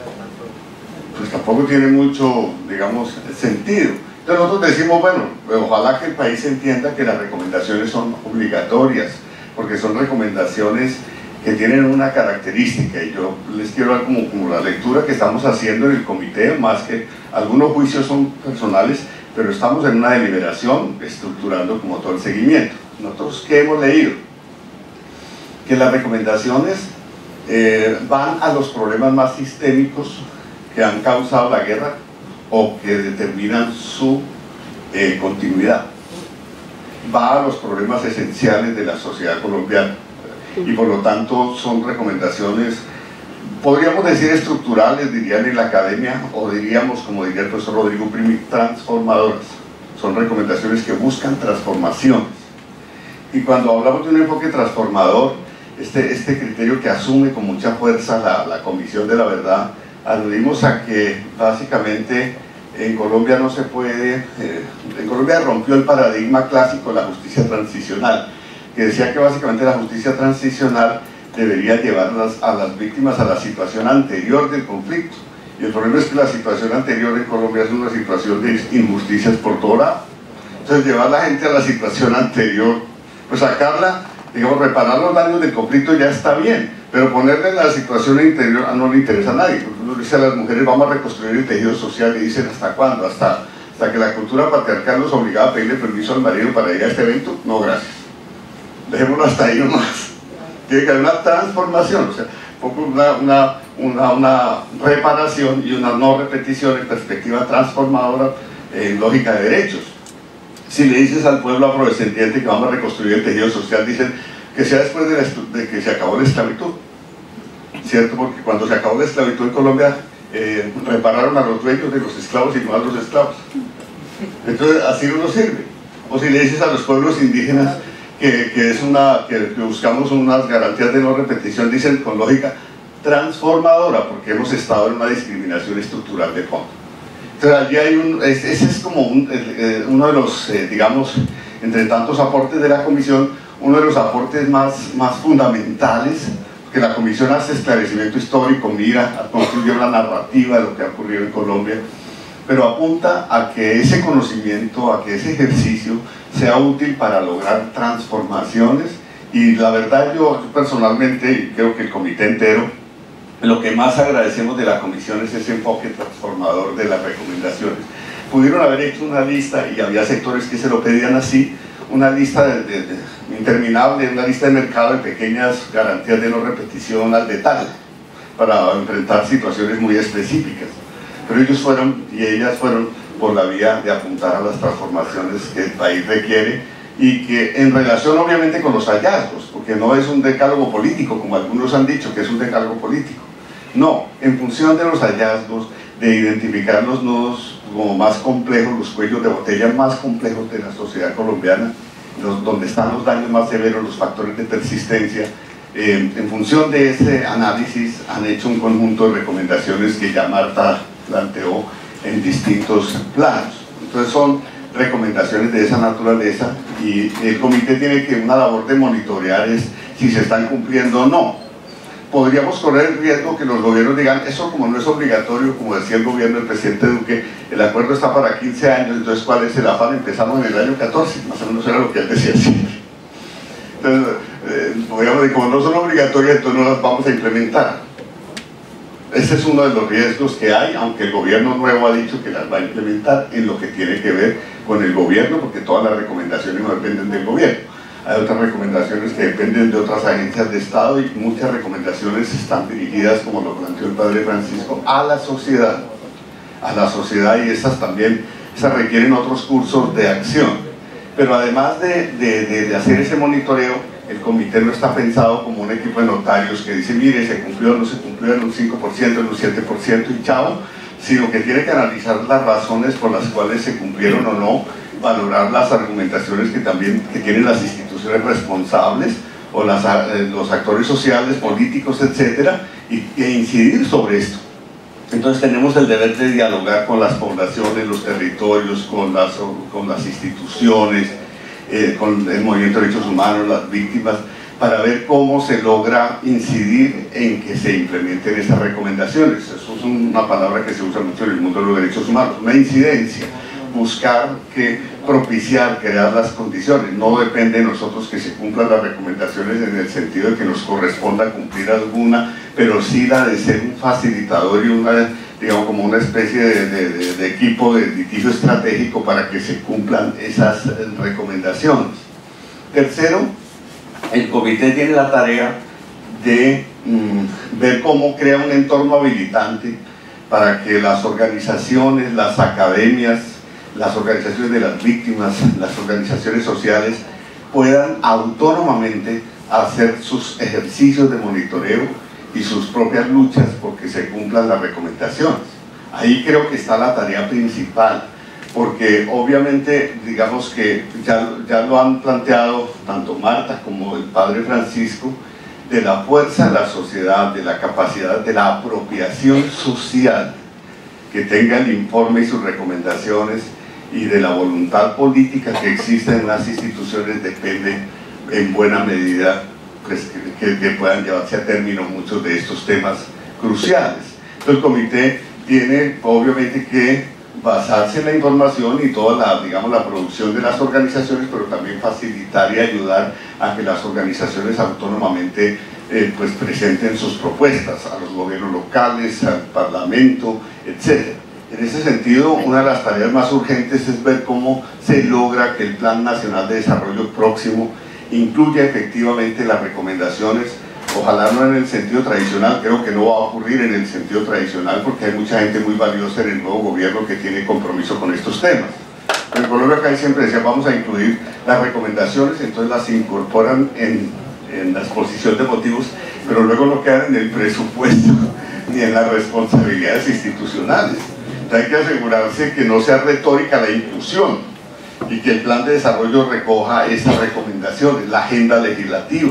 pues tampoco tiene mucho, digamos, sentido. Entonces nosotros decimos, bueno, ojalá que el país entienda que las recomendaciones son obligatorias, porque son recomendaciones que tienen una característica, y yo les quiero dar como la lectura que estamos haciendo en el comité, más que algunos juicios son personales, pero estamos en una deliberación estructurando como todo el seguimiento. Nosotros, ¿qué hemos leído? Que las recomendaciones van a los problemas más sistémicos que han causado la guerra o que determinan su continuidad. Va a los problemas esenciales de la sociedad colombiana, y por lo tanto son recomendaciones, podríamos decir estructurales, dirían en la academia, o diríamos, como diría el profesor Rodrigo Primi, transformadoras. Son recomendaciones que buscan transformaciones. Y cuando hablamos de un enfoque transformador, este criterio que asume con mucha fuerza la Comisión de la Verdad, aludimos a que básicamente en Colombia no se puede, en Colombia rompió el paradigma clásico de la justicia transicional, que decía que básicamente la justicia transicional debería llevar a las víctimas a la situación anterior del conflicto. Y el problema es que la situación anterior en Colombia es una situación de injusticias por todo lado. Entonces llevar a la gente a la situación anterior Pues sacarla, digamos, reparar los daños del conflicto ya está bien, pero ponerle en la situación interior no le interesa a nadie. Uno dice a las mujeres, vamos a reconstruir el tejido social, y dicen, ¿hasta cuándo? Hasta que la cultura patriarcal nos obligaba a pedirle permiso al marido para ir a este evento. No, gracias. Dejémoslo hasta ahí nomás. Tiene que haber una transformación, o sea, una reparación y una no repetición en perspectiva transformadora en lógica de derechos. Si le dices al pueblo afrodescendiente que vamos a reconstruir el tejido social, dicen que sea después de que se acabó la esclavitud, ¿cierto? Porque cuando se acabó la esclavitud en Colombia, repararon a los dueños de los esclavos y no a los esclavos. Entonces así no nos sirve. O si le dices a los pueblos indígenas que buscamos unas garantías de no repetición, dicen con lógica transformadora, porque hemos estado en una discriminación estructural de fondo. Entonces allí hay ese es como uno de los, digamos, entre tantos aportes de la comisión, uno de los aportes más fundamentales, que la comisión hace esclarecimiento histórico, mira a construir una narrativa de lo que ha ocurrido en Colombia, pero apunta a que ese conocimiento, a que ese ejercicio sea útil para lograr transformaciones. Y la verdad, yo personalmente, y creo que el comité entero, lo que más agradecemos de la comisión es ese enfoque transformador de las recomendaciones. Pudieron haber hecho una lista, y había sectores que se lo pedían así, una lista interminable, una lista de mercado de pequeñas garantías de no repetición al detalle, para enfrentar situaciones muy específicas. Pero ellos fueron, y ellas fueron, por la vía de apuntar a las transformaciones que el país requiere, y que en relación obviamente con los hallazgos, porque no es un decálogo político, como algunos han dicho que es un decálogo político. No, en función de los hallazgos, de identificar los nudos como más complejos, los cuellos de botella más complejos de la sociedad colombiana, donde están los daños más severos, los factores de persistencia. En función de ese análisis han hecho un conjunto de recomendaciones que ya Marta planteó en distintos planos. Entonces son recomendaciones de esa naturaleza, y el comité tiene que una labor de monitorear es si se están cumpliendo o no. Podríamos correr el riesgo que los gobiernos digan, eso como no es obligatorio, como decía el gobierno del presidente Duque, el acuerdo está para 15 años, entonces ¿cuál es el afán? Empezamos en el año 14, más o menos era lo que él decía siempre. Entonces, podríamos decir, como no son obligatorias, entonces no las vamos a implementar. Ese es uno de los riesgos que hay, aunque el gobierno nuevo ha dicho que las va a implementar en lo que tiene que ver con el gobierno, porque todas las recomendaciones no dependen del gobierno. Hay otras recomendaciones que dependen de otras agencias de Estado, y muchas recomendaciones están dirigidas, como lo planteó el padre Francisco, a la sociedad, y esas también requieren otros cursos de acción. Pero además de hacer ese monitoreo, el comité no está pensado como un equipo de notarios que dice, mire, se cumplió o no se cumplió en un 5%, en un 7% y chao, sino que tiene que analizar las razones por las cuales se cumplieron o no, valorar las argumentaciones que tienen las instituciones responsables o los actores sociales, políticos, etcétera, e incidir sobre esto. Entonces tenemos el deber de dialogar con las poblaciones, los territorios, con las instituciones, con el movimiento de derechos humanos, las víctimas, para ver cómo se logra incidir en que se implementen esas recomendaciones. Eso es una palabra que se usa mucho en el mundo de los derechos humanos, una incidencia. Buscar propiciar, crear las condiciones. No depende de nosotros que se cumplan las recomendaciones en el sentido de que nos corresponda cumplir alguna, pero sí la de ser un facilitador y digamos como una especie de equipo de litigio estratégico para que se cumplan esas recomendaciones. Tercero, el comité tiene la tarea de ver cómo crea un entorno habilitante para que las organizaciones, las academias, las organizaciones de las víctimas, las organizaciones sociales puedan autónomamente hacer sus ejercicios de monitoreo y sus propias luchas porque se cumplan las recomendaciones. Ahí creo que está la tarea principal, porque obviamente, digamos que ya lo han planteado tanto Marta como el padre Francisco, de la fuerza de la sociedad, de la capacidad de la apropiación social que tenga el informe y sus recomendaciones, y de la voluntad política que existe en las instituciones, depende en buena medida pues, que puedan llevarse a término muchos de estos temas cruciales. Entonces el comité tiene obviamente que basarse en la información y toda la, digamos, la producción de las organizaciones, pero también facilitar y ayudar a que las organizaciones autónomamente pues presenten sus propuestas a los gobiernos locales, al parlamento, etc. En ese sentido, una de las tareas más urgentes es ver cómo se logra que el Plan Nacional de Desarrollo próximo incluya efectivamente las recomendaciones. Ojalá no en el sentido tradicional, creo que no va a ocurrir en el sentido tradicional porque hay mucha gente muy valiosa en el nuevo gobierno que tiene compromiso con estos temas. Pero en Colombia acá siempre decía, vamos a incluir las recomendaciones, entonces las incorporan en la exposición de motivos, pero luego no quedan en el presupuesto ni en las responsabilidades institucionales. Entonces hay que asegurarse que no sea retórica la inclusión y que el plan de desarrollo recoja esas recomendaciones, la agenda legislativa.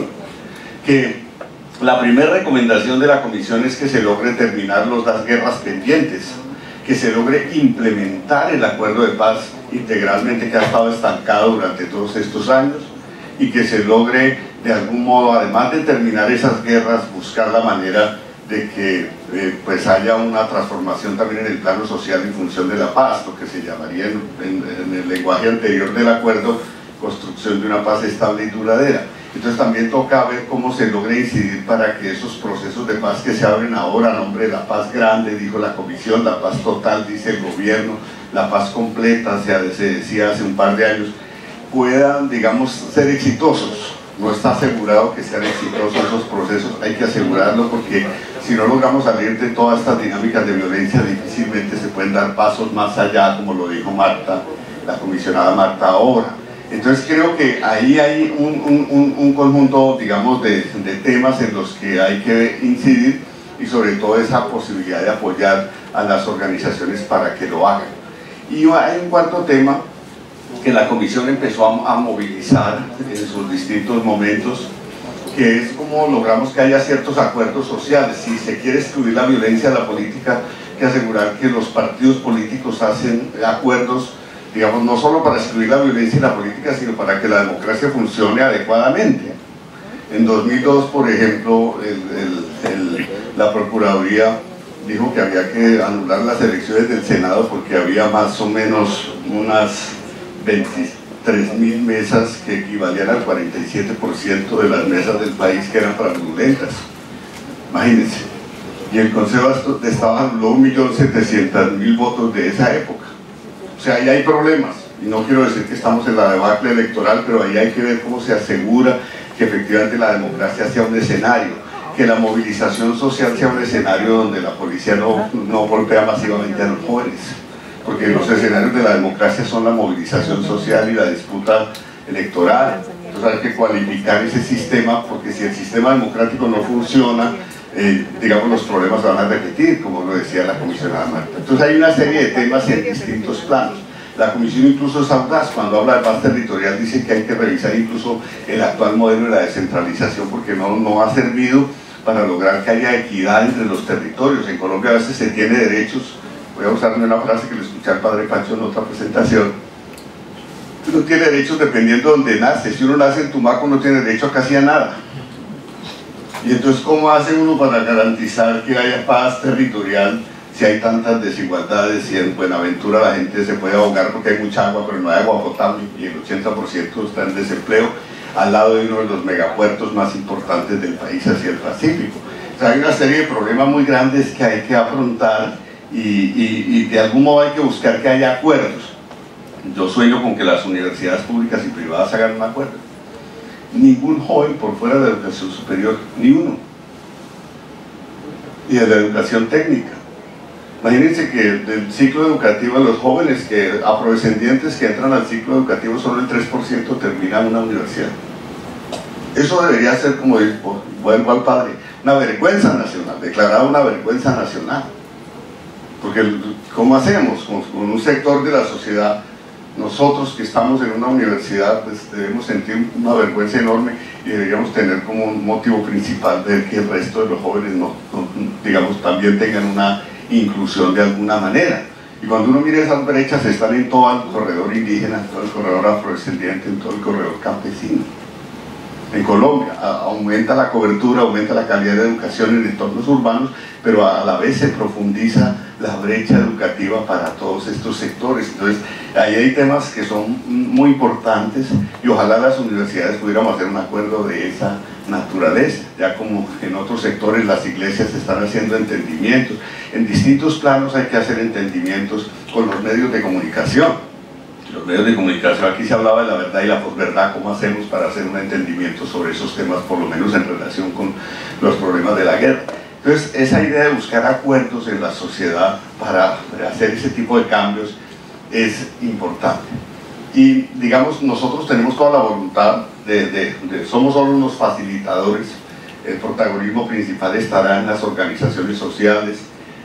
Que la primera recomendación de la Comisión es que se logre terminar las guerras pendientes, que se logre implementar el acuerdo de paz integralmente que ha estado estancado durante todos estos años y que se logre de algún modo, además de terminar esas guerras, buscar la manera de que pues haya una transformación también en el plano social en función de la paz, lo que se llamaría en el lenguaje anterior del acuerdo, construcción de una paz estable y duradera. Entonces también toca ver cómo se logra incidir para que esos procesos de paz que se abren ahora a nombre de la paz grande, dijo la Comisión, la paz total, dice el gobierno, la paz completa, se decía hace un par de años, puedan, digamos, ser exitosos. No está asegurado que sean exitosos esos procesos, hay que asegurarlo porque si no logramos salir de todas estas dinámicas de violencia, difícilmente se pueden dar pasos más allá, como lo dijo Marta, la comisionada Marta ahora. Entonces creo que ahí hay un conjunto, digamos, de temas en los que hay que incidir y sobre todo esa posibilidad de apoyar a las organizaciones para que lo hagan. Y hay un cuarto tema que la Comisión empezó a movilizar en sus distintos momentos, que es cómo logramos que haya ciertos acuerdos sociales. Si se quiere excluir la violencia de la política, hay que asegurar que los partidos políticos hacen acuerdos, digamos, no solo para excluir la violencia en la política, sino para que la democracia funcione adecuadamente. En 2002, por ejemplo, la Procuraduría dijo que había que anular las elecciones del Senado porque había más o menos unas 23.000 mesas que equivalían al 47% de las mesas del país que eran fraudulentas. Imagínense. Y el Consejo de Estado anuló 1.700.000 votos de esa época. O sea, ahí hay problemas. Y no quiero decir que estamos en la debacle electoral, pero ahí hay que ver cómo se asegura que efectivamente la democracia sea un escenario, que la movilización social sea un escenario donde la policía no golpea masivamente a los jóvenes. Porque los escenarios de la democracia son la movilización social y la disputa electoral. Entonces hay que cualificar ese sistema, porque si el sistema democrático no funciona, digamos, los problemas se van a repetir, como lo decía la comisionada Marta. Entonces hay una serie de temas en distintos planos. La Comisión incluso es audaz, cuando habla de paz territorial dice que hay que revisar incluso el actual modelo de la descentralización, porque no ha servido para lograr que haya equidad entre los territorios. En Colombia a veces se tiene derechos. Voy a usarme una frase que le escuché al padre Pancho en otra presentación. Uno tiene derechos dependiendo de donde nace. Si uno nace en Tumaco no tiene derecho a casi a nada. Y entonces, ¿cómo hace uno para garantizar que haya paz territorial si hay tantas desigualdades? Si en Buenaventura la gente se puede ahogar porque hay mucha agua, pero no hay agua potable y el 80% está en desempleo, al lado de uno de los megapuertos más importantes del país hacia el Pacífico. O sea, hay una serie de problemas muy grandes que hay que afrontar. Y de algún modo hay que buscar que haya acuerdos. Yo sueño con que las universidades públicas y privadas hagan un acuerdo. Ningún joven por fuera de la educación superior, ni uno. Y de la educación técnica. Imagínense que del ciclo educativo de los jóvenes afrodescendientes que entran al ciclo educativo, solo el 3% terminan una universidad. Eso debería ser, como dijo, vuelvo al padre, una vergüenza nacional, declarada una vergüenza nacional. Porque ¿cómo hacemos? Con un sector de la sociedad, nosotros que estamos en una universidad, pues debemos sentir una vergüenza enorme y deberíamos tener como un motivo principal ver que el resto de los jóvenes digamos, también tengan una inclusión de alguna manera. Y cuando uno mira esas brechas, están en todo el corredor indígena, en todo el corredor afrodescendiente, en todo el corredor campesino. en Colombia. Aumenta la cobertura, aumenta la calidad de educación en entornos urbanos, pero a la vez se profundiza la brecha educativa para todos estos sectores. Entonces, ahí hay temas que son muy importantes y ojalá las universidades pudiéramos hacer un acuerdo de esa naturaleza, ya como en otros sectores las iglesias están haciendo entendimientos. En distintos planos hay que hacer entendimientos con los medios de comunicación. Los medios de comunicación, aquí se hablaba de la verdad y la posverdad, ¿cómo hacemos para hacer un entendimiento sobre esos temas, por lo menos en relación con los problemas de la guerra? Entonces, esa idea de buscar acuerdos en la sociedad para hacer ese tipo de cambios es importante. Y, digamos, nosotros tenemos toda la voluntad somos solo unos facilitadores. El protagonismo principal estará en las organizaciones sociales,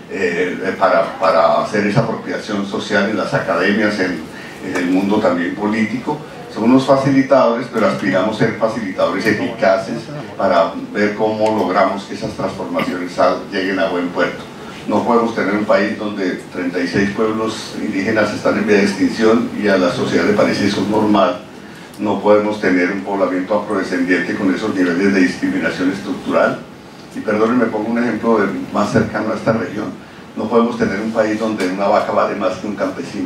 para hacer esa apropiación social en las academias, en el mundo también político. Somos unos facilitadores, pero aspiramos a ser facilitadores eficaces para ver cómo logramos que esas transformaciones lleguen a buen puerto. No podemos tener un país donde 36 pueblos indígenas están en vía de extinción y a la sociedad le parece eso normal. No podemos tener un poblamiento afrodescendiente con esos niveles de discriminación estructural. Y perdónenme, pongo un ejemplo más cercano a esta región. No podemos tener un país donde una vaca vale más que un campesino.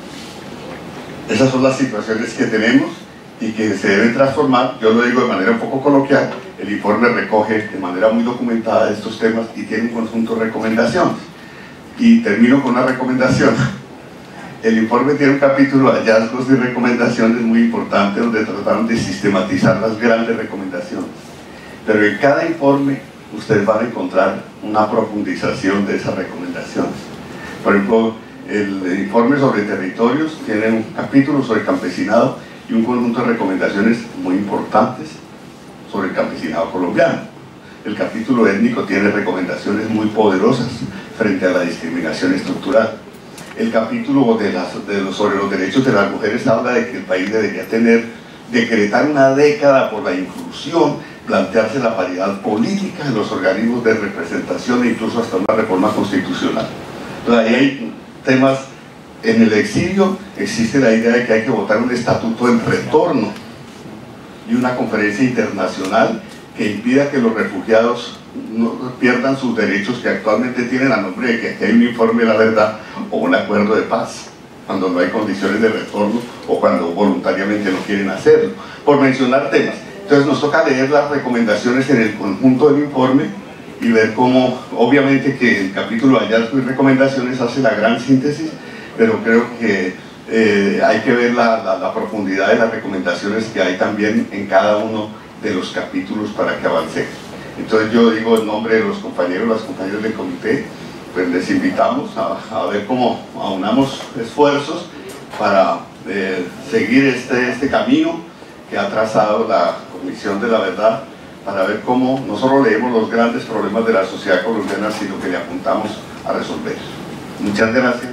Esas son las situaciones que tenemos y que se deben transformar. Yo lo digo de manera un poco coloquial. El informe recoge de manera muy documentada estos temas y tiene un conjunto de recomendaciones. Y termino con una recomendación. El informe tiene un capítulo de hallazgos y recomendaciones muy importante, donde trataron de sistematizar las grandes recomendaciones. Pero en cada informe ustedes van a encontrar una profundización de esas recomendaciones. Por ejemplo, el informe sobre territorios tiene un capítulo sobre campesinado y un conjunto de recomendaciones muy importantes sobre el campesinado colombiano. El capítulo étnico tiene recomendaciones muy poderosas frente a la discriminación estructural. El capítulo sobre los derechos de las mujeres habla de que el país debería decretar una década por la inclusión, plantearse la paridad política en los organismos de representación e incluso hasta una reforma constitucional. Entonces ahí hay temas. En el exilio existe la idea de que hay que votar un estatuto en retorno y una conferencia internacional que impida que los refugiados no pierdan sus derechos que actualmente tienen, a nombre de que aquí hay un informe de la verdad o un acuerdo de paz, cuando no hay condiciones de retorno o cuando voluntariamente no quieren hacerlo, por mencionar temas. Entonces nos toca leer las recomendaciones en el conjunto del informe y ver cómo, obviamente que el capítulo de hallazgos y recomendaciones hace la gran síntesis, pero creo que hay que ver la profundidad de las recomendaciones que hay también en cada uno de los capítulos para que avancemos. Entonces yo digo en nombre de los compañeros, las compañeras del comité, pues les invitamos a ver cómo aunamos esfuerzos para seguir este camino que ha trazado la Comisión de la Verdad, para ver cómo no solo leemos los grandes problemas de la sociedad colombiana, sino que le apuntamos a resolver. Muchas gracias.